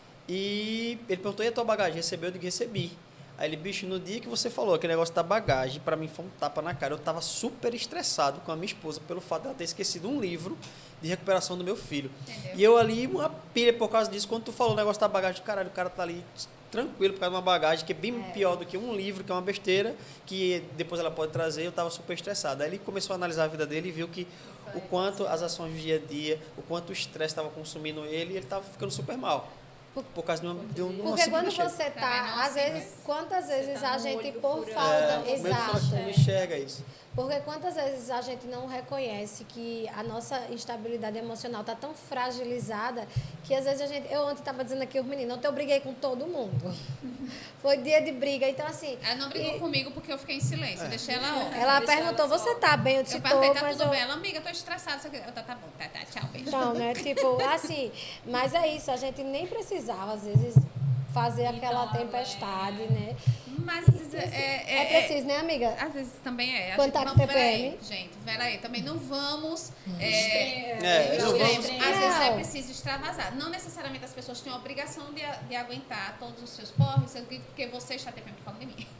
E ele perguntou, e a tua bagagem? Recebeu? Eu digo, recebi. Aí ele, bicho, no dia que você falou aquele negócio da bagagem, para mim foi um tapa na cara. Eu estava super estressado com a minha esposa pelo fato de ela ter esquecido um livro de recuperação do meu filho. Entendeu? E eu ali, uma pilha por causa disso, quando tu falou o negócio da bagagem, caralho, o cara tá ali tranquilo por causa de uma bagagem que é bem É. pior do que um livro, que é uma besteira, que depois ela pode trazer, eu tava super estressado. Aí ele começou a analisar a vida dele e viu que o quanto as ações do dia a dia, o quanto o estresse estava consumindo ele, e ele estava ficando super mal. Por, por causa de uma, de uma Porque quando simples você Também não tá, às assim, vezes, quantas vezes tá a no gente, olho do por furacão. falta, É, como é que fala que exato, não enxerga isso? porque quantas vezes a gente não reconhece que a nossa instabilidade emocional está tão fragilizada que às vezes a gente. Eu ontem estava dizendo aqui aos meninos, ontem eu briguei com todo mundo. Foi dia de briga. Então, assim. Ela não brigou e- comigo porque eu fiquei em silêncio. Eu deixei ela off. Ela Deixa perguntou, ela só. você tá bem? Eu disse, Eu tô, perguntei, tá mas tudo eu... bem? Ela, amiga, eu tô estressada. Isso aqui. Eu, tá, tá bom, tá, tá, tchau, beijo. Então, né? Tipo, assim, mas é isso, a gente nem precisava, às vezes, fazer aquela Então, tempestade, é. né? Mas às vezes é, é, É preciso, né, amiga? Às vezes também é. A Quando gente, tá com vamos, T P M? peraí, gente, peraí, também não vamos. É, É, não extremo. vamos- Às vezes é Não. preciso extravasar. Não necessariamente as pessoas têm a obrigação de, de aguentar todos os seus porros, eu grito porque você está T P M falando de mim.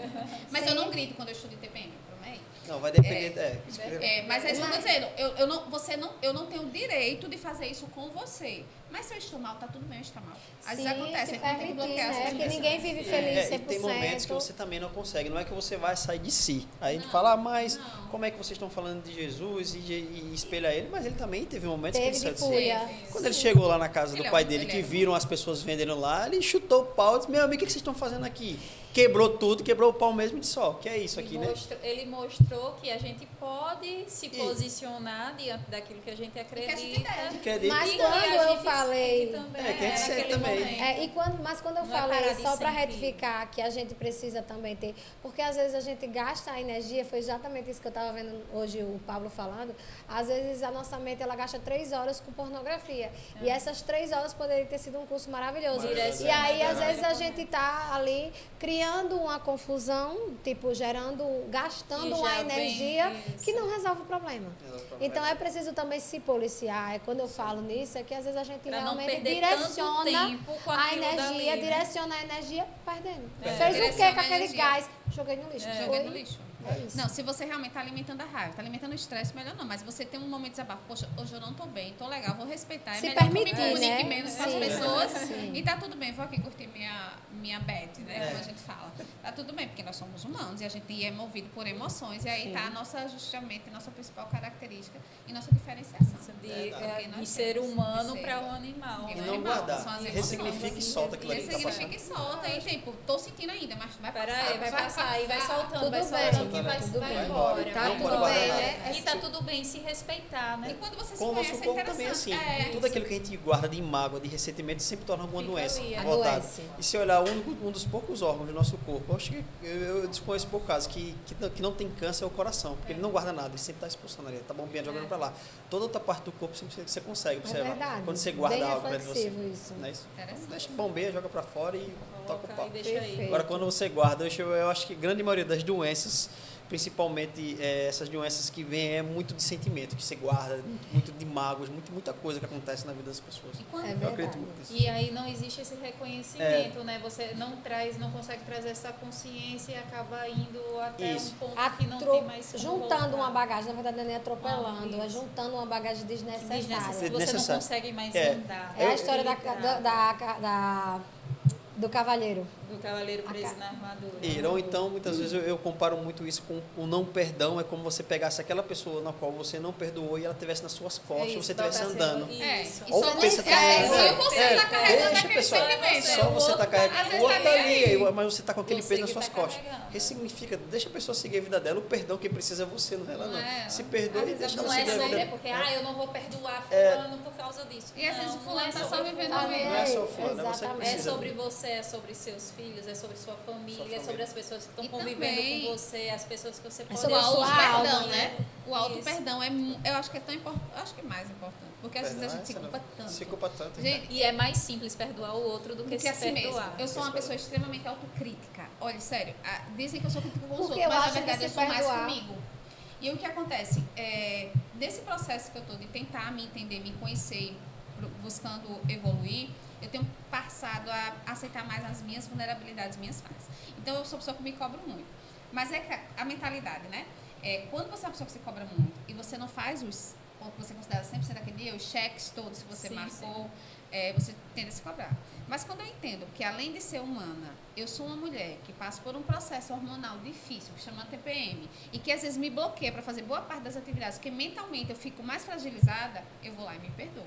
Mas eu Sim. não grito quando eu estou de T P M, promete? Não, vai depender. É, isso que eu- É, mas é isso que eu tô dizendo. Eu, eu, não, você não, eu não tenho direito de fazer isso com você. Mas se eu estou mal, tá tudo bem eu estar mal. Às vezes Sim, acontece, se a gente não tem que permitir, bloquear as né? Porque pessoas. ninguém vive feliz É, cem e por tem momentos que cento. você também não consegue. Não é que você vai sair de si. Aí a gente Não, fala, ah, mas não. como é que vocês estão falando de Jesus e, de- e espelha ele? Mas ele também teve momentos Teve que de ele saiu de fúria. si. Quando ele chegou lá na casa Ele do é pai um- dele, ele que é- viram as pessoas vendendo lá, ele chutou o pau e disse, meu amigo, o que que vocês estão fazendo aqui? Quebrou tudo, quebrou o pau mesmo e disse, ó, que é isso aqui, E né? mostrou- ele mostrou que a gente pode se E- posicionar diante daquilo que a gente que a acredita. gente deve. Acredita? Mas E quando a eu gente falei- sente também, É, tem que ser naquele também. momento. É, e quando, mas quando eu Não é falei, parar de só para sentir. retificar, que a gente precisa também ter, porque às vezes a gente gasta a energia, foi exatamente isso que eu estava vendo hoje o Pablo falando, às vezes a nossa mente ela gasta três horas com pornografia, e essas três horas poderiam ter sido um curso maravilhoso. Maravilhoso. E aí, às É. vezes, a gente está ali criando uma confusão, tipo, gerando, gastando Que uma já vem energia isso. que não resolve o problema. Resolve o problema. Então é preciso também se policiar. É quando eu falo nisso, é que às vezes a gente Pra não realmente perder tanto direciona tempo com a aquilo energia, dali, né? direciona a energia perdendo. É. Fez o Direciona quê a com aquele energia. gás? Joguei no lixo. Joguei Foi. no lixo. É isso. Não, se você realmente está alimentando a raiva, está alimentando o estresse, melhor não. Mas você tem um momento de desabafo. Poxa, hoje eu não estou bem, estou legal, vou respeitar. É Se melhor que eu permitir, me comunique né? menos com as Sim. pessoas. Sim. E tá tudo bem, vou aqui curtir minha, minha bad, né? É. Como a gente fala. Tá tudo bem, porque nós somos humanos e a gente é movido por emoções. E aí Sim. tá a nossa, justamente, a nossa principal característica e nossa diferenciação. De, Verdade. é, Porque de nós ser temos humano de ser. para o animal. E E né? não animal, guardar. são as Ressignifica emoções. e solta aquilo ali que tá Ressignifica passando. e solta. E tipo, tô sentindo ainda, mas vai Pera passar. aí, vai passar e vai soltando, Tudo vai bem, soltando e vai, tudo vai bem. embora. Tá Não tudo pode guardar bem, nada. né? E tá tudo bem se respeitar, E né? quando você se Com o nosso conhece, é corpo também é assim. interessante. É, Tudo aquilo que a gente guarda de mágoa, de ressentimento, sempre torna alguma Fica doença ali, voltada. adoece. E se olhar um, um dos poucos órgãos do nosso corpo, eu acho que eu, eu desconheço pouco caso que, que, não- que não tem câncer é o coração, porque ele não guarda nada, ele sempre está expulsando ali, tá bombinha jogando É. para lá. Toda outra parte do corpo você, você consegue É observar. verdade. Quando você guarda Bem algo dentro de você. reflexivo isso. Não é isso? Interessante. Deixa bombeia, joga para fora e toca o Coloca pau. e deixa aí. Perfeito. Agora, quando você guarda, eu, eu acho que a grande maioria das doenças, principalmente eh, essas doenças que vêm, é muito de sentimento, que você guarda, muito, muito de mágoas, muito, muita coisa que acontece na vida das pessoas. E quando É Eu verdade. acredito muito nisso. E aí não existe esse reconhecimento, né? Você não traz, não consegue trazer essa consciência e acaba indo até Isso. um ponto Atro- que não tem mais como juntando voltar. uma bagagem, na verdade não é nem atropelando, Ah, é isso. juntando uma bagagem desnecessária. Desnecessário. Você não Desnecessário. consegue mais É. andar. É a Eu- história da, Literal. da, da, da- do cavalheiro. Do cavaleiro preso A ca- na armadura. E, ou então, muitas vezes eu, eu comparo muito isso com o não perdão, é como você pegasse aquela pessoa na qual você não perdoou e ela estivesse nas suas costas, É e isso, você estivesse toca andando. assim, É, isso. e Ou só pensa você, também, é, né? só você É, tá carregando deixa, aquele pessoal. sentimento. Só o você está outro carregando. às O vezes outro tá tá nem ali, aí. mas você está com aquele Você peso nas que suas tá costas. carregando. Ressignifica, deixa a pessoa seguir a vida dela. O perdão quem precisa é você, não é ela, não. Não é ela. Se perdoa Às e vezes deixa não ela Não é seguir a sobre, vida. é porque, ah, eu não vou perdoar É. fulano por causa disso. E às vezes Não, o fulano não é tá só sobre vivendo fulano. a vida. Não é só fulano, é você que Exatamente. É precisa. sobre você, é sobre seus filhos, é sobre sua família, Sua é sobre família. as pessoas que estão E convivendo também- com você, as pessoas que você pode sobre O a sua auto-perdão, alma, né? O Isso. auto-perdão é, mu- eu acho que é tão importante, eu acho que é mais importante. Porque às vezes a gente se Verdade, culpa você tanto. Se culpa tanto. Gente, E é mais simples perdoar o outro do que, do que se assim mesmo. perdoar. Eu sou uma pessoa extremamente autocrítica. Olha, sério, a- dizem que eu sou crítica com os Porque outros, eu mas na acho que verdade se eu sou mais perdoar- comigo. E o que acontece? É, desse processo que eu estou de tentar me entender, me conhecer, pro- buscando evoluir, eu tenho passado a aceitar mais as minhas vulnerabilidades, minhas falhas. Então eu sou uma pessoa que me cobro muito. Mas é que a, a mentalidade, né? É, quando você é uma pessoa que se cobra muito e você não faz os, o que você considera cem por cento daquele dia, os cheques todos que você Sim, marcou, é, você tende a se cobrar. Mas quando eu entendo que além de ser humana, eu sou uma mulher que passa por um processo hormonal difícil, que chama T P M, e que às vezes me bloqueia para fazer boa parte das atividades, porque mentalmente eu fico mais fragilizada, eu vou lá e me perdoo.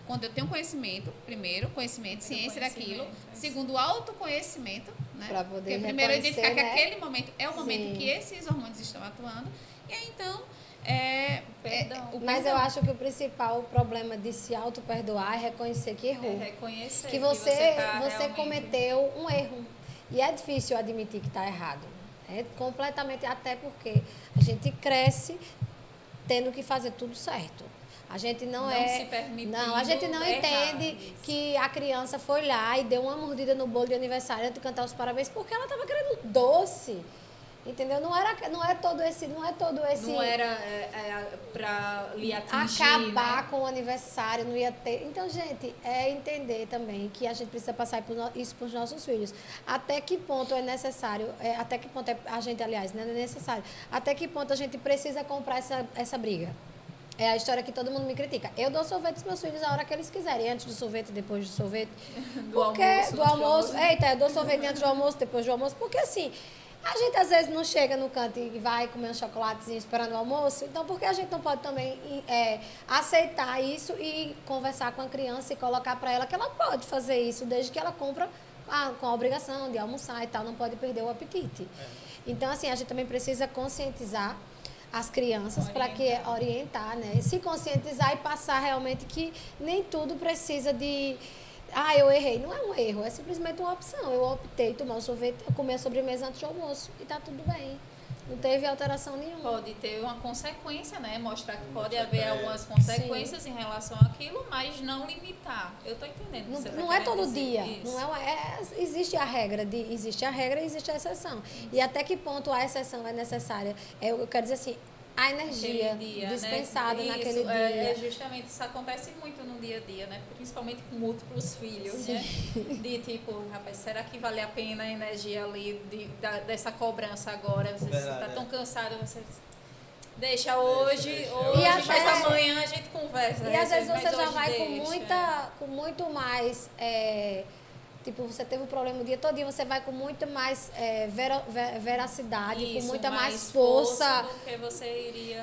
quando eu tenho conhecimento, primeiro, conhecimento, ciência daquilo. Conhecimento, é isso. Segundo, autoconhecimento, né? Pra poder Porque primeiro eu reconhecer, identificar né? que aquele momento é o momento Sim. que esses hormônios estão atuando. E aí, então, é, Perdão. é, o Mas eu perdão. acho que o principal problema de se auto-perdoar é reconhecer que É errou. reconhecer que você, tá você realmente- cometeu um erro. E é difícil admitir que está errado. É completamente, até porque a gente cresce tendo que fazer tudo certo. A gente não, Não é. se permitindo Não, a gente não errar, entende isso. que a criança foi lá e deu uma mordida no bolo de aniversário antes de cantar os parabéns porque ela estava querendo doce. Entendeu? Não era, não é todo esse, não é todo esse Não era é, é, para lhe atingir, acabar né? com o aniversário, não ia ter. Então, gente, é entender também que a gente precisa passar por no- isso para os nossos filhos. Até que ponto é necessário, é, até que ponto é, a gente, aliás, não é necessário, até que ponto a gente precisa comprar essa, essa briga. É a história que todo mundo me critica. Eu dou sorvete aos meus filhos a hora que eles quiserem, antes do sorvete, depois do sorvete. Do Porque, almoço, do antes do almoço, almoço. eita, eu dou sorvete antes do almoço, depois do almoço, porque assim, a gente às vezes não chega no canto e vai comer um chocolatezinho esperando o almoço, então por que a gente não pode também é, aceitar isso e conversar com a criança e colocar para ela que ela pode fazer isso, desde que ela compra a, com a obrigação de almoçar e tal, não pode perder o apetite. Então, assim, a gente também precisa conscientizar as crianças para que orientar, né? Se conscientizar e passar realmente que nem tudo precisa de ah, eu errei. Não é um erro, é simplesmente uma opção. Eu optei tomar o sorvete, comer a sobremesa antes do almoço e tá tudo bem. Não teve alteração nenhuma. Pode ter uma consequência, né? Mostrar que pode É. haver algumas consequências em relação àquilo, mas não limitar. Eu tô entendendo. o que Não, você tá não é querendo todo dizer. dia. Isso. Não é, uma- é- existe a regra, de, existe a regra e existe a exceção. E até que ponto a exceção é necessária? Eu, eu quero dizer assim, a energia Naquele dia, dispensada né? naquele Isso, dia. é, é justamente, isso acontece muito no dia a dia, né? Principalmente com múltiplos filhos, Sim. né? De tipo, rapaz, será que vale a pena a energia ali de, da- dessa cobrança agora? Você Verdade, está é. tão cansado, você deixa hoje, deixa. hoje, E até- mas amanhã a gente conversa. E às vezes mas você já hoje vai com deixa. muita, com muito mais, é, tipo, você teve um problema o dia todo, você vai com muito mais é, vera- ve- veracidade, com Isso, muita mais força. do que você iria.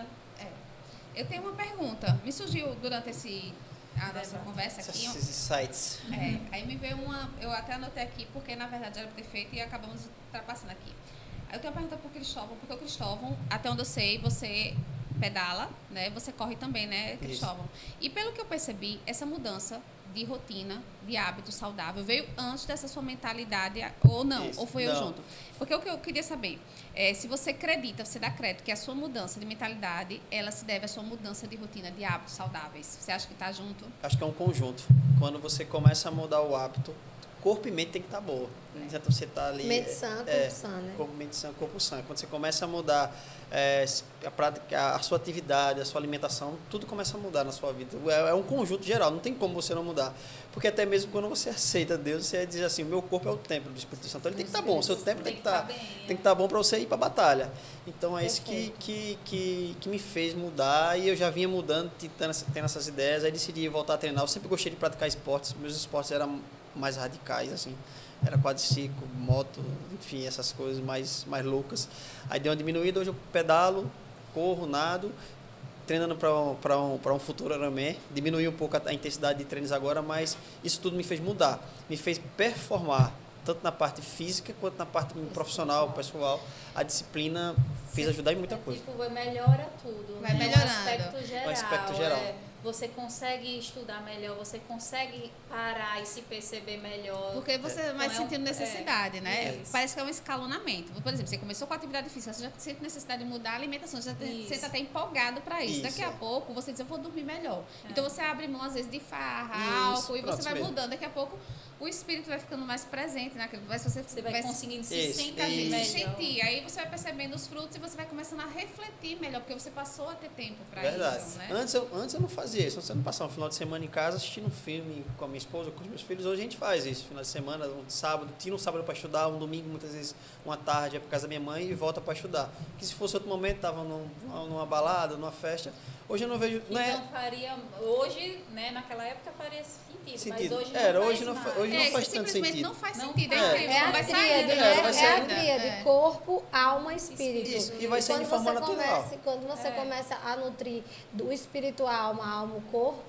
Eu tenho uma pergunta. Me surgiu durante esse, a nossa Debate. conversa aqui. um- Esses sites. É, aí me veio uma. Eu até anotei aqui, porque na verdade era para ter feito e acabamos ultrapassando aqui. Aí eu tenho uma pergunta para o Cristóvão, porque o Cristóvão, até onde eu sei, você pedala, né? Você corre também, né, Cristóvão? E pelo que eu percebi, essa mudança de rotina, de hábito saudável, veio antes dessa sua mentalidade, ou não? Isso, Ou foi eu não. junto? Porque o que eu queria saber é se você acredita, você dá crédito que a sua mudança de mentalidade, ela se deve à sua mudança de rotina, de hábitos saudáveis. Você acha que está junto? Acho que é um conjunto. Quando você começa a mudar o hábito, corpo e mente tem que estar boa. Não adianta você estar ali. Mente sã, corpo é, sã, né? Corpo, mente sã, corpo sã. Quando você começa a mudar é, a, prática, a sua atividade, a sua alimentação, tudo começa a mudar na sua vida. É, é um conjunto geral, não tem como você não mudar. Porque até mesmo quando você aceita Deus, você diz assim, o meu corpo é o templo do Espírito Santo. Ele tem que estar bom, o seu templo tem que estar bem, tem que estar bom para você ir para a batalha. Então é isso que, Perfeito. que, que, que me fez mudar e eu já vinha mudando, tentando, tendo essas ideias. Aí decidi voltar a treinar. Eu sempre gostei de praticar esportes. Meus esportes eram mais radicais, assim. Era quadriciclo, moto, enfim, essas coisas mais, mais loucas. Aí deu uma diminuída, hoje eu pedalo, corro, nado, treinando para um, para um, para um futuro Ironman. Diminuí um pouco a, a intensidade de treinos agora, mas isso tudo me fez mudar. Me fez performar, tanto na parte física quanto na parte profissional, pessoal. A disciplina fez ajudar em muita É, coisa. tipo, melhora tudo. Vai né? melhorando. O aspecto geral. O aspecto geral. é, você consegue estudar melhor, você consegue parar e se perceber melhor. Porque você vai Então, é um- sentindo necessidade, é, né? isso. Parece que é um escalonamento. Por exemplo, você começou com a atividade física, você já sente necessidade de mudar a alimentação, você já tem- Isso. você está até empolgado para isso. Isso, Daqui a é. pouco você diz, eu vou dormir melhor. É. Então você abre mão, às vezes, de farra, Isso, álcool, e pronto, você vai mesmo. mudando. Daqui a pouco o espírito vai ficando mais presente naquilo. Vai, você, Você vai, conseguindo se Isso, sentir isso. melhor. se sentir. Aí você vai percebendo os frutos e você vai começando a refletir melhor, porque você passou a ter tempo para Verdade. isso, né? Antes, eu, antes eu não fazia isso. Antes eu não passava um final de semana em casa assistindo um filme com a minha esposa, com os meus filhos. Hoje a gente faz isso. Final de semana, um sábado, tira um sábado para estudar, um domingo, muitas vezes, uma tarde, é para casa da minha mãe e volta para estudar. Que se fosse outro momento, estava num, numa balada, numa festa. Hoje eu não vejo. Que Não é, não faria. Hoje, né, naquela época faria sentido, Sentido. mas hoje não Era, faz hoje não fa- mais. hoje não É, faz tanto simplesmente sentido. não faz Não sentido. É faz. incrível. É não a vai tríade, saindo, né? É, vai É a saindo. tríade, É. corpo, alma, espírito. Isso, e vai saindo de quando forma você natural. Comece, quando você É. começa a nutrir do espírito, a alma, a alma, o corpo,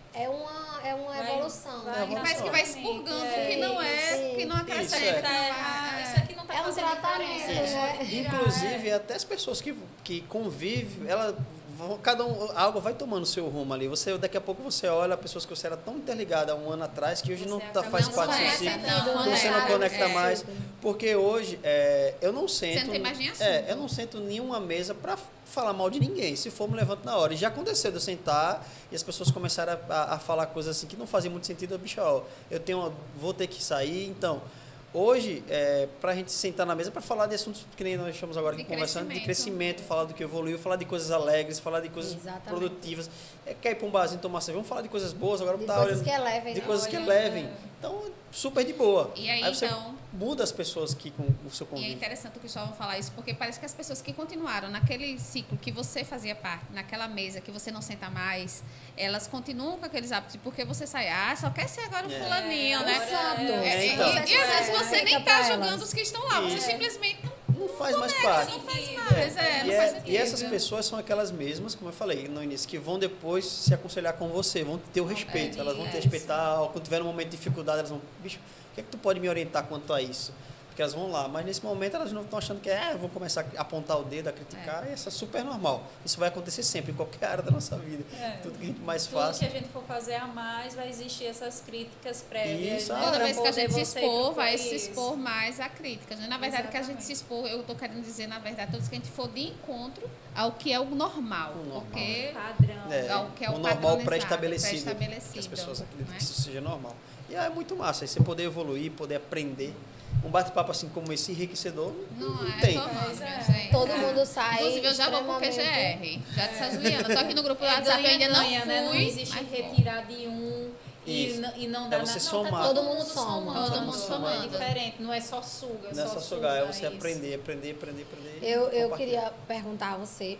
É uma, é uma Vai- evolução. vai- né? evolução. Parece que vai expurgando É, o que não é, sim. que não Isso, acrescenta. é. Tá errado, isso aqui não tá É um fazendo tratamento, diferença. né? Inclusive, até as pessoas que, que convivem, ela, vão- cada um, algo vai tomando seu rumo ali. Você, daqui a pouco você olha pessoas que você era tão interligada há um ano atrás que hoje Você não tá, acaba faz não parte do seu conecta, ciclo. não, Então você conecta. não conecta É. mais. Porque hoje é, eu não sento. Você não tem mais nem assunto. É, eu não sento nenhuma mesa para falar mal de ninguém. Se for, me levanto na hora. E já aconteceu de eu sentar e as pessoas começaram a, a, a falar coisas assim que não fazem muito sentido. Eu, bicho, ó, eu tenho, uma- vou ter que sair. Então, hoje, é, para a gente sentar na mesa para falar de assuntos que nem nós estamos agora aqui De conversando, de crescimento. crescimento, falar do que evoluiu, falar de coisas alegres, falar de coisas Exatamente. produtivas. É, quer ir para um barzinho tomar cerveja? Vamos falar de coisas boas, agora De tá coisas olhando- que elevem, de né? coisas que Olha, levem. é. Então, super de boa. E aí, você então- muda as pessoas que com o seu E é convívio. interessante o Cristóvão falar isso, porque parece que as pessoas que continuaram naquele ciclo que você fazia parte, naquela mesa que você não senta mais, elas continuam com aqueles hábitos, porque você sai, ah, só quer ser agora o É. fulaninho, né? Exato. É, e, então. e- e às vezes você nem Fica tá pra julgando elas. os que estão lá, você Isso. simplesmente não, Não faz mais parte. não faz mais, é, E, não é- faz sentido. e essas pessoas são aquelas mesmas, como eu falei no início, que vão depois se aconselhar com você, vão ter o respeito, é elas vão te isso. respeitar, ou quando tiver um momento de dificuldade, elas vão, bicho, o que é que tu pode me orientar quanto a isso? Porque elas vão lá, mas nesse momento elas não estão achando que é, vão começar a apontar o dedo, a criticar, e isso é super normal. Isso vai acontecer sempre, em qualquer área da nossa vida. É. Tudo que a gente mais Tudo faz. que a gente for fazer a mais, vai existir essas críticas prévias. Isso, né? ah, Toda Pra vez que a poder gente se você expor, procurar vai se isso. expor mais a críticas. Né? Na verdade, que a gente Exatamente. se expor, eu estou querendo dizer, na verdade, todos que a gente for de encontro ao que é o normal. O normal. Porque Padrão. É, ao que é o, o normal padronizado, pré-estabelecido. pré-estabelecido, Que as pessoas acreditam né? que isso seja normal. E é muito massa, aí você poder evoluir, poder aprender. Um bate-papo assim como esse, enriquecedor, não, Não é, tem. tô amando, Mas é. minha gente. Todo É. mundo sai. Inclusive, eu já vou pro Q G extremamente- R. Já disse a Juliana. Tô aqui no grupo do É, WhatsApp, eu ainda não ganha, fui. né? Não existe mas vou. retirar de um e, Isso. n- e não É dá você nada. somar. Não, tá Todo mundo soma. somando. Todo mundo somando. É diferente, não é só suga. Não é só suga, sugar, é você isso. aprender, aprender, aprender, aprender. Eu, eu compartilhar. queria perguntar a você,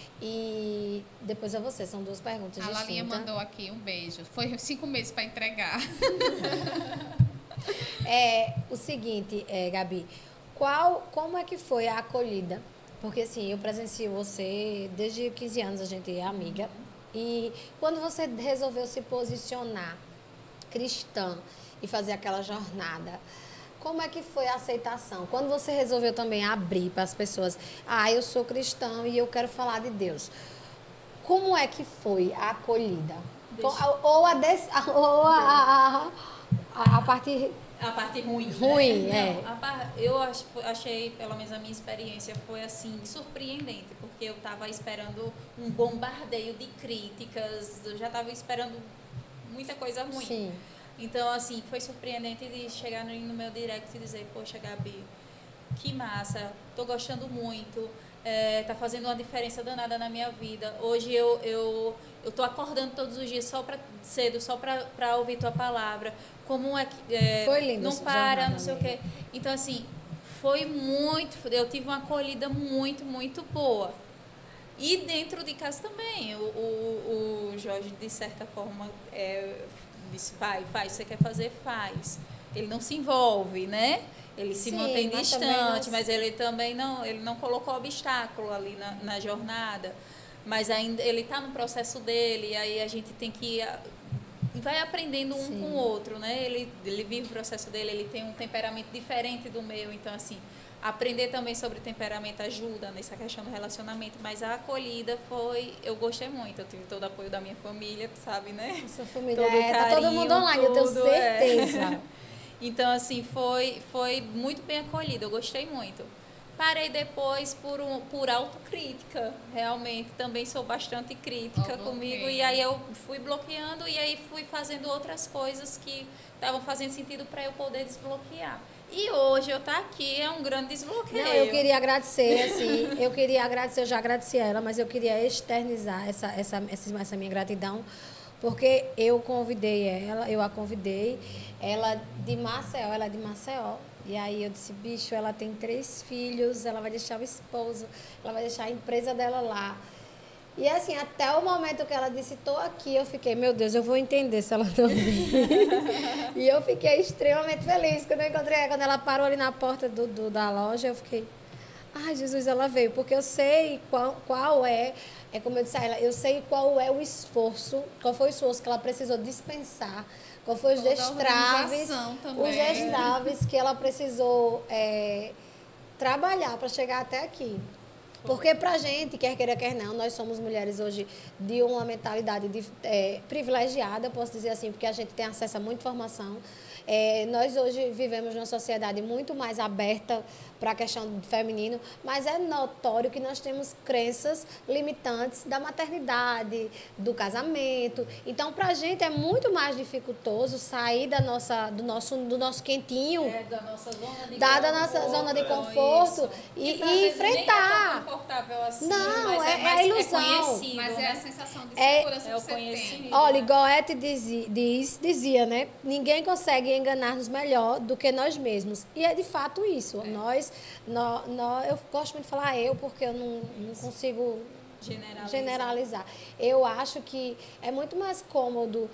e depois a você, são duas perguntas A Lalinha distintas. mandou aqui um beijo. Foi cinco meses para entregar. É o seguinte, é, Gabi, qual, como é que foi a acolhida? Porque assim, eu presencio você desde quinze anos, a gente é amiga. E quando você resolveu se posicionar cristã e fazer aquela jornada, como é que foi a aceitação? Quando você resolveu também abrir para as pessoas, ah, eu sou cristão e eu quero falar de Deus. Como é que foi a acolhida? Deixa- Ou a, des, ou a, a, a parte A parte ruim. Ruim, né? é. Não, a par- eu ach- achei, pelo menos a minha experiência foi assim, surpreendente, porque eu estava esperando um bombardeio de críticas, eu já estava esperando muita coisa ruim. Sim. Então, assim, foi surpreendente de chegar no, no meu direct e dizer, poxa, Gabi, que massa, tô gostando muito, é, tá fazendo uma diferença danada na minha vida. Hoje eu, eu, eu tô acordando todos os dias só pra, cedo, só para ouvir tua palavra. Como é que... É, Foi lindo não essa para, jornada não sei o mesmo. quê. Então, assim, foi muito... Eu tive uma acolhida muito, muito boa. E dentro de casa também. O, o, o Jorge, de certa forma, é, disse, vai, faz, você quer fazer, faz. Ele não se envolve, né? Ele se Sim, mantém mas também distante, não- mas ele também não, ele não colocou obstáculo ali na, na jornada. Mas ainda ele está no processo dele, e aí a gente tem que... ah, vai aprendendo um Sim. com o outro, né? Ele, ele vive o processo dele, ele tem um temperamento diferente do meu, então assim... Aprender também sobre temperamento ajuda nessa questão do relacionamento, mas a acolhida foi, eu gostei muito, eu tive todo o apoio da minha família, tu sabe, né? Sua família Todo é, tá todo carinho, mundo online, eu tenho tudo, é. certeza. Então, assim, foi, foi muito bem acolhido, eu gostei muito. Parei depois por, um, por autocrítica, realmente, também sou bastante crítica Ó, comigo, bloqueio. e aí eu fui bloqueando e aí fui fazendo outras coisas que estavam fazendo sentido para eu poder desbloquear. E hoje eu estar aqui é um grande desbloqueio. Não, eu queria agradecer, assim, eu queria agradecer, eu já agradeci a ela, mas eu queria externizar essa, essa, essa, essa minha gratidão, porque eu convidei ela, eu a convidei, ela de Maceió, ela é de Maceió, e aí eu disse, bicho, ela tem três filhos, ela vai deixar o esposo, ela vai deixar a empresa dela lá. E assim, até o momento que ela disse, tô aqui, eu fiquei, meu Deus, eu vou entender se ela não vir. E eu fiquei extremamente feliz quando eu encontrei ela, quando ela parou ali na porta do, do- da loja, eu fiquei, ai, Jesus, ela veio, porque eu sei qual, qual é, é como eu disse a ela, eu sei qual é o esforço, qual foi o esforço que ela precisou dispensar, qual foi os Toda a destraves, organização os também. destraves que ela precisou é, trabalhar para chegar até aqui. Porque pra gente, quer queira, quer não, nós somos mulheres hoje de uma mentalidade de, é, privilegiada, posso dizer assim, porque a gente tem acesso a muita informação. É, nós hoje vivemos numa sociedade muito mais aberta para a questão do feminino, mas é notório que nós temos crenças limitantes da maternidade, do casamento. Então, para a gente é muito mais dificultoso sair da nossa, do, nosso, do nosso quentinho, É, da nossa zona de da, da conforto, nossa zona de é, conforto isso. e, Que, às e vezes, nem é enfrentar. tão confortável assim, Não, mas é- é, é mais, a ilusão. É conhecido, Mas é né? a sensação de É- segurança é o que você conhecimento. tem. Olha, igual a Eti dizi- diz, dizia, né? Ninguém consegue enganar-nos melhor do que nós mesmos. E é de fato isso. Nós, nó- nó- eu gosto muito de falar eu, porque eu não, não consigo Generalizar. generalizar. Eu acho que é muito mais cômodo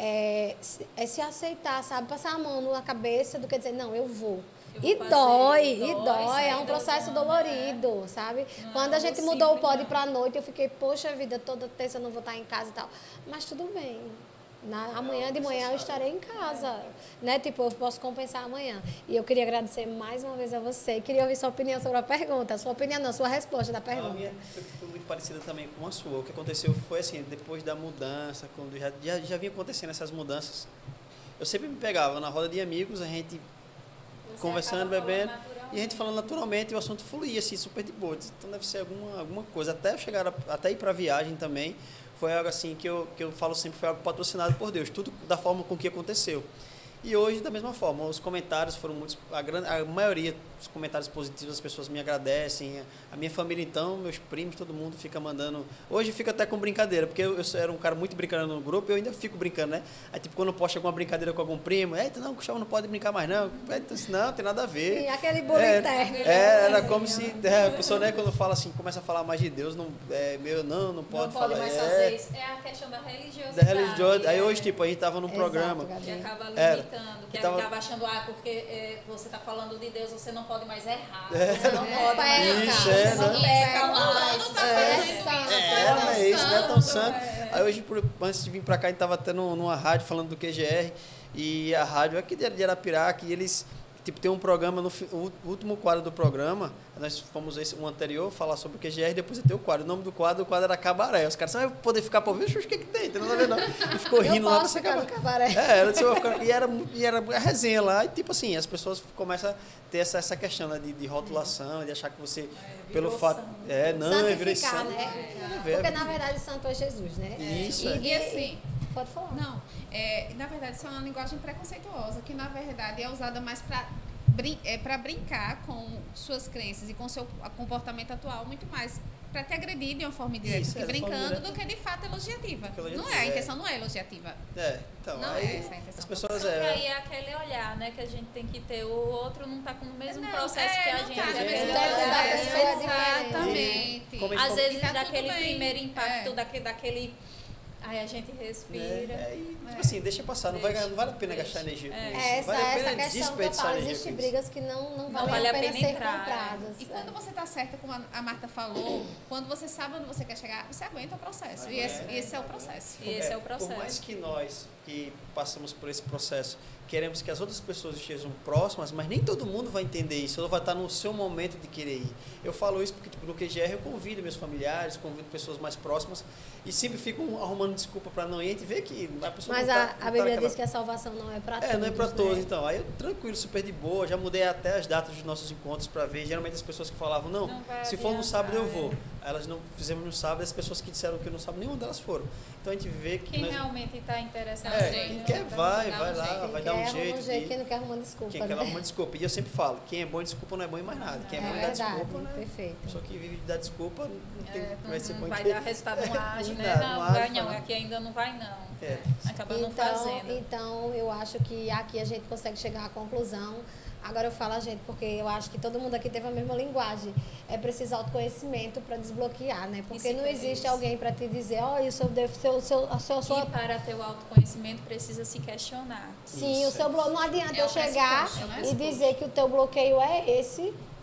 é, se, é se aceitar, sabe? Passar a mão na cabeça do que dizer, não, eu vou. Eu vou E fazer, dói, e dói, dói, sair é um da processo zona, dolorido, sabe? Não é Quando a algo gente mudou o simples, pod não. para a noite, eu fiquei, poxa vida, toda terça eu não vou estar em casa e tal. Mas tudo bem. Na, amanhã de manhã eu estarei em casa, né? Tipo, eu posso compensar amanhã. E eu queria agradecer mais uma vez a você. Queria ouvir sua opinião sobre a pergunta. Sua opinião não, sua resposta da A pergunta. minha foi, foi muito parecida também com a sua. O que aconteceu foi assim, depois da mudança, quando já, já, já vinha acontecendo essas mudanças, eu sempre me pegava na roda de amigos, a gente Você conversando, acaba falando bebendo, naturalmente. e a gente falando naturalmente, e o assunto fluía assim, super de boa. Disse, então deve ser alguma, alguma coisa. Até eu chegar, a, até ir para a viagem também, foi algo assim que eu, que eu falo sempre, foi algo patrocinado por Deus, tudo da forma com que aconteceu. E hoje, da mesma forma, os comentários foram muitos, a, grande, a maioria dos comentários positivos, as pessoas me agradecem, a minha família então, meus primos, todo mundo fica mandando, hoje fica até com brincadeira, porque eu, eu era um cara muito brincando no grupo, eu ainda fico brincando, né? Aí tipo, quando eu posto alguma brincadeira com algum primo, eita, não, o Gustavo não pode brincar mais não, então, assim, não, tem nada a ver. Sim, aquele bullying é, interno. é, era como se, é, a pessoa, né, quando fala assim, começa a falar mais de Deus, não, é, meu, não, não pode Não pode falar, mais é, fazer isso. É a questão da religiosidade. da religiosidade. Aí é. hoje, tipo, a gente tava num Exato, programa, Gabi. Que acaba Era. limitando, que Tava- acaba achando, ah, porque é, você está falando de Deus, você não pode mais errar. É. Você não É, pode mais peca, Isso, você é, não né? peca Fulano mais. tá É, fazendo isso, santo. É, não não é isso, não é tão santo. é. Aí hoje, por- antes de vir pra cá, a gente tava tendo numa rádio falando do Q G R, e a rádio aqui de Arapiraca, e eles, tipo, tem um programa, no fi- o último quadro do programa, nós fomos esse, um anterior, falar sobre o Q G R, depois tem o quadro. O nome do quadro, o quadro era Cabaré. Os caras, você vai poder ficar pra ouvir? O que que tem? Tem nada a ver, não. E ficou Eu rindo lá. posso você ficar no acaba- cabaré. É, era, eu ficar- e, era, e era a resenha lá, e tipo assim, as pessoas começam a ter essa, essa questão, né, de, de rotulação, de achar que você, pelo virou fato... santo. É, não, é virei Santificar, santo. né? Nada a ver. Porque, na verdade, santo é Jesus, né? Isso, E, é. E assim, Pode falar. não, é, na verdade isso é uma linguagem preconceituosa, que na verdade é usada mais para brin é, para brincar com suas crenças e com seu comportamento atual, muito mais para te agredir de uma forma indireta, Isso, que é, de forma brincando, direta. do que de fato elogiativa. Que elogiativa, Não é, a é. intenção não é elogiativa. É, então, Não aí é essa a intenção. as pessoas... Só que É, aí é aquele olhar, né, que a gente tem que ter. O outro não está com o mesmo Não, processo é, que a não gente. tá na É, mesma é, idade, da pessoa é diferente. exatamente. E como Às E vezes tá tudo daquele bem. primeiro impacto, É. daquele, daquele. Aí a gente respira. É, é, e, tipo É. assim, deixa passar, não, vai, Deixa, não vale a pena deixa. gastar energia com É. isso. É essa, vale a essa pena questão que eu desperdiçar falo. energia Existem com isso. brigas que não, não, Não valem a pena, ser entrar, compradas. E quando É. você está certa, como a- a Marta falou, quando você sabe onde você quer chegar, você aguenta o processo. E esse, e esse é o processo. E esse é o processo. Por mais que nós que passamos por esse processo queremos que as outras pessoas estejam próximas, mas nem todo mundo vai entender isso, ou vai estar no seu momento de querer ir. Eu falo isso porque tipo, no Q G R eu convido meus familiares, convido pessoas mais próximas e sempre ficam arrumando desculpa para não ir. A gente vê que a pessoa Mas não a, tá, a não tá Bíblia naquela- diz que a salvação não é para todos. É, não é para todos, né? então. Aí eu tranquilo, super de boa, já mudei até as datas dos nossos encontros para ver. Geralmente as pessoas que falavam, não, Não vai se for no adiantar, sábado eu é. vou. Aí elas não fizemos no sábado, as pessoas que disseram que no sábado, nenhuma delas foram. Então a gente vê que Quem nós- realmente está interessado. é, jeito, quem né? quer vai, Dá um vai lá, jeito. vai Quem dar um quer, arruma jeito. um jeito, de- quem não quer arrumar desculpa. Quem quer né? arrumar desculpa. E eu sempre falo, quem é bom em desculpa não é bom em mais nada. Quem é, É bom em dar verdade, desculpa, né? perfeito. Pessoa que vive de dar desculpa não, tem, É, vai ser não bom vai em dar resultado, não age, né? Nada, Não, não age, vai não, fala. aqui ainda não vai não. É. Acaba não Então, fazendo. então, eu acho que aqui a gente consegue chegar à conclusão. Agora eu falo a gente, porque eu acho que todo mundo aqui teve a mesma linguagem. É preciso autoconhecimento para desbloquear, né? Porque Isso, não é existe isso. alguém para te dizer, olha, o seu, def- seu, seu, a sua, a sua E para ter o autoconhecimento precisa se questionar. Sim, Isso, o seu é. bloqueio. Não adianta É eu o chegar pressuposto, né? e dizer que o teu bloqueio é esse,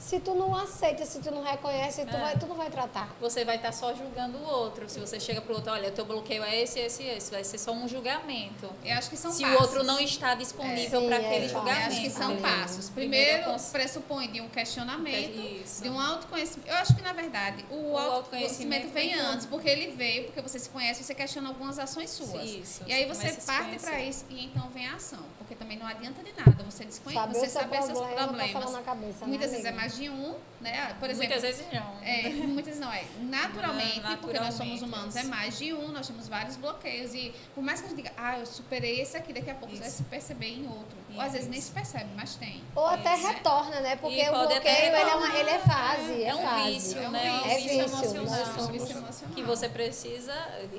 Se tu não aceita, se tu não reconhece, tu, É. vai, tu não vai tratar. Você vai estar só julgando o outro. Se você chega pro outro, olha, o teu bloqueio é esse, esse, esse. Vai ser só um julgamento. Eu acho que são Se passos. o outro não está disponível É. para Sim, aquele é. julgamento. Eu acho que são Sim. passos. Primeiro, Primeiro, cons- pressupõe de um questionamento, Isso. de um autoconhecimento. Eu acho que, na verdade, o, O autoconhecimento autoconhecimento vem vem antes, porque ele veio, porque você se conhece, você questiona algumas ações suas. Isso, E aí você você começa a se parte para conhecer. isso e então vem a ação. Porque também não adianta de nada você desconhecer, Saber você o seu saber seus problema, problemas. passar na cabeça, Muitas né, vezes é amiga? mais de um, né? Por exemplo, Muitas vezes não. é, muitas não é. Naturalmente, Não, porque nós somos naturalmente, humanos, isso. é mais de um, nós temos vários bloqueios. E por mais que a gente diga, ah, eu superei esse aqui, daqui a pouco você vai Isso. se perceber em outro. Ou às vezes nem Isso. se percebe, mas tem. Ou até Isso, né? retorna, né? Porque E o pode até bloqueio, ele é, uma, retornar. ele é fase. É, É um fase. vício, É um né? vício. É vício vício, emocional. nós É um somos- vício emocional. Que você precisa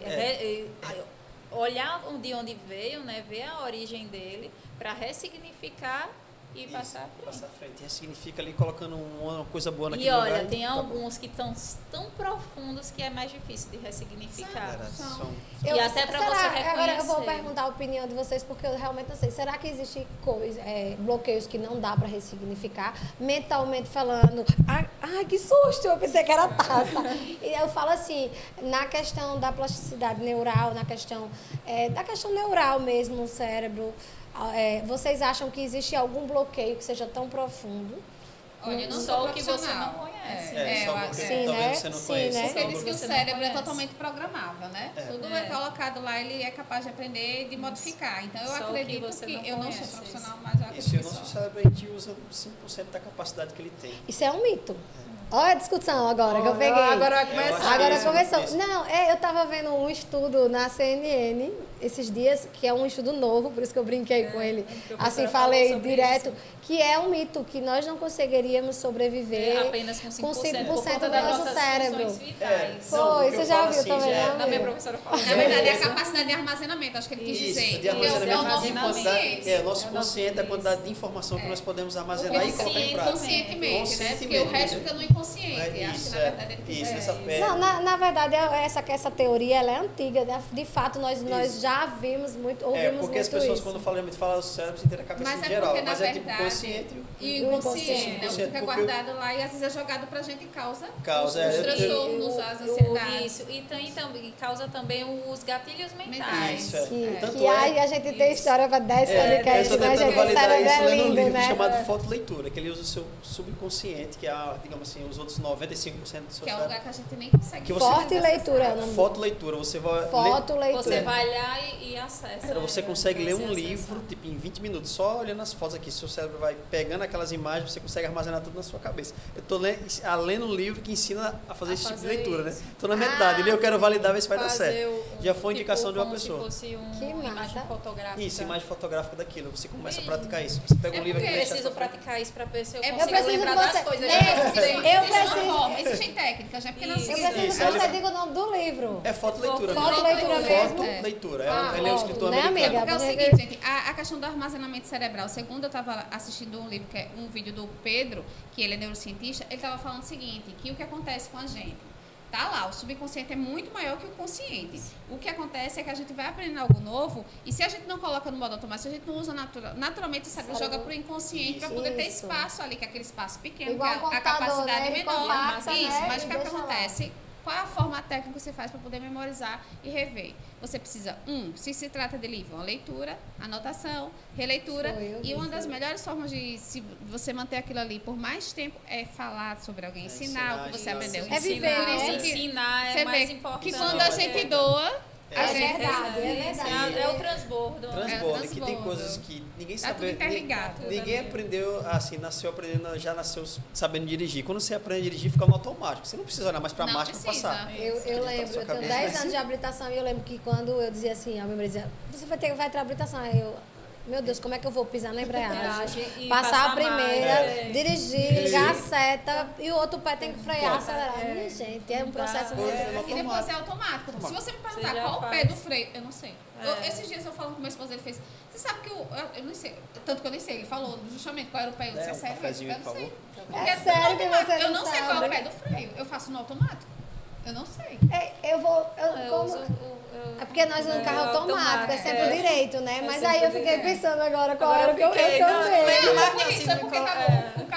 é, é, olhar de onde veio, né? Ver a origem dele para ressignificar e Isso, passar à frente. Passar à frente. E significa ali colocando uma coisa boa naquele E olha, lugar. tem tá bom. alguns que estão tão profundos que é mais difícil de ressignificar. Cara, São- são- E até pra você Agora eu vou reconhecer. perguntar a opinião de vocês, porque eu realmente não sei. Será que existem coisa, é, bloqueios que não dá para ressignificar? Mentalmente falando, ai, ai, que susto, eu pensei que era taça. E eu falo assim, na questão da plasticidade neural, na questão é, da questão neural mesmo, no cérebro, é, vocês acham que existe algum bloqueio que seja tão profundo? Olha, eu não Só sou o que você profissional. não conhece. É, É, só eu porque acho- Sim, talvez né? você não Sim, conheça. né? só Porque diz você- que o você não cérebro é conhece. totalmente programável, né? É. Tudo É. é colocado lá, ele é capaz de aprender e de modificar. Então, eu Só o que acredito você que, não eu não sou conhece, profissional, mas eu acredito Isso, e o que nosso sou. cérebro a gente usa cinco por cento da capacidade que ele tem. Isso é um mito. Olha a discussão agora que eu peguei. Agora vai Eu começar. acho que Agora isso- começou. isso- Não, é, eu estava vendo um estudo na C N N esses dias, que é um estudo novo, por isso que eu brinquei com ele. professora Assim, falou falei sobre direto, isso. que é um mito, que nós não conseguiríamos sobreviver Apenas com cinco por cento, cinco por cento por conta do das nosso nossas cérebro. funções vitais. Foi, Não, o que você eu já falo viu assim, também, já é- né, A minha amiga? professora falou. Na verdade, é a Isso. capacidade de armazenamento, acho que ele quis Isso, dizer. de Porque é o- é o armazenamento, nosso de quantidade, consciente. é, o nosso É o nosso consciente, a isso. quantidade de informação que nós podemos armazenar e colocar em Consciente, prática. conscientemente, né? Porque o Conscientemente. resto fica no inconsciente. É Acho que, isso, na é. verdade, ele quis Isso, dizer essa isso. pele. Não, na, na verdade, é- essa, essa teoria ela é antiga, né? De fato, nós, nós Isso. já vimos muito, ouvimos É, porque muito as pessoas, isso. quando falam realmente, falam o cérebro, você entende a cabeça Mas em é geral. porque, na Mas é tipo verdade, consciente. e E o o inconsciente, inconsciente, né? O que porque- fica guardado lá e às vezes é jogado pra gente e causa, Causa, os, os é, eu- transtornos, O- as o- ansiedades. Isso, e, tem, também, e causa também os gatilhos mentais. Isso, é. Que, Tanto que é- aí a gente tem Isso. história para dez É, eu podcasts, estou né, tentando gente? O validar cérebro isso é lendo um lindo, livro né? chamado Fotoleitura, que ele usa o seu subconsciente, que é, a, digamos assim, os outros noventa e cinco por cento do seu Que é um cérebro. lugar que a gente nem consegue. Que você- Forte leitura é o nome. Fotoleitura, você vai ler, Foto, leitura. Você vai lá e, e acessa. Cara, você né? consegue ler Você um acessa. livro, tipo, em vinte minutos, só olhando as fotos aqui. Seu cérebro vai pegando aquelas imagens, você consegue armazenar tudo na sua cabeça. Eu tô lendo, ah, lendo um livro que ensina a fazer A esse tipo de fazer leitura, isso. né? Tô na metade, ali eu quero validar, ver se vai dar Fazer certo. o- Já foi tipo, indicação de uma como pessoa. Se fosse um, Que uma massa. imagem fotográfica. Isso, imagem fotográfica daquilo. Você começa a Mesmo. praticar isso. Você pega um É livro porque aqui Eu deixa preciso na sua frente. praticar isso para ver se eu É, eu consigo preciso lembrar que das você- coisas. Né? que eu Eu estudei. preciso- Existe uma forma, existem técnicas, né? Porque não Isso. se Eu preciso Isso, que aí você ele- diga o nome do livro. É fotoleitura. Foto, mesmo. leitura mesmo? Fotoleitura. É um, Ah, ele é um ó, escritor né, americano. amiga? Porque é o Porque- seguinte, gente, a, a questão do armazenamento cerebral. Segundo eu estava assistindo um livro, que é um vídeo do Pedro, que ele é neurocientista, ele estava falando o seguinte, que o que acontece com a gente, tá lá, o subconsciente é muito maior que o consciente. O que acontece é que a gente vai aprendendo algo novo e se a gente não coloca no modo automático, se a gente não usa natural, naturalmente o cérebro Cérebro. joga pro inconsciente para Isso. poder ter Isso. espaço ali, que é aquele espaço pequeno, Igual que é o a, a computador, capacidade né? Ele menor. compacta, Isso, né? mas E o que, é que deixa lá. acontece? Qual é a forma técnica que você faz para poder memorizar e rever? Você precisa, um, se se trata de livro, uma leitura, anotação, releitura. Foi, eu E uma vi, das foi. melhores formas de se você manter aquilo ali por mais tempo é falar sobre alguém, É ensinar o que ensinar, você ensinar. aprendeu. É viver, Por né? isso que Ensinar é você mais vê importante. que quando a gente doa, É, a É gente verdade, é Isso, verdade. é o transbordo. Transbordo, É, que tem transbordo. coisas que ninguém Tá sabe. tudo interligado. ni- Ninguém aprendeu, assim, nasceu aprendendo, já nasceu sabendo dirigir. Quando você aprende a dirigir, fica no automático. Você não precisa olhar mais pra Não marcha pra precisa. passar. Eu, Você eu acredita na lembro, sua eu tenho cabeça, dez né? anos de habilitação e eu lembro que quando eu dizia assim, a minha mãe dizia, você vai ter vai ter habilitação. Aí eu, meu Deus, como é que eu vou pisar na embreagem? E Passar, passar a primeira, mais, é. dirigir, ligar a seta e o outro pé tem que frear, acelerar. É. Minha gente, é um Não processo dá. muito... É. E depois é automático. Se você me Você perguntar já qual o faz. pé do freio, eu não sei. É. Eu- esses dias eu falando com meu esposo, ele fez. Você sabe que eu, eu, eu não sei. Tanto que eu nem sei. Ele falou justamente qual era o pé. Eu disse, É, é um sério, cafezinho, eu não por sei. favor. Porque É tudo sério que automático. você Eu não não sei qual é o sabe? pé do freio. Eu faço no automático. Eu não sei. É, eu vou... Eu, Eu como- uso o- eu- É porque nós no é carro automático, é sempre é. direito, né? É Mas sempre aí eu fiquei direito. pensando agora qual Agora era o que eu, eu fiquei, eu não, também. não, Não, mas mas assim, isso é porque qual- tava é. o carro do meu sogro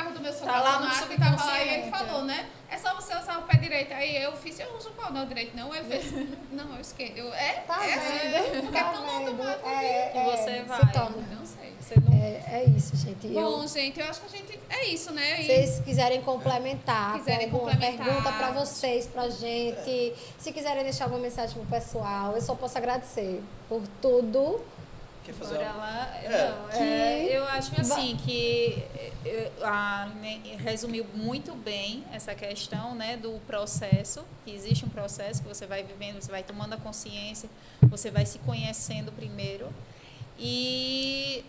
professor Tá lá no Fortunato que tava lá e ele subconsciente. falou, né? É só você usar o pé direito. Aí eu fiz, eu uso o pau não direito, não. Ele fez, não, eu esquerdo. Eu, é? Tá é assim, vendo? porque é Tá tão vendo? automático. É, que é, você se vai. torna. Não sei. Você não... É, é isso, gente. Bom, Eu, gente, eu acho que a gente... É isso, né? se E- vocês quiserem complementar, Quiserem com alguma complementar. pergunta para vocês, pra gente, se quiserem deixar alguma mensagem pro pessoal, eu só posso agradecer por tudo. Quer fazer Bora uma... lá. É. Não, Que- é, eu acho assim que eh, a Aline resumiu muito bem essa questão, né, do processo, que existe um processo que você vai vivendo, você vai tomando a consciência, você vai se conhecendo primeiro. E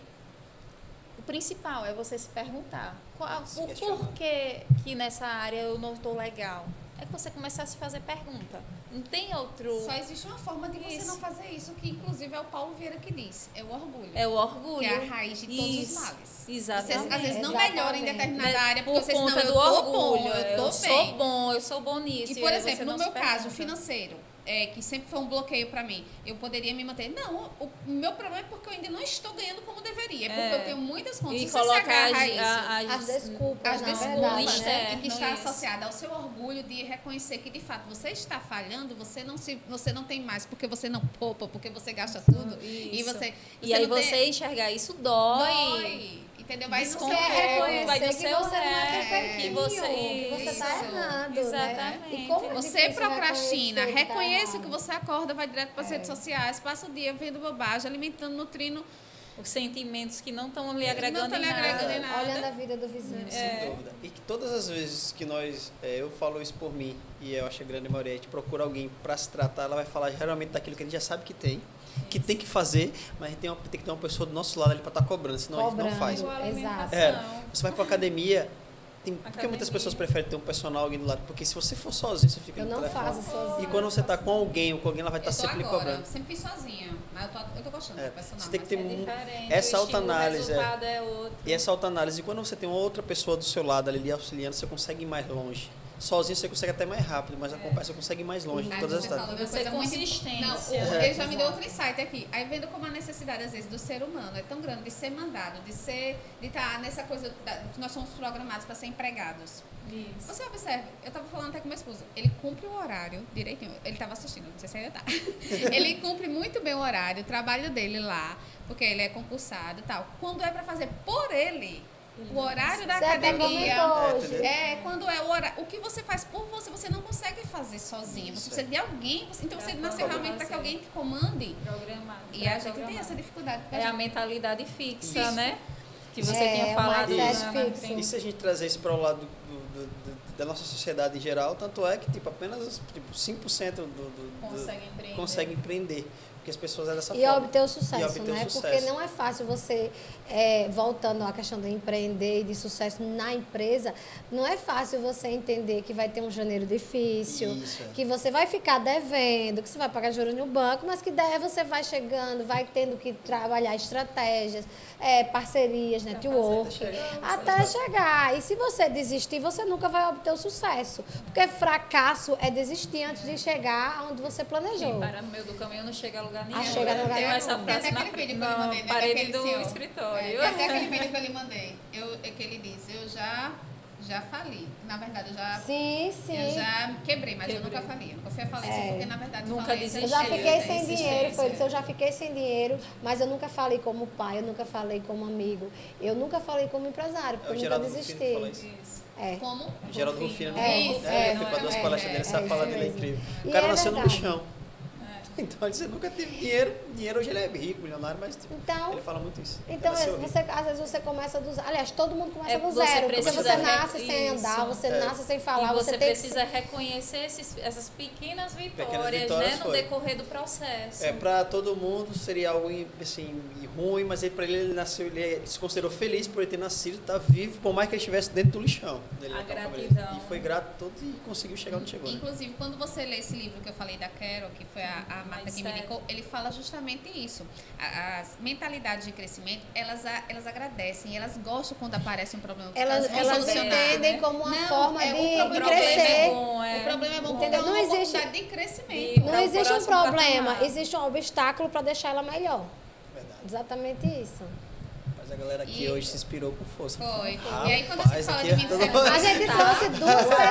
o principal é você se perguntar, qual, Se por, questionar. por que, que nessa área eu não estou legal? É que você começar a se fazer pergunta. Não tem outro... Só existe uma forma de você Isso. não fazer isso, que inclusive é o Paulo Vieira que disse. É o orgulho. É o orgulho. Que é a raiz de todos Isso, os males. Exatamente. Vocês às vezes não Exatamente. melhoram em determinada Né, área, porque por vocês não, conta eu do tô orgulho. bom, eu tô eu bem. sou bom, eu sou bom nisso. E, por aí você exemplo, no não meu se caso pergunta. financeiro, é, que sempre foi um bloqueio para mim, eu poderia me manter. Não, o meu problema é porque eu ainda não estou ganhando como deveria, porque É. eu tenho muitas contas. E Se você se colocar agarra a as, isso, a- As as, desculpas, as na desculpas, verdade, externo, né? E que está isso. associada ao seu orgulho de reconhecer que, de fato, você está falhando, você não, se, você não tem mais, porque você não poupa, porque você gasta tudo. E Isso. você, E aí não tem- você enxergar isso dói. dói. Entendeu? Vai no seu Desconforto, reconhecer vai do que seu você não é ré, perfeitinho, que você, que você tá isso. errado, Exatamente. né? E como é Você difícil procrastina, reconhecer que tá reconheça errado. que você acorda, vai direto para as É. redes sociais, passa o dia vendo bobagem, alimentando, nutrindo. Os sentimentos que não estão lhe Não agregando tão lhe em nada. agregando em nada. Olhando a vida do vizinho. Sem dúvida. E que todas as vezes que nós, é, eu falo isso por mim, e eu acho que a grande maioria, a gente procura alguém para se tratar, ela vai falar geralmente daquilo que a gente já sabe que tem, que tem que fazer, mas a gente tem, uma, tem que ter uma pessoa do nosso lado ali para estar cobrando, senão a gente não faz. Boa Exato. É, alimentação. você vai para academia, tem, por que Academia. muitas pessoas preferem ter um personal alguém do lado? Porque se você for sozinho, você fica Eu no não telefone. faço sozinho. E quando você está com alguém ou com alguém, ela vai Eu estar tô sempre lhe agora, cobrando. sempre fiz sozinha, mas eu tô, eu tô gostando É, do personal. você tem que mas ter é um- Diferente, essa o estilo, autoanálise, o resultado é outro. E essa autoanálise, quando você tem uma outra pessoa do seu lado ali lhe auxiliando, você consegue ir mais longe. Sozinho você consegue até mais rápido, mas a conversa você consegue ir mais longe em Aí todas as você etapas. falou uma Você coisa muito- consistência. Não, o- É. ele já me deu outro insight aqui. Aí vendo como a necessidade, às vezes, do ser humano é tão grande de ser mandado, de ser, de estar nessa coisa da, que nós somos programados para ser empregados. Isso. Você observa, eu estava falando até com meu esposo, ele cumpre o horário direitinho, ele estava assistindo, não sei se ainda tá. Ele cumpre muito bem o horário, o trabalho dele lá, porque ele é concursado e tal. Quando é para fazer por ele, o horário da Você até academia. comentou hoje. É, quando é o horário. O que você faz por você, você não consegue fazer sozinho. Você precisa de alguém. você- então você É, nasceu realmente para que alguém te comande. Programado. E a gente tem essa dificuldade. É a mentalidade fixa, Isso. né? Que você É, tinha o falado mindset na, na fixo. frente. E se a gente trazer isso para o lado do- do- do- da nossa sociedade em geral, tanto é que tipo, apenas tipo, cinco por cento do, do, do, Consegue empreender. consegue empreender. Porque as pessoas é dessa E forma. obter o sucesso, E obter o né? sucesso. Porque não é fácil você, é, voltando à questão de empreender e de sucesso na empresa, não é fácil você entender que vai ter um janeiro difícil, Isso, é. que você vai ficar devendo, que você vai pagar juros no banco, mas que daí você vai chegando, vai tendo que trabalhar estratégias, é, parcerias, network, chegar. até chegar. E se você desistir, você nunca vai obter o sucesso. Porque fracasso é desistir antes de chegar onde você planejou. Quem para no meio do caminho não chega a lugar nenhum. Ah, chega a lugar Tem nenhum. essa Tem frase até na, aquele vídeo que eu lhe na mandei, né, parede daquele do senhor. É, escritório. tem até aquele vídeo que eu lhe mandei. Eu, é que ele disse, eu já, já fali. Na verdade, eu já, Sim, sim. eu já quebrei, mas eu Quebrei. nunca falei. Eu nunca fui a falência, É. porque na verdade Nunca falência- desisti. Eu já fiquei Existência, sem existência. dinheiro, foi isso, eu já fiquei sem dinheiro, mas eu nunca falei como pai, eu nunca falei como amigo, eu nunca falei como empresário, porque É o eu nunca Geraldo Rufino que desisti. fala isso. Isso. É. Como? Geraldo Rufino. Rufino. É, Isso, é, eu fui para duas é, palestras dele, é, essa é fala isso dele é mesmo. incrível. E O cara é nasceu no verdade. lixão. Então, ele nunca teve dinheiro. Dinheiro hoje ele é rico, milionário, mas tipo, Então, ele fala muito isso. Então, Ele nasceu você, às vezes você começa do zero. Aliás, todo mundo começa É, do você zero. Porque precisa você re- nasce sem isso. andar, você É. nasce sem falar, E você, você tem precisa reconhecer esses, essas pequenas vitórias, vitórias né, no foi. decorrer do processo. É, pra todo mundo seria algo assim, ruim, mas aí pra ele, ele nasceu, ele se considerou feliz por ele ter nascido, tá vivo, por mais que ele estivesse dentro do lixão. Dele, A né, com família. gratidão. E foi grato todo e conseguiu chegar onde chegou. Né? Inclusive, quando você lê esse livro que eu falei da Carol, que foi a, a Marta que me Mindset. indicou, ele fala justamente isso. A- As mentalidades de crescimento, elas, a- elas agradecem, elas gostam quando aparece um problema. Elas, vão elas solucionar, entendem né? como uma Não, forma é, o de, de problema crescer. é bom, é. O problema é bom porque Entendeu? é uma Não existe- oportunidade de crescimento. E- Não Pra o existe um próximo problema, patamar. existe um obstáculo para deixar ela melhor. Verdade. Exatamente isso. Mas a galera aqui E- hoje se inspirou com força. Foi. Rapaz, E aí, quando a gente fala de aqui é Ministério todo- A gente Tá. trouxe duas pessoas.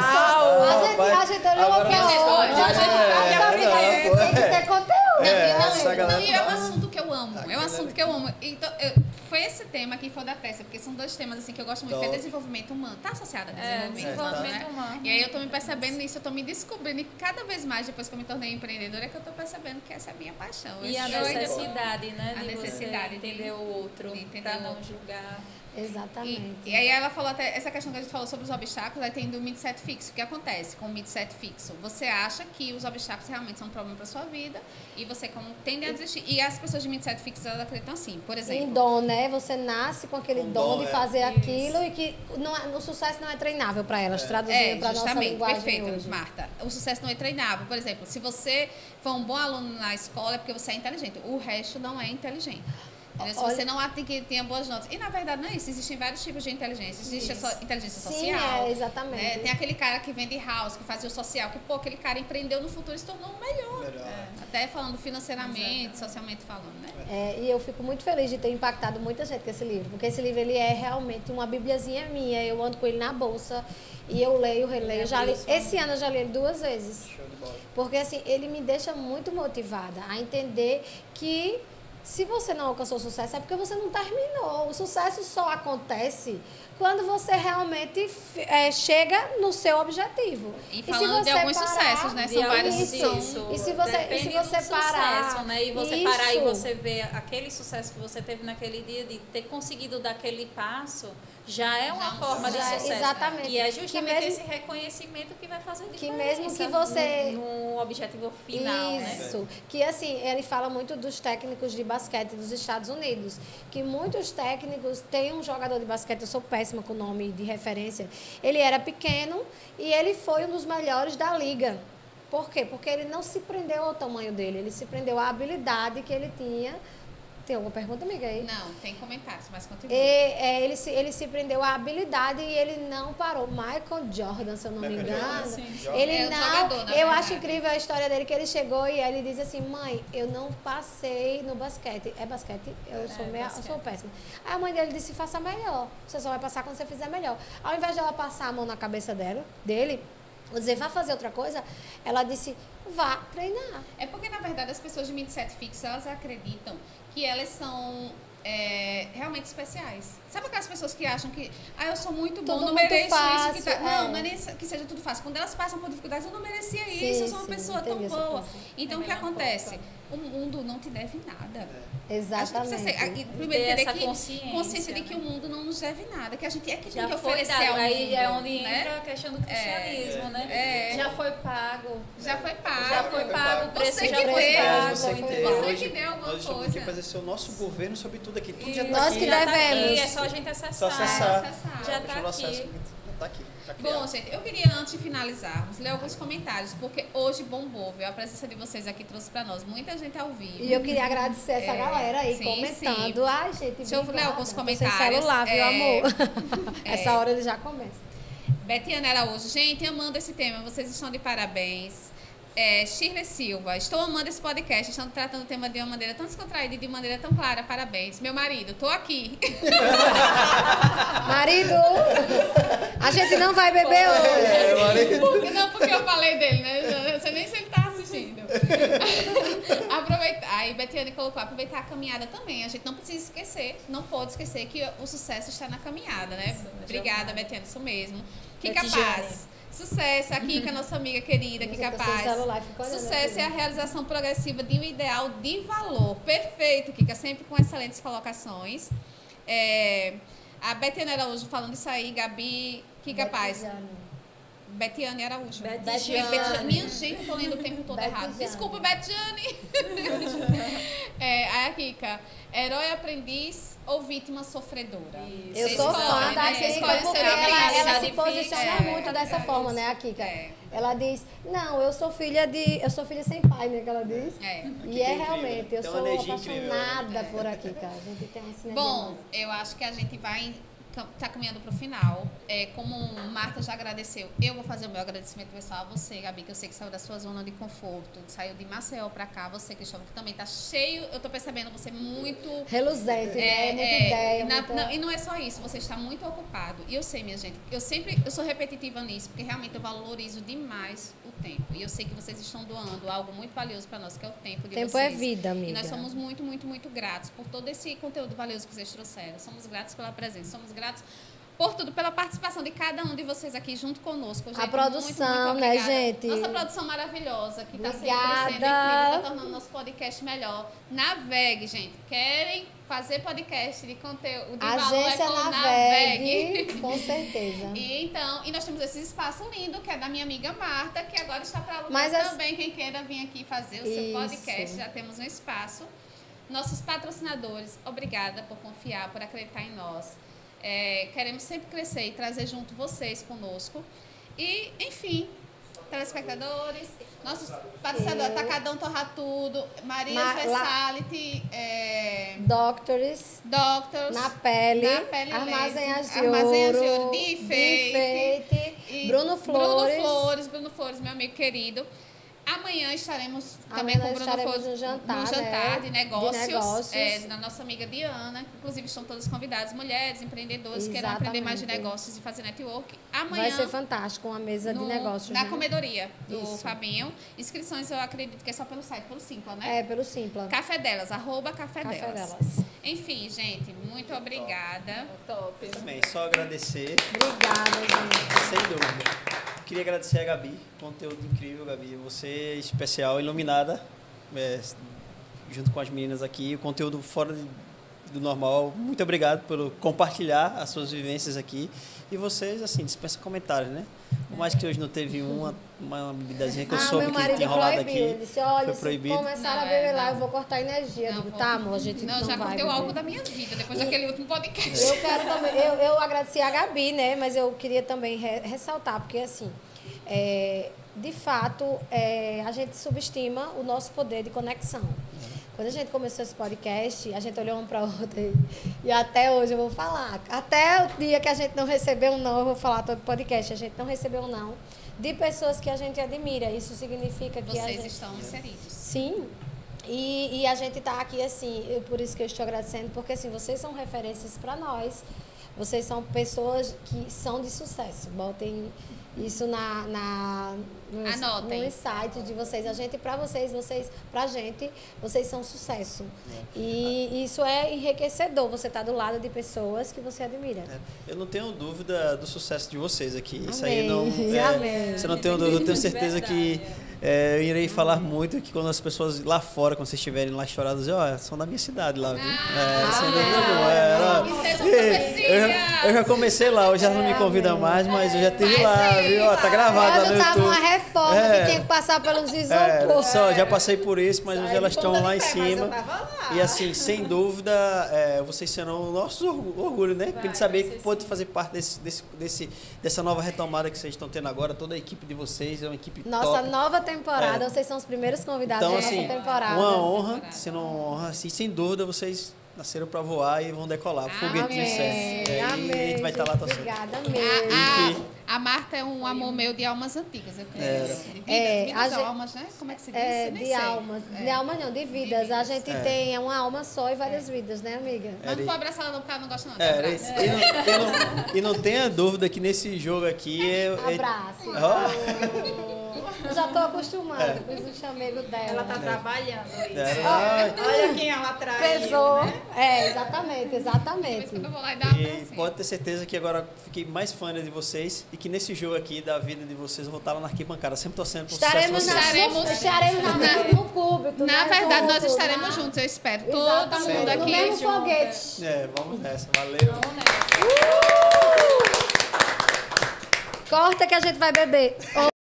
A gente, a gente olhou Agora- pra Gente, outra. olha, A gente é, sabe não, que pô, tem que é. ter conteúdo. Não, É, e não, essa galera não, e é um tá- assunto que eu amo. É um Aquilo assunto ali. que eu amo. Então, eu, foi esse tema que foi da Tessa, porque são dois temas assim que eu gosto muito, que é Top. desenvolvimento humano. Tá associado a É, desenvolvimento, desenvolvimento né? humano. E aí eu tô me percebendo nisso, eu tô me descobrindo e cada vez mais, depois que eu me tornei empreendedora, é que eu tô percebendo que essa é a minha paixão. E Eu a sou doida por- necessidade, né? A De necessidade você de- entender o outro, de entender pra o não outro. julgar. Exatamente. E, e aí ela falou até, essa questão que a gente falou sobre os obstáculos, aí tem do mindset fixo. O que acontece com o mindset fixo? Você acha que os obstáculos realmente são um problema para sua vida e você como tende a desistir. E as pessoas de mindset fixo, elas acreditam assim, por Em exemplo. dom, né? Você nasce com aquele Com dom dom, de é. fazer Isso. aquilo e que não é- o sucesso não é treinável para elas, traduzindo É, para nossa justamente, linguagem perfeito, hoje. Marta. O sucesso não é treinável. Por exemplo, se você for um bom aluno na escola, é porque você é inteligente. O resto não é inteligente. Entendeu? Se Olha- você não acha que tenha boas notas. E na verdade não é isso. Existem vários tipos de inteligência. Existe a Isso. so- inteligência Sim, social. é, exatamente. né? Tem aquele cara que vende house, que fazia o social, que pô, aquele cara empreendeu no futuro e se tornou o melhor. Melhor. Até falando financeiramente, socialmente falando, né? É, e eu fico muito feliz de ter impactado muita gente com esse livro, porque esse livro ele é realmente uma bibliazinha minha. Eu ando com ele na bolsa e eu leio, releio. Já li, esse ano eu já li ele duas vezes. Show de bola. Porque assim, ele me deixa muito motivada a entender que se você não alcançou o sucesso é porque você não terminou. O sucesso só acontece quando você realmente é, chega no seu objetivo. E se falando de você alguns parar- sucessos, né? São De vários alguns que são. disso. E se você- Depende e se você do parar- sucesso, né? E você parar e Isso. você ver aquele sucesso que você teve naquele dia, de ter conseguido dar aquele passo, já é uma Já é um forma de Já é, sucesso. exatamente. E é Que justamente mesmo- esse reconhecimento que vai fazer diferença. Que mesmo que você- No, no objetivo final, né? Isso. Que assim, ele fala muito dos técnicos de basquete dos Estados Unidos. Que muitos técnicos têm um jogador de basquete, eu sou péssima com o nome de referência. Ele era pequeno e ele foi um dos melhores da liga. Por quê? Porque ele não se prendeu ao tamanho dele, ele se prendeu à habilidade que ele tinha. Tem alguma pergunta, amiga? Aí? Não, tem comentários, mas continua. E, é, ele, se, ele se prendeu à habilidade e ele não parou. Michael Jordan, se eu não me Michael engano. Jordan, sim. Jordan. Ele É um não. jogador, na eu verdade. acho incrível a história dele que ele chegou e ele diz assim: mãe, eu não passei no basquete. É basquete? Eu sou, meia, eu basquete. sou péssima. Aí a mãe dele disse: faça melhor. Você só vai passar quando você fizer melhor. Ao invés de ela passar a mão na cabeça dela, dele, ou dizer, vá fazer outra coisa, ela disse: vá treinar. É porque, na verdade, as pessoas de mindset fixo, elas acreditam que elas são é, realmente especiais. Sabe aquelas pessoas que acham que, ah, eu sou muito bom, Tudo não muito mereço fácil, isso. Que tá... é. Não, não é nem isso que seja tudo fácil. Quando elas passam por dificuldades, eu não merecia isso, eu sou uma sim, pessoa tão entendi essa boa. coisa. Então, o que Também não acontece? importa. O mundo não te deve nada. A gente Exatamente. precisa ser, a- e primeiro Ter entender essa que consciência, consciência de né? que o mundo não nos deve nada, que a gente é que tem Já que foi oferecer dado. ao Aí mundo, é onde né? entra a questão do cristianismo, né? É. Já foi pago. Já foi pago. Já foi pago, o preço Você já que foi vê. pago. Você que tem. Você Hoje, que deu alguma nós estamos coisa. aqui para exercer o nosso governo sobre tudo aqui. Tudo já Isso. está Nós aqui. que Já tá devemos. aqui, é só a gente acessar. Só acessar. acessar. Já Deixa tá o acesso aqui. Tá aqui. Tá Bom, criado. gente, eu queria, antes de finalizarmos, ler alguns comentários, porque hoje bombou, viu? A presença de vocês aqui trouxe pra nós muita gente ao vivo. E eu queria agradecer essa É, galera aí sim, comentando. sim. Ai, gente, Deixa eu ler obrigada. alguns Tô sem comentários. celular, viu, É, amor? é. Essa hora ele já começa. Betiana Araújo, gente, amando esse tema, vocês estão de parabéns. É, Shirley Silva, estou amando esse podcast, estão tratando o tema de uma maneira tão descontraída e de maneira tão clara, parabéns. Meu marido, tô aqui. Marido, a gente não vai beber hoje. É, marido. Porque, não, porque eu falei dele, né? Eu não sei nem se ele tá assistindo. Aproveitar. Aí Betiane colocou, aproveitar a caminhada também. A gente não precisa esquecer, não pode esquecer que o sucesso está na caminhada, né? Obrigada, Betiane, isso mesmo. Kika Betiane. Paz. Sucesso, a Kika, nossa amiga querida, Kika Gente, eu tô sem Paz. celular, fico olhando Sucesso aqui. é a realização progressiva de um ideal de valor. Perfeito, Kika, sempre com excelentes colocações. É, a Betiane Araújo falando isso aí, Gabi, Kika Paz. Betiane Araújo. Betiane. Betiane. Minha gente, eu tô lendo o tempo todo Betiane. errado. Desculpa, Betiane. é, aí a Kika, herói aprendiz ou vítima sofredora? Isso. Eu Você sou escolhe, fã da né? Você Kika escolhe porque ser ela, feliz. ela tá se difícil. posiciona É, muito dessa é forma, isso. né, a Kika? É. Ela diz, não, eu sou filha de. Eu sou filha sem pai, né? Que ela diz. É. E é incrível. realmente, eu Tem uma sou energia incrível. apaixonada por aqui, cara. A gente tem uma sinergia Bom, massa. eu acho que a gente vai está caminhando para o final. É, como Marta já agradeceu, eu vou fazer o meu agradecimento pessoal a você, Gabi, que eu sei que saiu da sua zona de conforto, saiu de Maceió para cá, você, Cristóvão, que também está cheio, eu estou percebendo você muito... Reluzente, é, né? Muita é, ideia, na, muita... Não, e não é só isso, você está muito ocupado. E eu sei, minha gente, eu sempre, eu sou repetitiva nisso, porque realmente eu valorizo demais o tempo. E eu sei que vocês estão doando algo muito valioso para nós, que é o tempo de tempo vocês. é vida, amiga. E nós somos muito, muito, muito gratos por todo esse conteúdo valioso que vocês trouxeram. Somos gratos pela presença, somos gratos por tudo, pela participação de cada um de vocês aqui junto conosco. Gente, a produção, muito, muito né, gente? Nossa produção maravilhosa, que está sempre Obrigada. sendo incrível, está tornando nosso podcast melhor. Navegue, gente. Querem fazer podcast de conteúdo de Agência valor, é com Navegue, Navegue. com certeza. E, então, e nós temos esse espaço lindo, que é da minha amiga Marta, que agora está para alugar Mas as- também. Quem queira vir aqui fazer o Isso. seu podcast, já temos um espaço. Nossos patrocinadores, obrigada por confiar, por acreditar em nós. É, queremos sempre crescer e trazer junto vocês conosco. E, enfim, telespectadores, nossos patrocinadores, Atacadão Torra Tudo, Maria Ma- Versality, é, Doctors, Doctors, na pele, Na Pele Armazenhas de Laser, Armazenhas de Ouro, Ouro, de enfeite, e Bruno Flores. Bruno Flores, Bruno Flores, meu amigo querido. Amanhã estaremos também Amanhã com o nós Bruno estaremos Flores no jantar, no jantar né? de De negócios, negócios. é, na nossa amiga Diana, que inclusive estão todas convidadas, mulheres, empreendedores, que queiram aprender mais de Exatamente. negócios e fazer network. Amanhã, Vai ser fantástico, uma mesa no- de negócios, na né? comedoria do Isso. Fabinho. Inscrições eu acredito que é só pelo site, pelo Simpla, né? É, pelo Simpla. Café delas, arroba café, Café delas. delas. Enfim, gente, muito obrigada. Top. Também, só agradecer, Obrigada, gente. sem dúvida. Queria agradecer a Gabi, conteúdo incrível, Gabi. Você é especial, iluminada, é, junto com as meninas aqui. O conteúdo fora de, do normal. Muito obrigado por compartilhar as suas vivências aqui. E vocês, assim, dispensa comentários, né? Por mais que hoje não teve uma, uma bebidazinha que eu Ah, soube meu que marido tinha rolado proibiu. Ele aqui. disse, olha, Foi se proibido. começar a Não, beber é, lá, não. eu vou cortar energia. Eu Não, digo, vou- tá, amor, a gente Não, não já vai cortei o beber. álcool da minha vida, depois daquele último podcast. Eu quero também, eu, eu agradeci a Gabi, né? Mas eu queria também re- ressaltar, porque assim, é, de fato, é, a gente subestima o nosso poder de conexão. Quando a gente começou esse podcast, a gente olhou um para o outro e, e até hoje eu vou falar. Até o dia que a gente não recebeu um não, eu vou falar todo podcast, a gente não recebeu um não de pessoas que a gente admira. Isso significa que a Vocês gente... estão inseridos. Sim. E, e a gente está aqui assim, eu, por isso que eu estou agradecendo, porque assim, vocês são referências para nós. Vocês são pessoas que são de sucesso. Botem isso na, na no, Anotem. no site de vocês. A gente, para vocês, vocês, pra gente, vocês são sucesso. E isso é enriquecedor. Você tá do lado de pessoas que você admira. É, eu não tenho dúvida do sucesso de vocês aqui. Isso Amém. aí não. É, Amém. Você não tem dúvida. Eu tenho certeza que é, eu irei falar muito que quando as pessoas lá fora, quando vocês estiverem lá estourados, dizer, ó, são da minha cidade lá, viu? É, sem dúvida nenhuma. É, ó. Que sejam eu, já, eu profecias. já comecei lá, hoje já não me convida mais, mas eu já estive lá, viu? Ó, tá gravado lá Quando no tava uma YouTube. reforma É. que tinha que passar pelos É, isoporos. só, já passei por isso, mas hoje elas estão lá em Mas eu cima. tava lá. E assim, sem dúvida, é, vocês serão o nosso orgu- orgulho, né? Porque de saber que pode fazer parte desse, desse, desse, dessa nova retomada que vocês estão tendo agora. Toda a equipe de vocês é uma equipe Nossa top. nova temporada, É. vocês são os primeiros convidados Então, da assim, nossa temporada. uma honra, Temporada. sendo uma honra, assim, sem dúvida, vocês nasceram para voar e vão decolar. Foguetinho Amém, certo. É, amém, e a gente vai estar lá torcendo. Obrigada A, mesmo. a, a Marta é um amor meu de almas antigas. Eu Era. conheço. De vidas, É, vidas a de gente- almas, né? Como é que se diz? É, Eu nem de sei. almas. É. De almas não, de vidas. A vidas. gente É. tem uma alma só e várias vidas, né, amiga? Mas Era- não vou abraçar ela não, porque ela não gosta não. É, era Abraço. isso. E, não, e, não, e não tenha dúvida que nesse jogo aqui é. é- Abraço. Ó. Eu já tô acostumada, É. fiz o chamego dela. Ela tá trabalhando isso. Era- ai. Olha quem ela traiu, Pesou. né? É, exatamente, Depois exatamente. quando eu vou lá e dar uma E abracinha. pode ter certeza que agora fiquei mais fã de vocês e que nesse jogo aqui da vida de vocês eu vou estar lá na arquibancada, sempre torcendo por Estaremos, sucesso na, de vocês. no, estaremos na, no cúbito. Na né, verdade, nós juntos, estaremos né? juntos, eu espero. Todo Exatamente, mundo no aqui. mesmo junto. foguete. É, vamos nessa. Valeu. Corta que a gente vai beber.